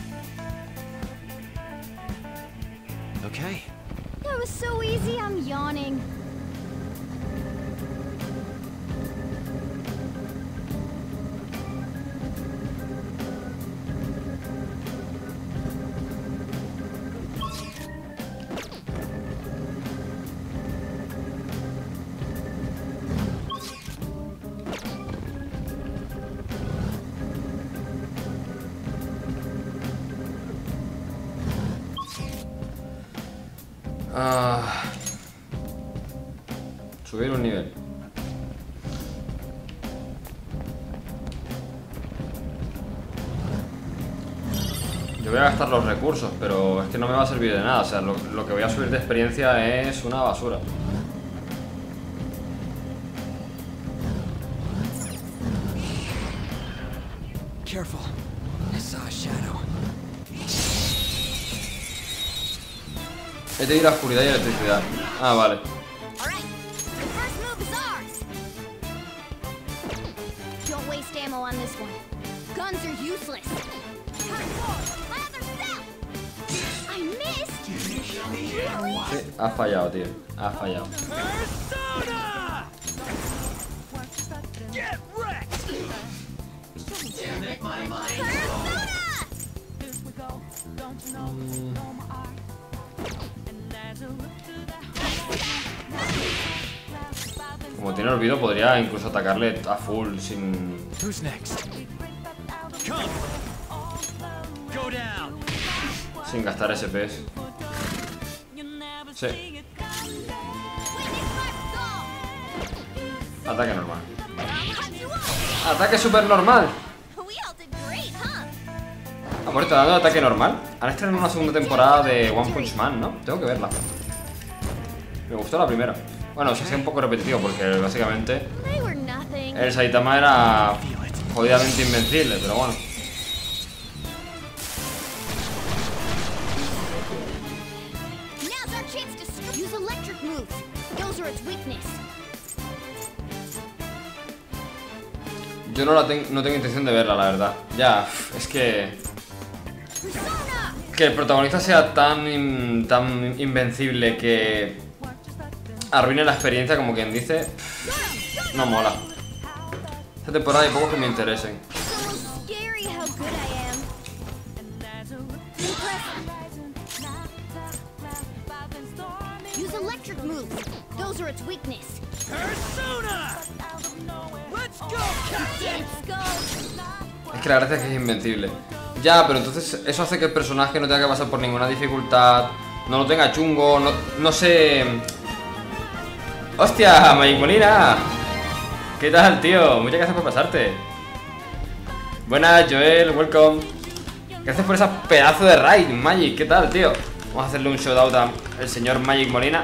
Okay. That was so easy, I'm yawning. Subir un nivel. Yo voy a gastar los recursos, pero es que no me va a servir de nada. O sea, lo que voy a subir de experiencia es una basura. Careful. I saw a shadow. He de ir a oscuridad y electricidad. Ah, vale. All right. The first move is ours. Don't waste ammo on this one. Guns are useless. Lather cell. I missed. Really? Sí, ha fallado, tío. Ha fallado. Persona! Get wrecked! Persona! Como tiene olvido, podría incluso atacarle a full sin... Who's next? Come! Go down! sin gastar SPS. Sí. Witness my Ataque normal. skull. I'll cut you off. Ataque super normal. We all did great, huh? Ah, por esto, dando ataque normal. Han estrenado una segunda temporada de One Punch Man, ¿no? Tengo que verla. Me gustó la primera. Bueno, se hacía un poco repetitivo porque básicamente They were nothing. el Saitama era jodidamente invencible, pero bueno. Now's our chance to use electric moves. Those are its weakness. Yo no tengo intención de verla, la verdad. Ya, es que el protagonista sea tan invencible que arruine la experiencia, como quien dice, no mola. Esta temporada hay pocos que me interesen. So scary how good I am. Impressive. Use electric moves. Those are its weakness. Persona! Let's go, Captain! Let's go. Es que la gracia es que es invencible. Ya, pero entonces eso hace que el personaje no tenga que pasar por ninguna dificultad, no lo tenga chungo, no sé... ¡Hostia, Magic Molina! ¿Qué tal, tío? Muchas gracias por pasarte. Buenas, Joel, welcome. Gracias por esa pedazo de raid, Magic. ¿Qué tal, tío? Vamos a hacerle un shoutout al señor Magic Molina.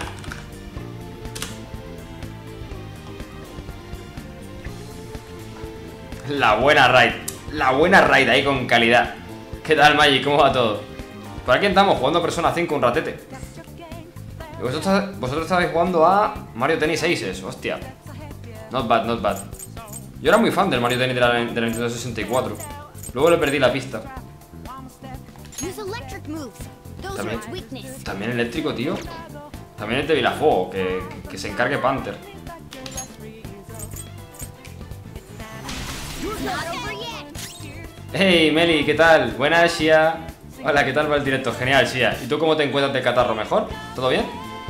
La buena raid ahí con calidad. ¿Qué tal, Magic? ¿Cómo va todo? Por aquí estamos jugando a Persona 5 un ratete. Y vosotros estabais jugando a Mario Tennis Aces. Hostia. Not bad, not bad. Yo era muy fan del Mario Tennis de la Nintendo 64. Luego le perdí la pista. Use electric moves. Those are its weakness. También eléctrico, tío. También el de Vilafuego, que se encargue Panther. Not over yet. Hey, Meli, ¿qué tal? Buenas, Shia. Hola, ¿qué tal va el directo? Genial, Shia. ¿Y tú cómo te encuentras de catarro? ¿Mejor? ¿Todo bien?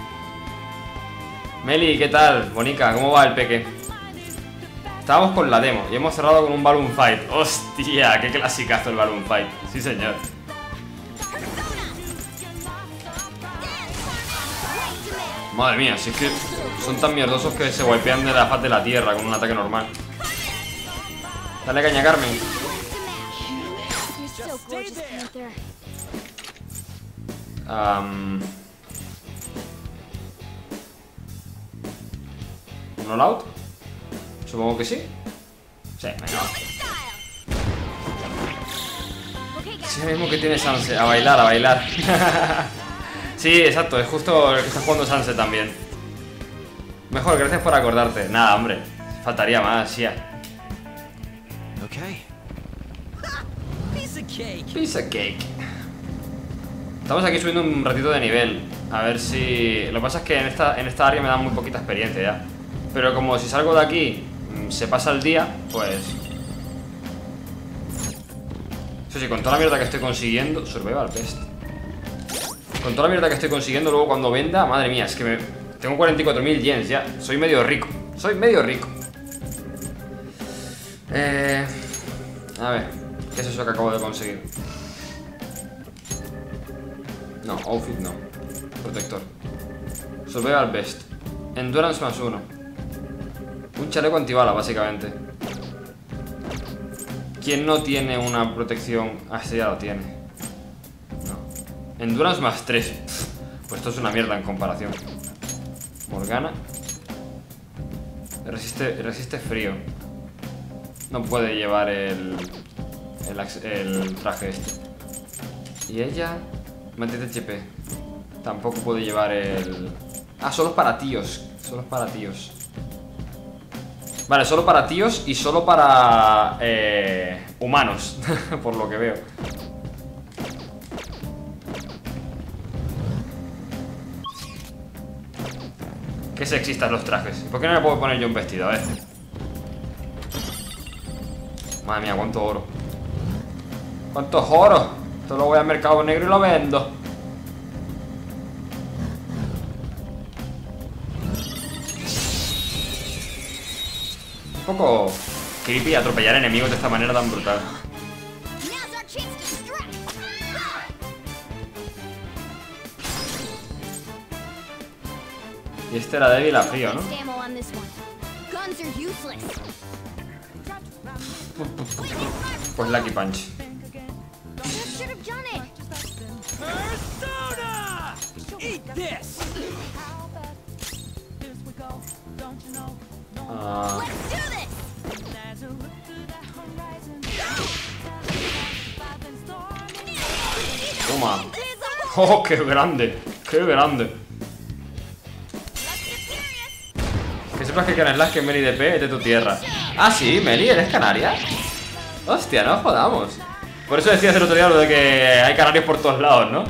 Meli, ¿qué tal? Bonica, ¿cómo va el peque? Estábamos con la demo y hemos cerrado con un Balloon Fight. ¡Hostia! ¡Qué clasicazo el Balloon Fight! Sí, señor. Madre mía, si es que son tan mierdosos que se wipean de la faz de la tierra con un ataque normal. Dale caña, Carmen. You're so gorgeous, Panther. ¿Un all out? Supongo que sí. Sí, venga. Sí, mismo que tiene Sanse. A bailar, a bailar. Sí, exacto, es justo el que está jugando Sanse también. Mejor, gracias por acordarte. Nada, hombre, faltaría más, ya. Okay. Piece of cake. Piece of cake. Estamos aquí subiendo un ratito de nivel. A ver si... Lo que pasa es que en esta área me dan muy poquita experiencia ya. Pero como si salgo de aquí se pasa el día, pues... Eso sí, con toda la mierda que estoy consiguiendo... Survival Best. Con toda la mierda que estoy consiguiendo, luego cuando venda... Madre mía, es que tengo 44.000 yens ya. Soy medio rico. Soy medio rico. A ver, ¿qué es eso que acabo de conseguir? No, outfit no. Protector. Survival Best. Endurance +1. Un chaleco antibala, básicamente. ¿Quién no tiene una protección? Ah, este ya lo tiene. No. Endurance +3. Pues esto es una mierda en comparación. Morgana. Resiste frío. No puede llevar el traje este. Y ella... Mantente HP. Tampoco puede llevar el... Ah, solo es para tíos. Solo es para tíos. Vale, solo para tíos y solo para... humanos. Por lo que veo. Qué sexistas los trajes. ¿Por qué no me puedo poner yo un vestido? A ver. Madre mía, cuánto oro. ¿Cuántos oro? Esto lo voy al mercado negro y lo vendo. Un poco creepy atropellar enemigos de esta manera tan brutal. Now's our chance to strike. Y este era débil a frío, ¿no? Ammo on this one. Guns are useless. Pues Lucky Punch. That should Janet! Persona! Eat this! Ah, Let's do this! toma. ¡Oh, qué grande! ¡Qué grande! Que sepas que Can Slash, que Meli DP es de tu tierra. Ah, sí, Meli, ¿eres canaria? Hostia, no jodamos. Por eso decías el otro día lo de que hay canarios por todos lados, ¿no?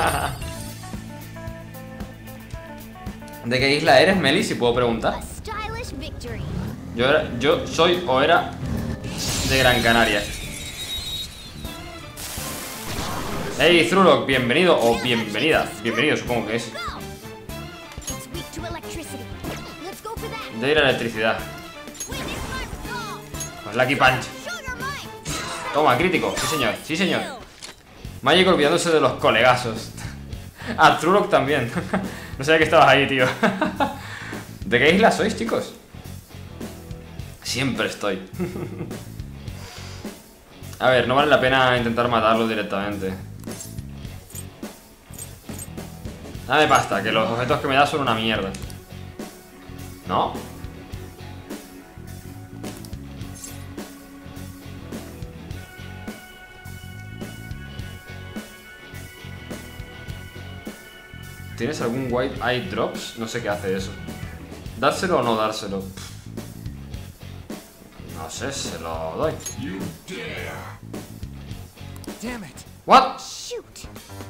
¿De qué isla eres, Meli, si puedo preguntar? A stylish victory. Yo soy o era de Gran Canaria. Hey, Thrulok, bienvenido o bienvenida. Bienvenido, supongo que es. Go! It's weak to electricity. Let's go for that. De ir a electricidad. Witness my resolve. Pues Lucky Punch. Show your might. Toma, crítico. Sí, señor. Sí, señor. Magic olvidándose de los colegazos. Ah, Thrulok también. No sabía que estabas ahí, tío. ¿De qué isla sois, chicos? Siempre estoy. A ver, no vale la pena intentar matarlo directamente. Dame pasta, que los objetos que me da son una mierda. ¿No? ¿Tienes algún White Eye Drops? No sé qué hace eso. ¿Dárselo o no dárselo? No sé, se lo doy. You dare! Damn it! ¿What? Shoot.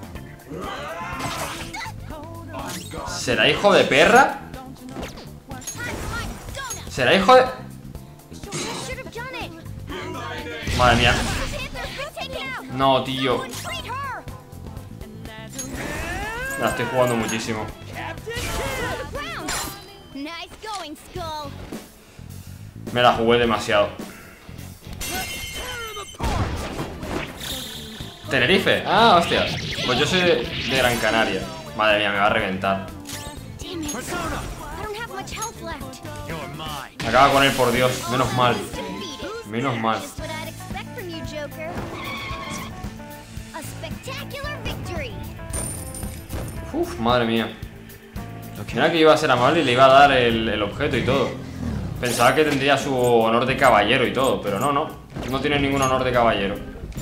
¿Será hijo de perra? Time for my donut. ¿Será hijo de...? Should have done it. Madre mía. Panther, take it out. No, tío. Complete her. La estoy jugando muchísimo. Round. Nice going, Skull. Me la jugué demasiado. Tenerife. Ah, hostia. Pues yo soy de Gran Canaria. Madre mía, me va a reventar. Damn it. Persona! I don't have much health left. You're mine. Acaba con él, por Dios. Menos mal. Defeated. Menos mal. Just what I'd expect from you, Joker. A spectacular victory. Uf, madre mía. Mira que iba a ser amable y le iba a dar el objeto y todo. Pensaba que tendría su honor de caballero y todo, pero no, no. No tiene ningún honor de caballero.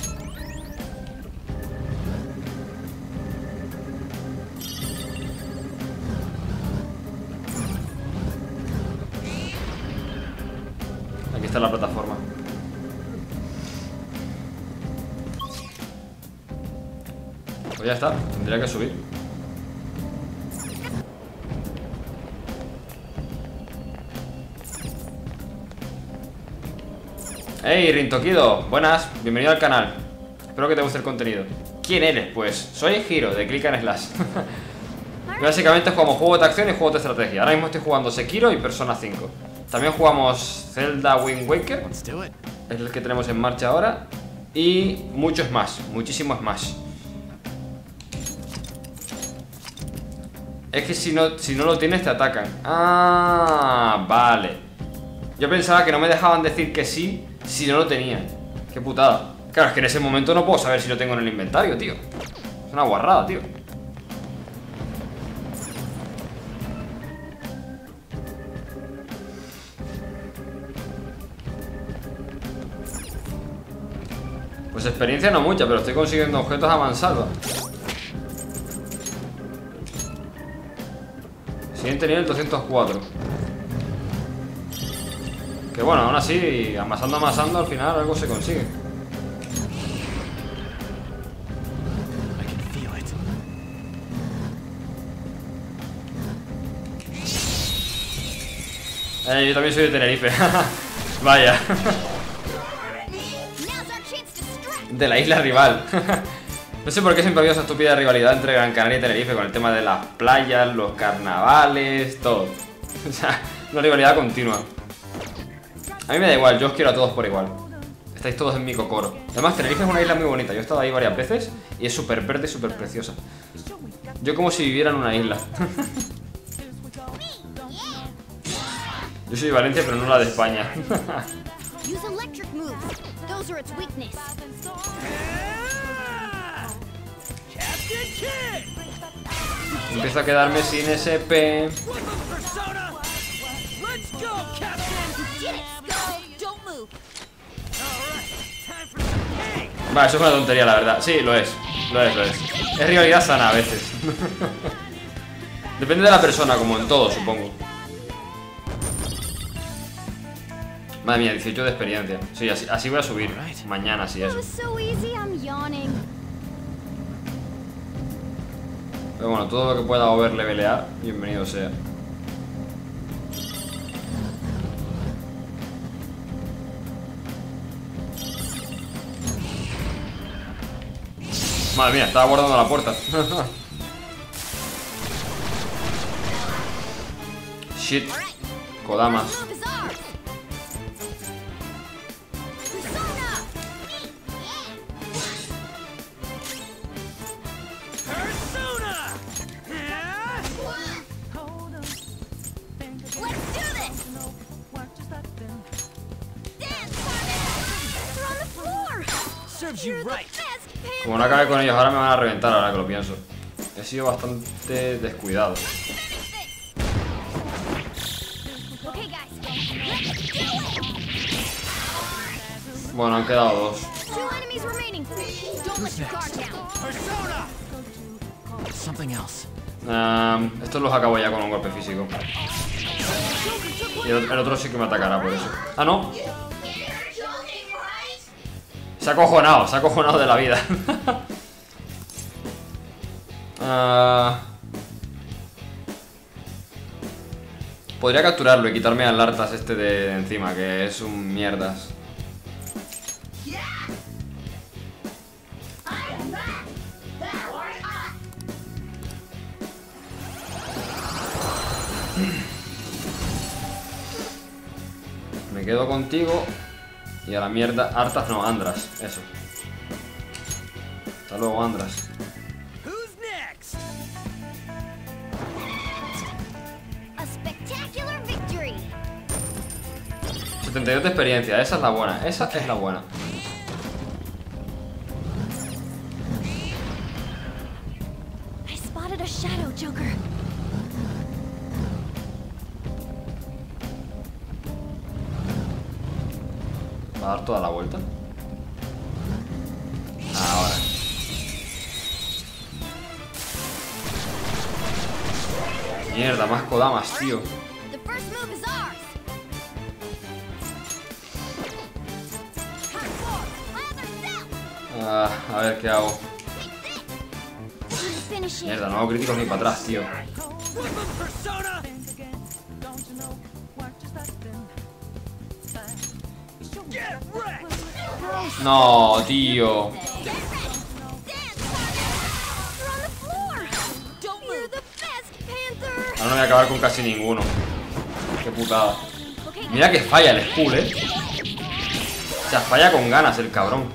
Aquí está la plataforma. Pues ya está, tendría que subir. Hey, Rintokido, buenas, bienvenido al canal. Espero que te guste el contenido. ¿Quién eres? Pues soy Hiro, de Click and Slash. Básicamente jugamos juegos de acción y juegos de estrategia. Ahora mismo estoy jugando Sekiro y Persona 5. También jugamos Zelda Wind Waker, Let's do it. es el que tenemos en marcha ahora. Y muchos más, muchísimos más. Es que si no lo tienes te atacan. Ah, vale. Yo pensaba que no me dejaban decir que sí si no lo tenía. Qué putada. Claro, es que en ese momento no puedo saber si lo tengo en el inventario, tío. Es una guarrada, tío. Pues experiencia no mucha, pero estoy consiguiendo objetos a mansalva. Siguiente nivel 204. Que bueno, aún así, amasando, al final algo se consigue. I can feel it. Yo también soy de Tenerife. Vaya. Now's our chance to strike. De la isla rival. No sé por qué siempre había esa estúpida rivalidad entre Gran Canaria y Tenerife con el tema de las playas, los carnavales, todo. O sea, una rivalidad continua. A mí me da igual, yo os quiero a todos por igual. Estáis todos en mi cocoro. Además, Tenerife es una isla muy bonita. Yo he estado ahí varias veces y es súper verde, súper preciosa. Yo como si viviera en una isla. Yo soy de Valencia, pero no la de España. Use electric moves. Those are its weakness. Empiezo a quedarme sin SP. Vale, eso es una tontería, la verdad. Sí, lo es. Lo es. Es rivalidad sana a veces. Depende de la persona, como en todo, supongo. Madre mía, 18 de experiencia. Sí, así voy a subir. Mañana, sí, eso. Pero bueno, todo lo que pueda overlevelear, bienvenido sea. Madre mía, estaba guardando la puerta. Shit. Kodamas. Como no acabé con ellos, ahora me van a reventar ahora que lo pienso. He sido bastante descuidado. Bueno, han quedado dos. Estos los acabo ya con un golpe físico. Y el otro sí que me atacará por eso. Ah, no. Se ha acojonado de la vida. Podría capturarlo y quitarme al Lartas este de encima, que es un mierdas. Me quedo contigo. Y a la mierda, Arthas no, Andras, eso. Hasta luego, Andras. 72 de experiencia, esa es la buena, esa es la buena. I spotted a shadow, Joker. ¿Va a dar toda la vuelta? Ahora. Mierda, más Kodamas, tío. A ver qué hago. Mierda, no hago críticos ni para atrás, tío. No, tío. Ahora no voy a acabar con casi ninguno. Qué putada. Mira que falla el Skull, O sea, falla con ganas el cabrón.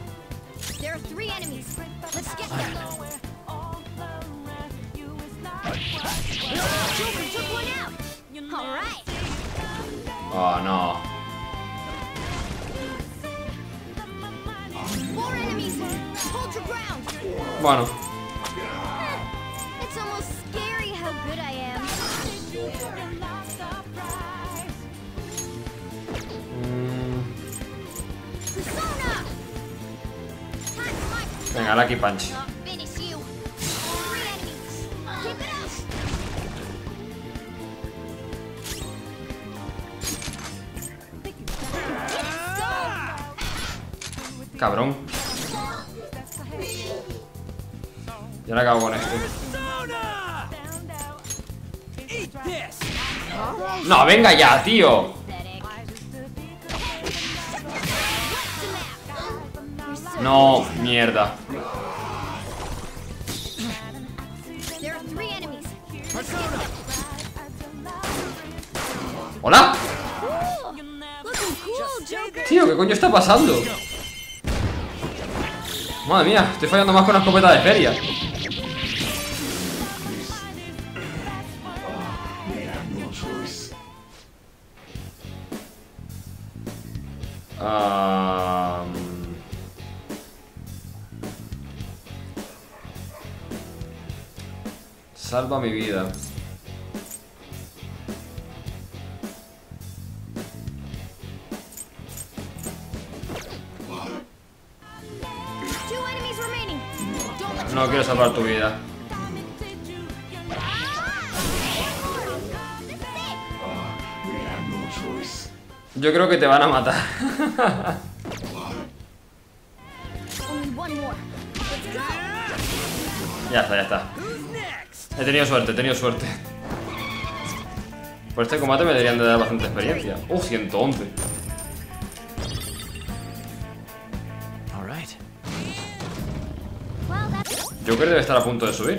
Oh, no. Bueno. Venga, Lucky Punch. Cabrón. Y ahora acabo con este. No, venga ya, tío. No, mierda. ¡Hola! Tío, ¿qué coño está pasando? Madre mía, estoy fallando más con la escopeta de feria. salva mi vida. No quiero salvar tu vida. Yo creo que te van a matar. Ya está, ya está. He tenido suerte, he tenido suerte. Por este combate me deberían de dar bastante experiencia. 111. Joker debe estar a punto de subir.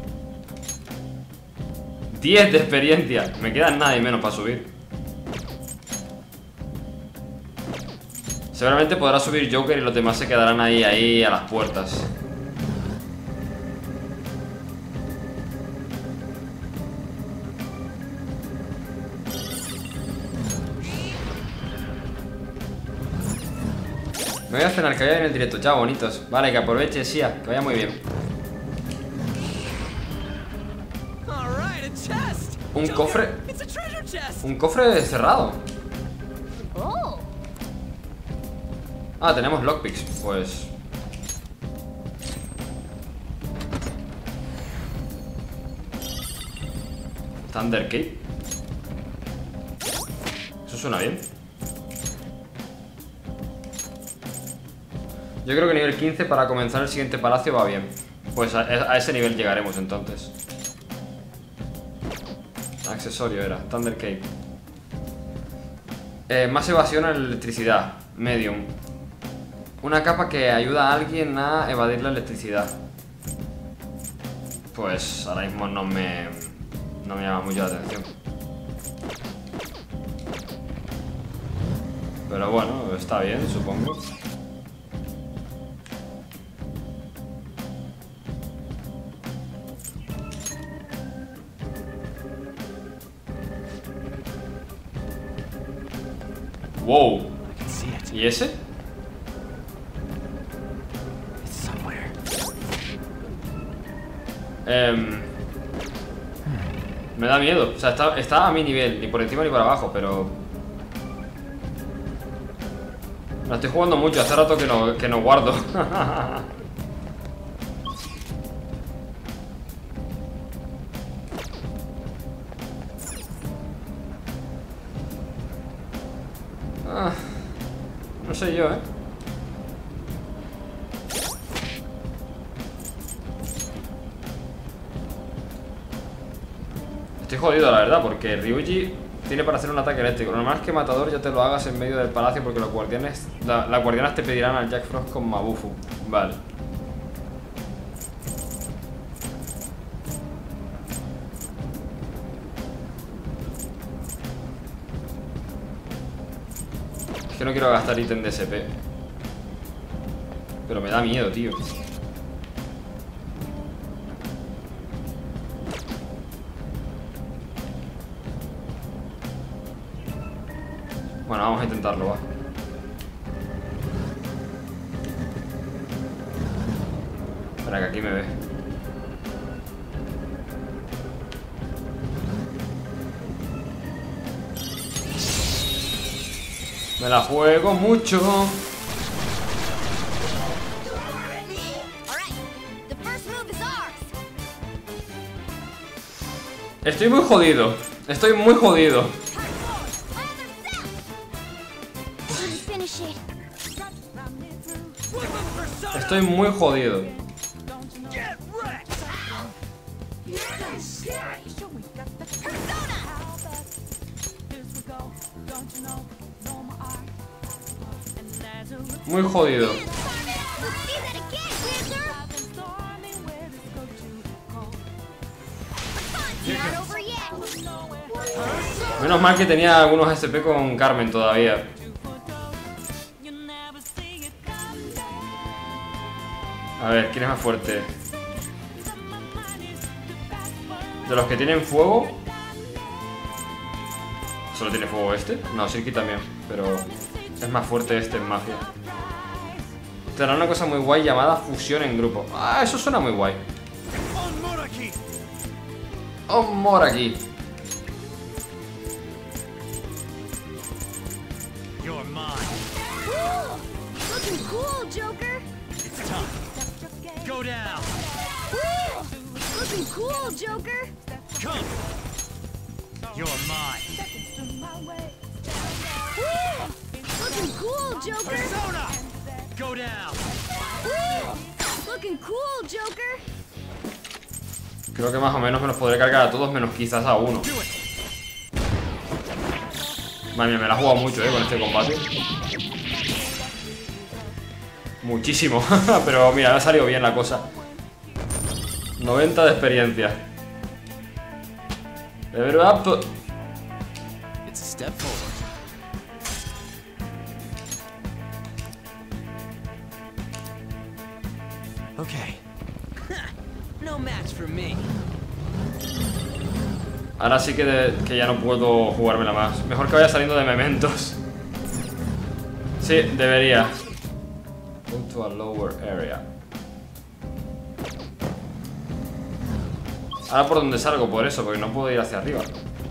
10 de experiencia. Me queda nada y menos para subir. Seguramente podrá subir Joker y los demás se quedarán ahí a las puertas. Me voy a cenar, que vaya en el directo. Chao, bonitos. Vale, que aproveche, Sia. Que vaya muy bien. Un cofre. Un cofre cerrado. Ah, tenemos lockpicks. Pues... Thunder Cape. Eso suena bien. Yo creo que nivel 15 para comenzar el siguiente palacio va bien. Pues a ese nivel llegaremos entonces. Accesorio era, Thunder Cape. Más evasión a la electricidad. Medium. Una capa que ayuda a alguien a evadir la electricidad. Pues ahora mismo no me llama mucho la atención. Pero bueno, está bien, supongo. Wow. ¿Y ese? Me da miedo. O sea, está a mi nivel, ni por encima ni por abajo, pero... La estoy jugando mucho, hace rato que no guardo. No sé yo, Estoy jodido, la verdad, porque Ryuji tiene para hacer un ataque eléctrico. Lo normal es que Matador ya te lo hagas en medio del palacio, porque los guardianes... Las guardianas te pedirán al Jack Frost con Mabufu. Vale. Es que no quiero gastar ítem de SP. Pero me da miedo, tío. Bueno, vamos a intentarlo, va. Espera, que aquí me ve. Me la juego mucho. Estoy muy jodido. Estoy muy jodido. Estoy muy jodido. Muy jodido. Menos mal que tenía algunos SP con Carmen todavía. A ver, ¿quién es más fuerte? De los que tienen fuego. ¿Solo tiene fuego este? No, Silky también, pero es más fuerte este en magia. Tendrá una cosa muy guay llamada fusión en grupo. Ah, eso suena muy guay. Un Moraki. You're mine. Looking cool, Joker. It's tough. Go down. Looking cool, Joker. Come. You're mine. Looking cool, Joker. Persona. Go down. Looking cool, Joker. Creo que más o menos me los podré cargar a todos, menos quizás a uno. Do it. Madre mía, me la he jugado mucho, con este combate. Muchísimo. Pero mira, me ha salido bien la cosa. 90 de experiencia. Level up. It's a step forward. Okay. No match for me. Ahora sí que ya no puedo jugármela más. Mejor que vaya saliendo de mementos. Sí, debería. Go to a lower area. Ahora por donde salgo, por eso, porque no puedo ir hacia arriba.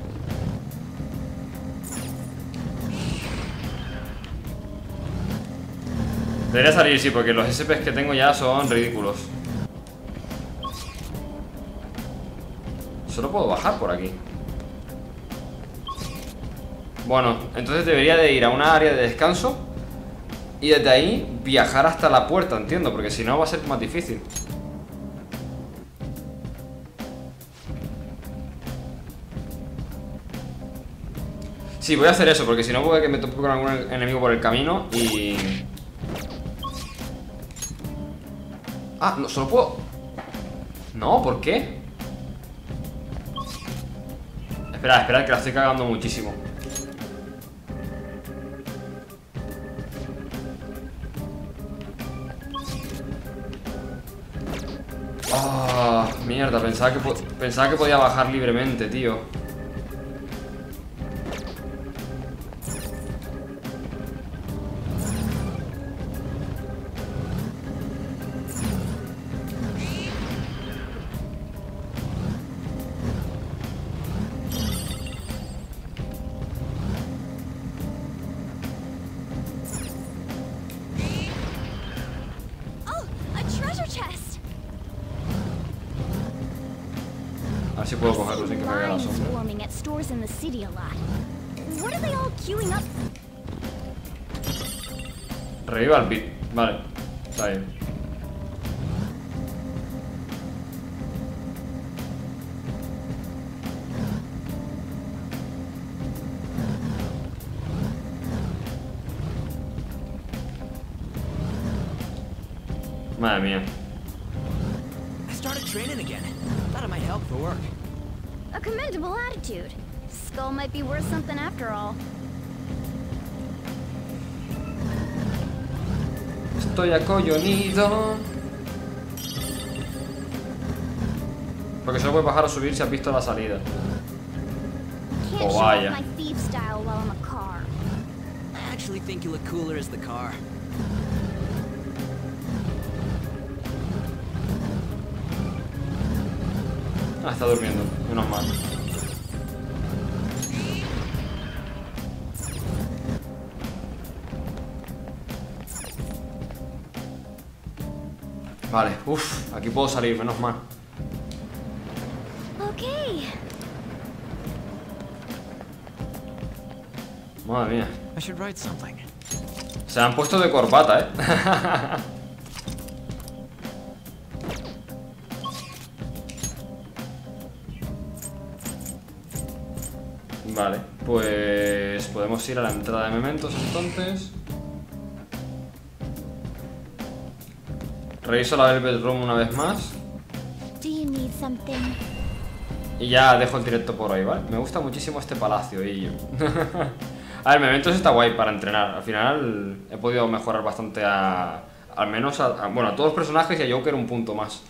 Debería salir, sí, porque los SPs que tengo ya son ridículos. Solo puedo bajar por aquí. Bueno, entonces debería de ir a una área de descanso y desde ahí viajar hasta la puerta, entiendo, porque si no va a ser más difícil. Sí, voy a hacer eso, porque si no puede que me tope con algún enemigo por el camino y... Ah, no, solo puedo... No, ¿por qué? Espera, que la estoy cagando muchísimo. Ah, mierda, pensaba que podía bajar libremente, tío. Oh, a treasure chest. A ver si puedo cogerlo sin que me vea la Lines sombra. forming at stores in the city a lot. What are they all queuing up? Reviva el beat. Vale, está bien. Madre mía. I started training again. Thought it might help for work. A commendable attitude. Skull might be worth something after all. Estoy acollonido. Porque solo puedes bajar o subir si has visto la salida. Can't Oh, show off vaya. my thief style while I'm a car. I actually think you look cooler as the car. Ah, está durmiendo, menos mal. Vale, uff, aquí puedo salir, menos mal. Okay. Madre mía. I should write something. Se han puesto de corbata, Vale, pues podemos ir a la entrada de mementos entonces. Reviso la Velvet Room una vez más. Do you need something? Y ya dejo el directo por hoy, ¿vale? Me gusta muchísimo este palacio y... A ver, mementos está guay para entrenar. Al final he podido mejorar bastante al menos bueno, a todos los personajes y a Joker un punto más.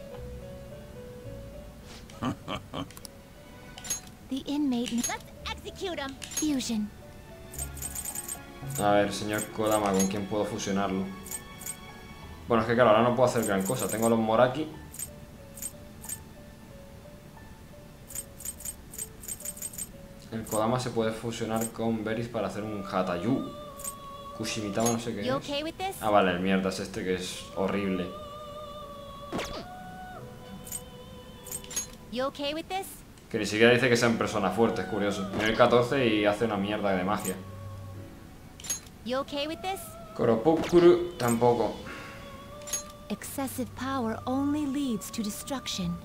The inmate. Let's execute him. Fusion. A ver, señor Kodama, ¿con quién puedo fusionarlo? Bueno, es que claro, ahora no puedo hacer gran cosa. Tengo los Moraki. El Kodama se puede fusionar con berries para hacer un Hatayu. Kushimitama no sé qué You es. okay with this? Ah, vale, el mierda es este que es horrible. You okay with this? Que ni siquiera dice que sean personas fuertes, curioso. Nivel 14 y hace una mierda de magia. You okay with this? Koropukuru tampoco. Excessive power only leads to destruction.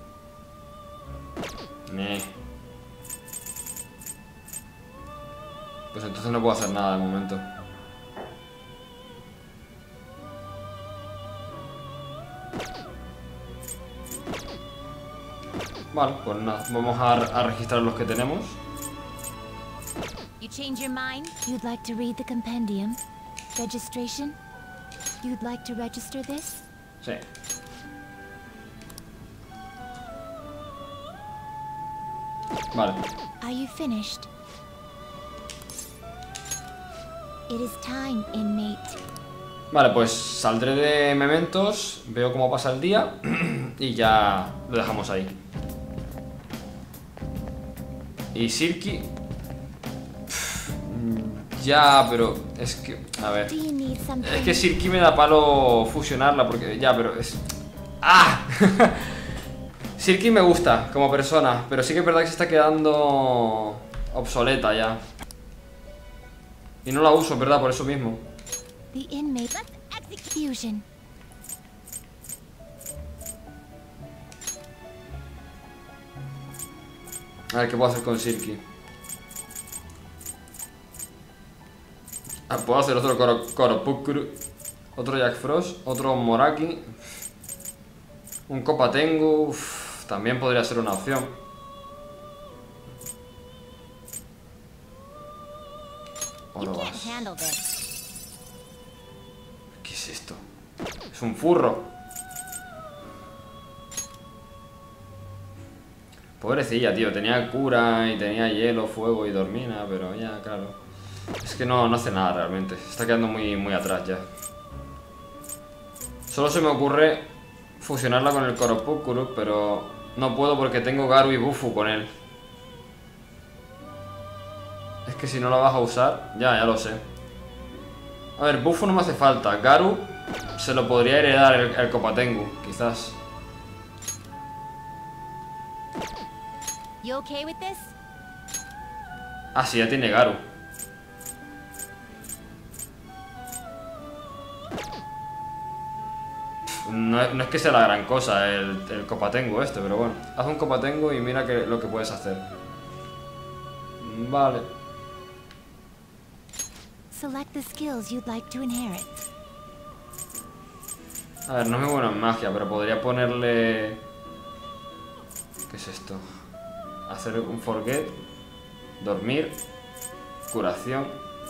Pues entonces no puedo hacer nada de momento. Vale, pues nada, vamos a registrar los que tenemos. You change your mind? You'd like to read the compendium? Registration? You'd like to register this? Sí. Vale. Are you finished? It is time, inmate. Vale, pues saldré de Mementos, veo cómo pasa el día y ya lo dejamos ahí. Y Silky... Ya, pero es que... A ver... Do you need something? Es que Silky me da palo fusionarla porque... Ya, pero es... ¡Ah! Silky me gusta como persona, pero sí que es verdad que se está quedando obsoleta ya. Y no la uso, ¿verdad? Por eso mismo. The inmate. Let's execution. A ver, ¿qué puedo hacer con Silky? Ah, puedo hacer otro Koropukuru, otro Jack Frost, otro Moraki, un Kopatengu. Uf, también podría ser una opción. You Oro can't vas. handle this. ¿Qué es esto? Es un furro. Pobrecilla, tío. Tenía cura y tenía hielo, fuego y dormina, pero ya, claro. Es que no hace nada realmente. Se está quedando muy atrás ya. Solo se me ocurre fusionarla con el Koropukuru, pero no puedo porque tengo Garu y Bufu con él. Es que si no la vas a usar, ya lo sé. A ver, Bufu no me hace falta. Garu se lo podría heredar el Kopatengu, quizás. You okay with this? Ah, sí, ya tiene Garu. No es que sea la gran cosa el Kopatengu este, pero bueno. Haz un Kopatengu y mira lo que puedes hacer. Vale. Select the skills you'd like to inherit. A ver, no es muy bueno en magia, pero podría ponerle... ¿Qué es esto? Hacer un forget, dormir, curación.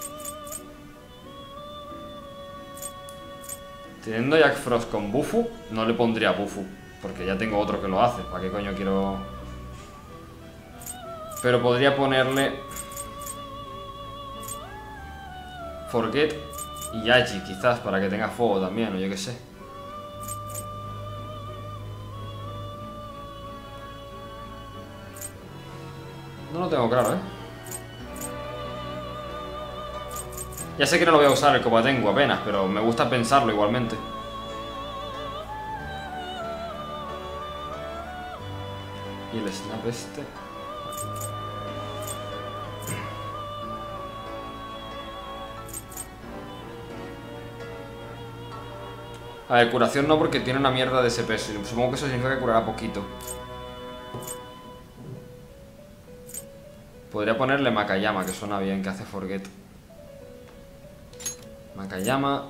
Teniendo Jack Frost con Bufu, no le pondría Bufu, porque ya tengo otro que lo hace. ¿Para qué coño quiero...? Pero podría ponerle... Forget y Yaji, quizás, para que tenga fuego también, o yo qué sé. No lo tengo claro, ¿eh? Ya sé que no lo voy a usar el Kopatengu apenas, pero me gusta pensarlo igualmente. Y el snap este... A ver, curación no, porque tiene una mierda de SP. Supongo que eso significa que curará poquito. Podría ponerle Makayama, que suena bien, que hace forget. Makayama.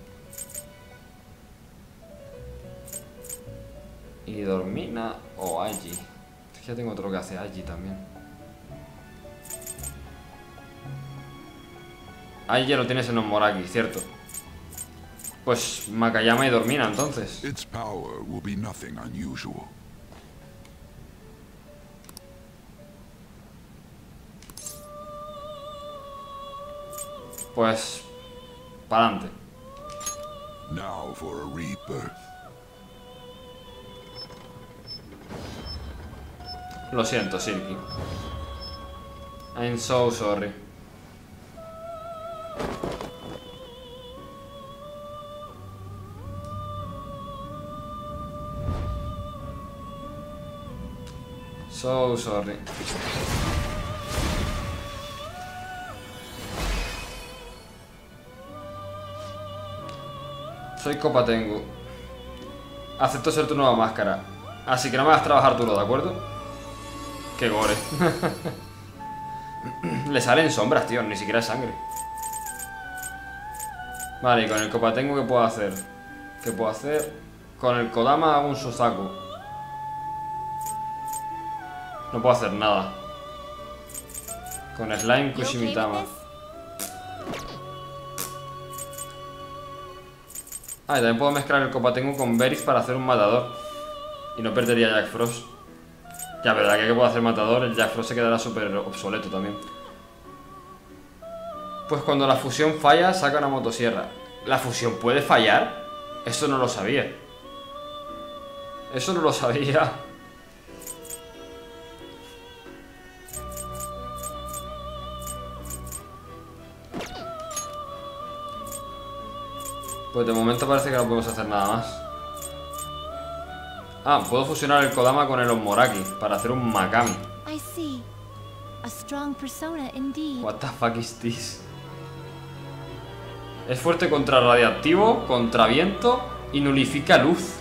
Y Dormina o Aji. Es que ya tengo otro que hace Aji también. Aji ya lo tienes en Omoraki, cierto. Pues Makayama y Dormina, entonces. Its power will be nothing unusual. Pues... para adelante. Now for a rebirth. Lo siento, Silky. I'm so sorry. So sorry. Soy Copa Tengu. Acepto ser tu nueva máscara. Así que no me hagas trabajar duro, ¿de acuerdo? Qué gore. Le salen sombras, tío, ni siquiera es sangre. Vale, y con el Copa Tengu, ¿qué puedo hacer? ¿Qué puedo hacer? Con el Kodama hago un Suzaku. No puedo hacer nada. Con Slime You okay with Kushimitama. this? Ah, y también puedo mezclar el Copa Tengu con Berries para hacer un matador. Y no perdería Jack Frost. Ya, verdad que puedo hacer matador, el Jack Frost se quedará súper obsoleto también. Pues cuando la fusión falla, saca una motosierra. ¿La fusión puede fallar? Eso no lo sabía. Eso no lo sabía. Pues de momento parece que no podemos hacer nada más. Ah, puedo fusionar el Kodama con el Onmoraki para hacer un Makami. I see. A strong persona indeed. What the fuck is this? Es fuerte contra radiactivo, contra viento y nulifica luz.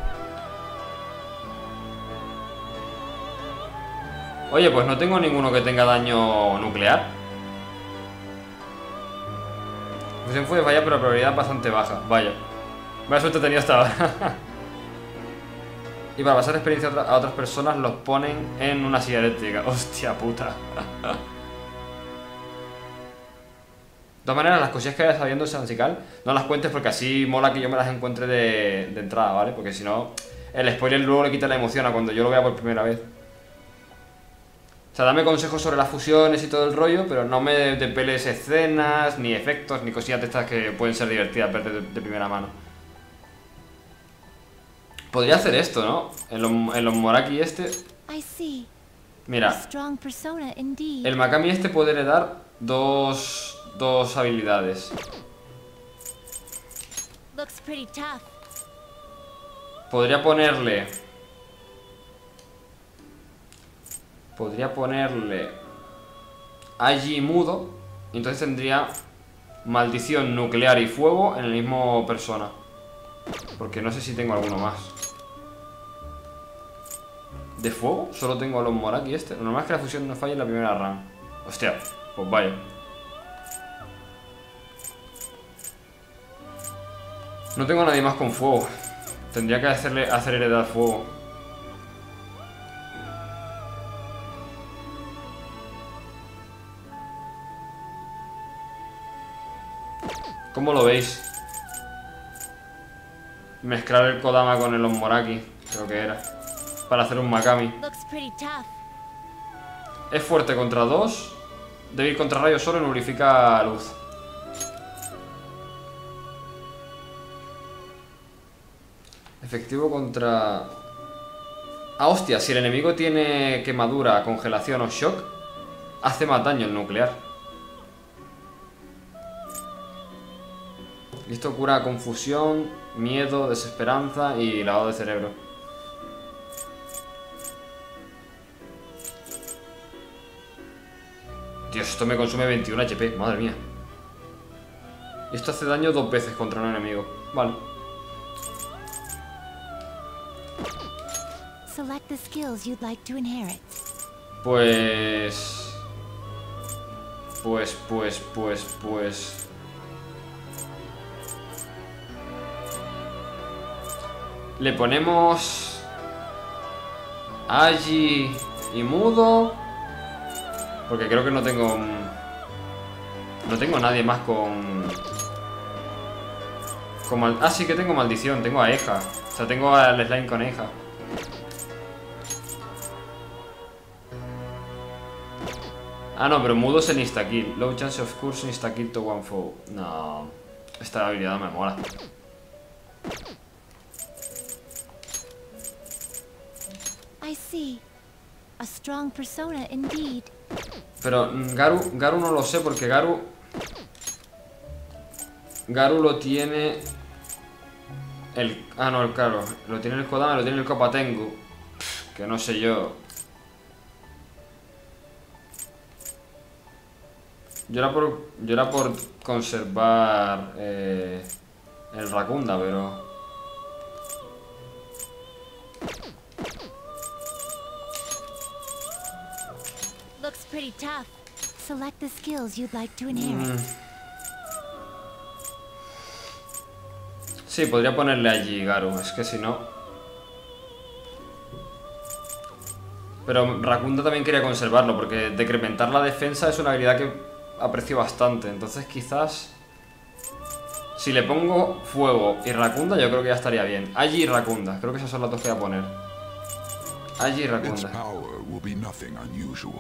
Oye, pues no tengo ninguno que tenga daño nuclear. Fusión puede fallar, pero la probabilidad es bastante baja. Vaya. Vaya suerte he tenido hasta ahora. Y para pasar experiencia a otras personas los ponen en una silla eléctrica. Hostia puta. De todas maneras, las cosillas que vayas sabiendo de Sansical, no las cuentes porque así mola que yo me las encuentre de entrada, ¿vale? Porque si no, el spoiler luego le quita la emoción a cuando yo lo vea por primera vez. O sea, dame consejos sobre las fusiones y todo el rollo, pero no me depeles escenas, ni efectos, ni cosillas de estas que pueden ser divertidas ver de primera mano. Podría hacer esto, ¿no? En los Moraki este. I see. A Mira, strong persona indeed. el Makami este puede heredar dos habilidades. Looks pretty tough. Podría ponerle Agi mudo. Y entonces tendría maldición nuclear y fuego en el mismo persona. Porque no sé si tengo alguno más. ¿De fuego? Solo tengo a los Moraki este. Lo normal es que la fusión no falle en la primera run. Hostia, pues vaya. No tengo a nadie más con fuego. Tendría que hacer heredar fuego. ¿Cómo lo veis? Mezclar el Kodama con el Onmoraki, creo que era, para hacer un Makami. Looks pretty tough. Es fuerte contra 2. Débil contra rayo solo y nulifica luz. Efectivo contra... Ah, hostia, si el enemigo tiene quemadura, congelación o shock, hace más daño el nuclear. Listo, cura confusión, miedo, desesperanza y lavado de cerebro. Dios, esto me consume 21 HP, madre mía. Y esto hace daño 2 veces contra un enemigo. Vale. Select the skills you'd like to inherit. Pues... Le ponemos... Agi y mudo. Porque creo que no tengo... No tengo nadie más con... Ah, sí que tengo maldición. Tengo a Eja. O sea, tengo al slime con Eja. Ah, no, pero mudo es en insta-kill. Low chance of curse insta-kill to one foe. No. Esta habilidad me mola. I see. A strong persona indeed. Pero Garu no lo sé porque Garu lo tiene ah, no, claro. Lo tiene el Kodama, lo tiene el Kopa Tengu. Que no sé yo. Yo era por conservar el Rakunda, pero... Looks pretty tough. Select the skills you'd like to inherit. Sí, podría ponerle allí Garu, es que si no... Pero Rakunda también quería conservarlo, porque decrementar la defensa es una habilidad que aprecio bastante. Entonces quizás... Si le pongo fuego y Rakunda, yo creo que ya estaría bien. Allí y Rakunda, creo que esas son las dos que voy a poner. Allí y Its Rakunda. power will be nothing unusual.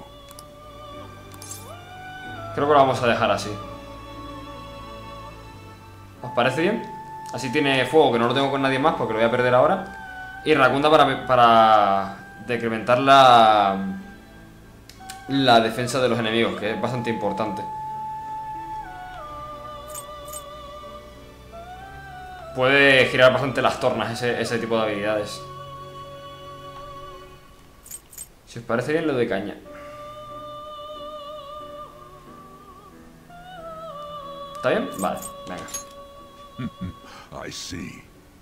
Creo que lo vamos a dejar así. ¿Os parece bien? Así tiene fuego, que no lo tengo con nadie más porque lo voy a perder ahora. Y Rakunda para decrementar la defensa de los enemigos, que es bastante importante. Puede girar bastante las tornas ese tipo de habilidades. Si os parece bien, le doy caña. ¿Está bien? Vale, venga. I see.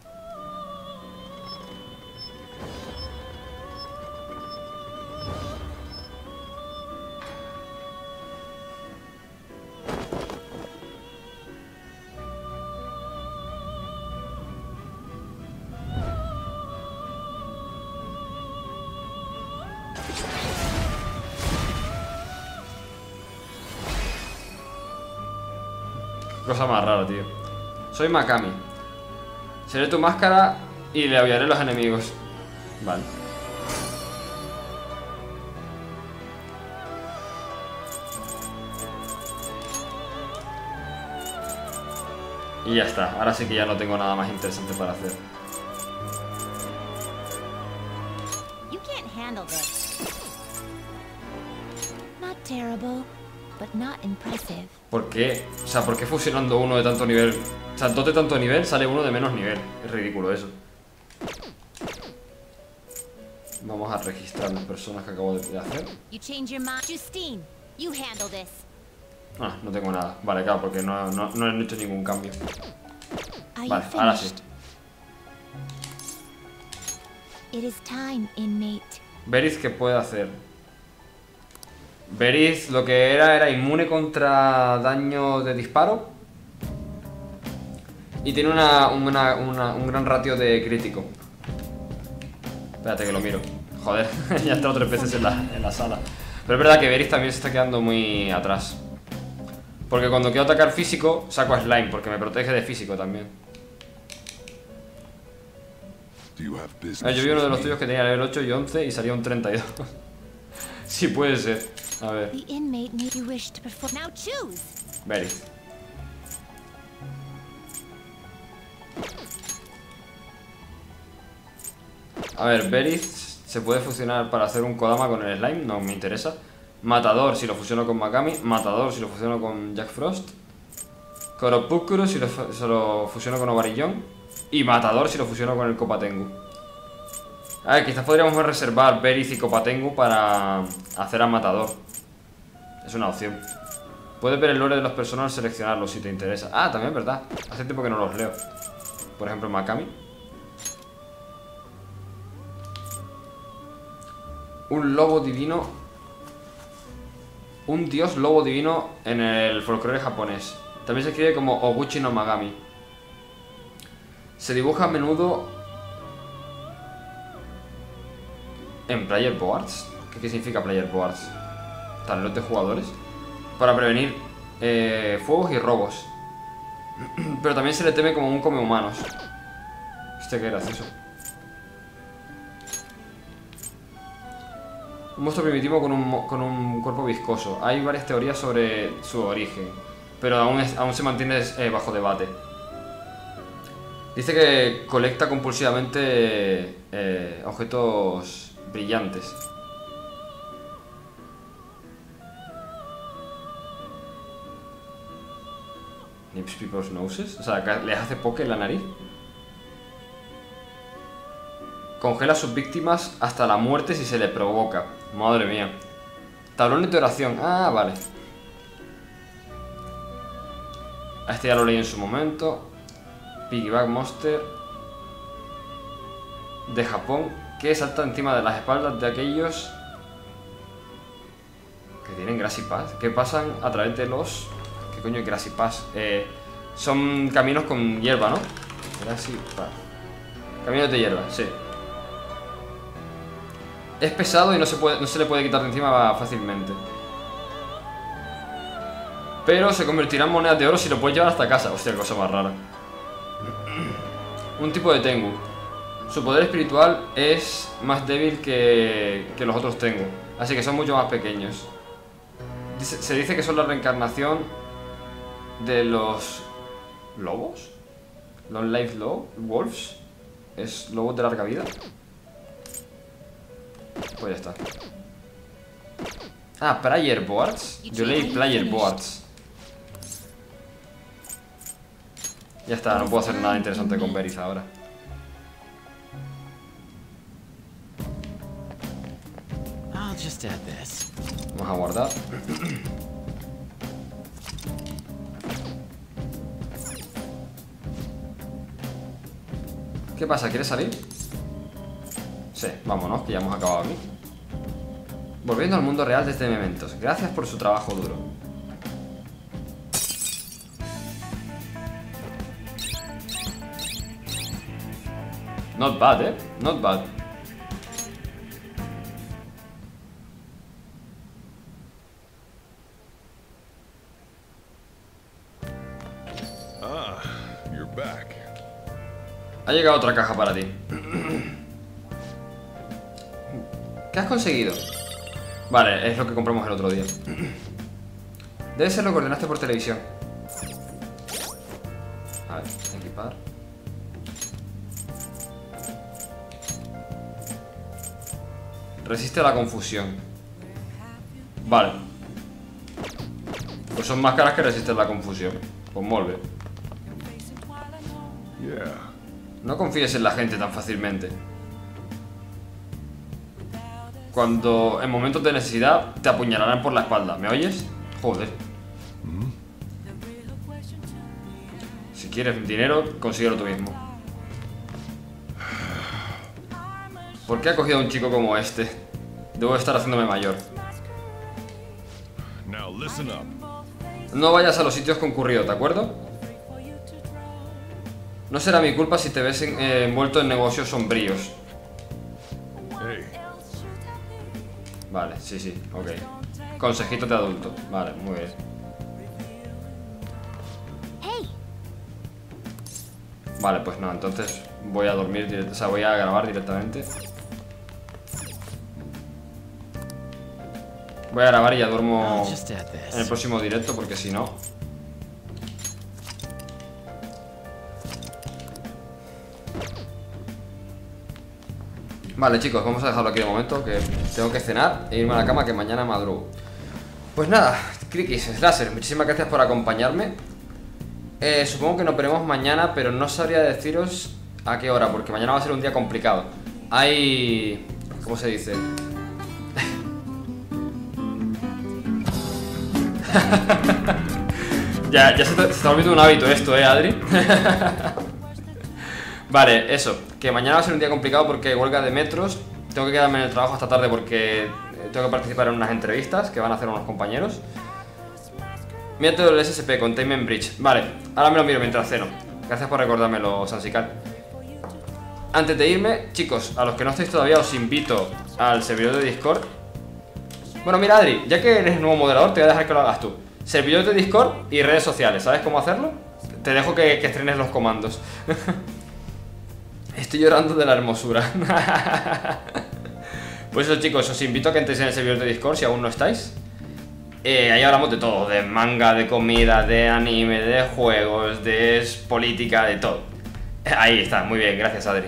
Cosa más rara, tío. Soy Makami. Seré tu máscara y le aullaré a los enemigos. Vale. Y ya está. Ahora sí que ya no tengo nada más interesante para hacer. You can't handle this. Not terrible, but not impressive. ¿Por qué? O sea, ¿por qué fusionando uno de tanto nivel? O sea, dos de tanto nivel sale uno de menos nivel. Es ridículo eso. Vamos a registrar las personas que acabo de hacer. You change your mind. Justine, you handle this. Ah, no tengo nada. Vale, claro, porque no he hecho ningún cambio. Are Vale, you ahora sí. finished? It is time, inmate. Veriz, ¿qué puede hacer? Veriz lo que era inmune contra daño de disparo. Y tiene un gran ratio de crítico. Espérate que lo miro. Joder, ya he estado 3 veces en la sala. Pero es verdad que Veriz también se está quedando muy atrás. Porque cuando quiero atacar físico, saco a Slime, porque me protege de físico también. Do you have business Yo vi uno de with los me? tuyos que tenía nivel 8 y 11 y salía un 32. Sí, puede ser. A ver, The inmate may you wish to perform. Now choose. Veriz. A ver, Veriz se puede fusionar para hacer un Kodama con el Slime, no me interesa. Matador si lo fusiono con Makami. Matador si lo fusiono con Jack Frost. Koropukuro si se lo fusiono con Ovarillon. Y Matador si lo fusiono con el Kopa Tengu. A ver, quizás podríamos reservar Veriz y Kopa Tengu para hacer a Matador. Es una opción. Puedes ver el lore de los personajes y seleccionarlos si te interesa. Ah, también es verdad. Hace tiempo que no los leo. Por ejemplo, Makami. Un lobo divino. Un dios lobo divino en el folclore japonés. También se escribe como Oguchi no Magami. Se dibuja a menudo en player boards. ¿Qué significa player boards? Tableros de jugadores. Para prevenir fuegos y robos. Pero también se le teme como un come humanos. Hostia, qué gracioso. Un monstruo primitivo con un cuerpo viscoso. Hay varias teorías sobre su origen, pero aún se mantiene bajo debate. Dice que colecta compulsivamente objetos brillantes. Nips people's noses. O sea, les hace poke en la nariz. Congela a sus víctimas hasta la muerte si se le provoca. Madre mía. Tablones de oración. Ah, vale. A este ya lo leí en su momento. Piggyback Monster de Japón, que salta encima de las espaldas de aquellos que tienen Grassy Pass, que pasan a través de los... ¿Qué coño es Grassy Pass? Son caminos con hierba, ¿no? Grassy Pass. Caminos de hierba, sí. Es pesado y no se le puede quitar de encima fácilmente. Pero se convertirá en monedas de oro si lo puedes llevar hasta casa. Hostia, qué cosa más rara. Un tipo de Tengu. Su poder espiritual es más débil que los otros Tengu, así que son mucho más pequeños. Se dice que son la reencarnación de los lobos. Long Life Wolves. Es lobos de larga vida. Pues ya está. Ah, Player Boards. Yo leí Player Boards. Ya está, no puedo hacer nada interesante con Beris ahora. I'll just add this. Vamos a guardar. ¿Qué pasa? ¿Quieres salir? Sí, vámonos, que ya hemos acabado aquí. Volviendo al mundo real desde Mementos. Gracias por su trabajo duro. Not bad, not bad. Ah, you're back. Ha llegado otra caja para ti. ¿Qué has conseguido? Vale, es lo que compramos el otro día. Debe ser lo que ordenaste por televisión. A ver, equipar. Resiste a la confusión. Vale. Pues son máscaras que resisten la confusión. Pues molt bé. Yeah. No confíes en la gente tan fácilmente. Cuando en momentos de necesidad te apuñalarán por la espalda. ¿Me oyes? Joder. Si quieres dinero, consíguelo tú mismo. ¿Por qué ha cogido a un chico como este? Debo estar haciéndome mayor. Now listen up. No vayas a los sitios concurridos, ¿de acuerdo? No será mi culpa si te ves envuelto en negocios sombríos. Hey, Vale, sí, ok. Consejitos de adulto. Vale, muy bien. Hey, Vale, pues no, entonces voy a dormir, o sea, voy a grabar directamente. Voy a grabar y ya duermo I'll just add en el this. próximo directo, porque si no... Vale, chicos, vamos a dejarlo aquí de momento, que tengo que cenar e irme a la cama, que mañana madrugo. Pues nada, Criquis, Slasher, muchísimas gracias por acompañarme. Supongo que nos veremos mañana, pero no sabría deciros a qué hora, porque mañana va a ser un día complicado. Hay... ¿Cómo se dice? ya se está volviendo un hábito esto, Adri. Vale, eso, que mañana va a ser un día complicado porque hay huelga de metros. Tengo que quedarme en el trabajo hasta tarde porque tengo que participar en unas entrevistas que van a hacer unos compañeros. Método del SSP, Containment Bridge. Vale, ahora me lo miro mientras ceno. Gracias por recordármelo, Sansical. Antes de irme, chicos, a los que no estáis todavía, os invito al servidor de Discord. Bueno, mira, Adri, ya que eres nuevo moderador, te voy a dejar que lo hagas tú. Servidor de Discord y redes sociales, ¿sabes cómo hacerlo? Te dejo que estrenes los comandos. Estoy llorando de la hermosura. Pues eso, chicos, os invito a que entréis en el servidor de Discord si aún no estáis. Ahí hablamos de todo, de manga, de comida, de anime, de juegos, de política, de todo. Ahí está, muy bien, gracias, Adri.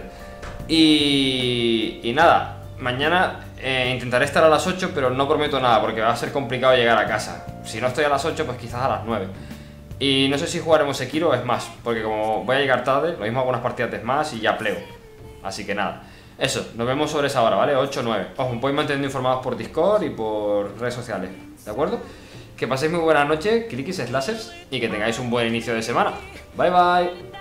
Y nada, mañana intentaré estar a las 8, pero no prometo nada porque va a ser complicado llegar a casa. Si no estoy a las 8, pues quizás a las 9. Y no sé si jugaremos Sekiro o Smash, porque como voy a llegar tarde, lo mismo algunas partidas de Smash y ya plego. Así que nada, eso, nos vemos sobre esa hora, ¿vale? 8 o 9. Os podéis mantener informados por Discord y por redes sociales, ¿de acuerdo? Que paséis muy buena noche, cliquis, slashers, y que tengáis un buen inicio de semana. Bye bye.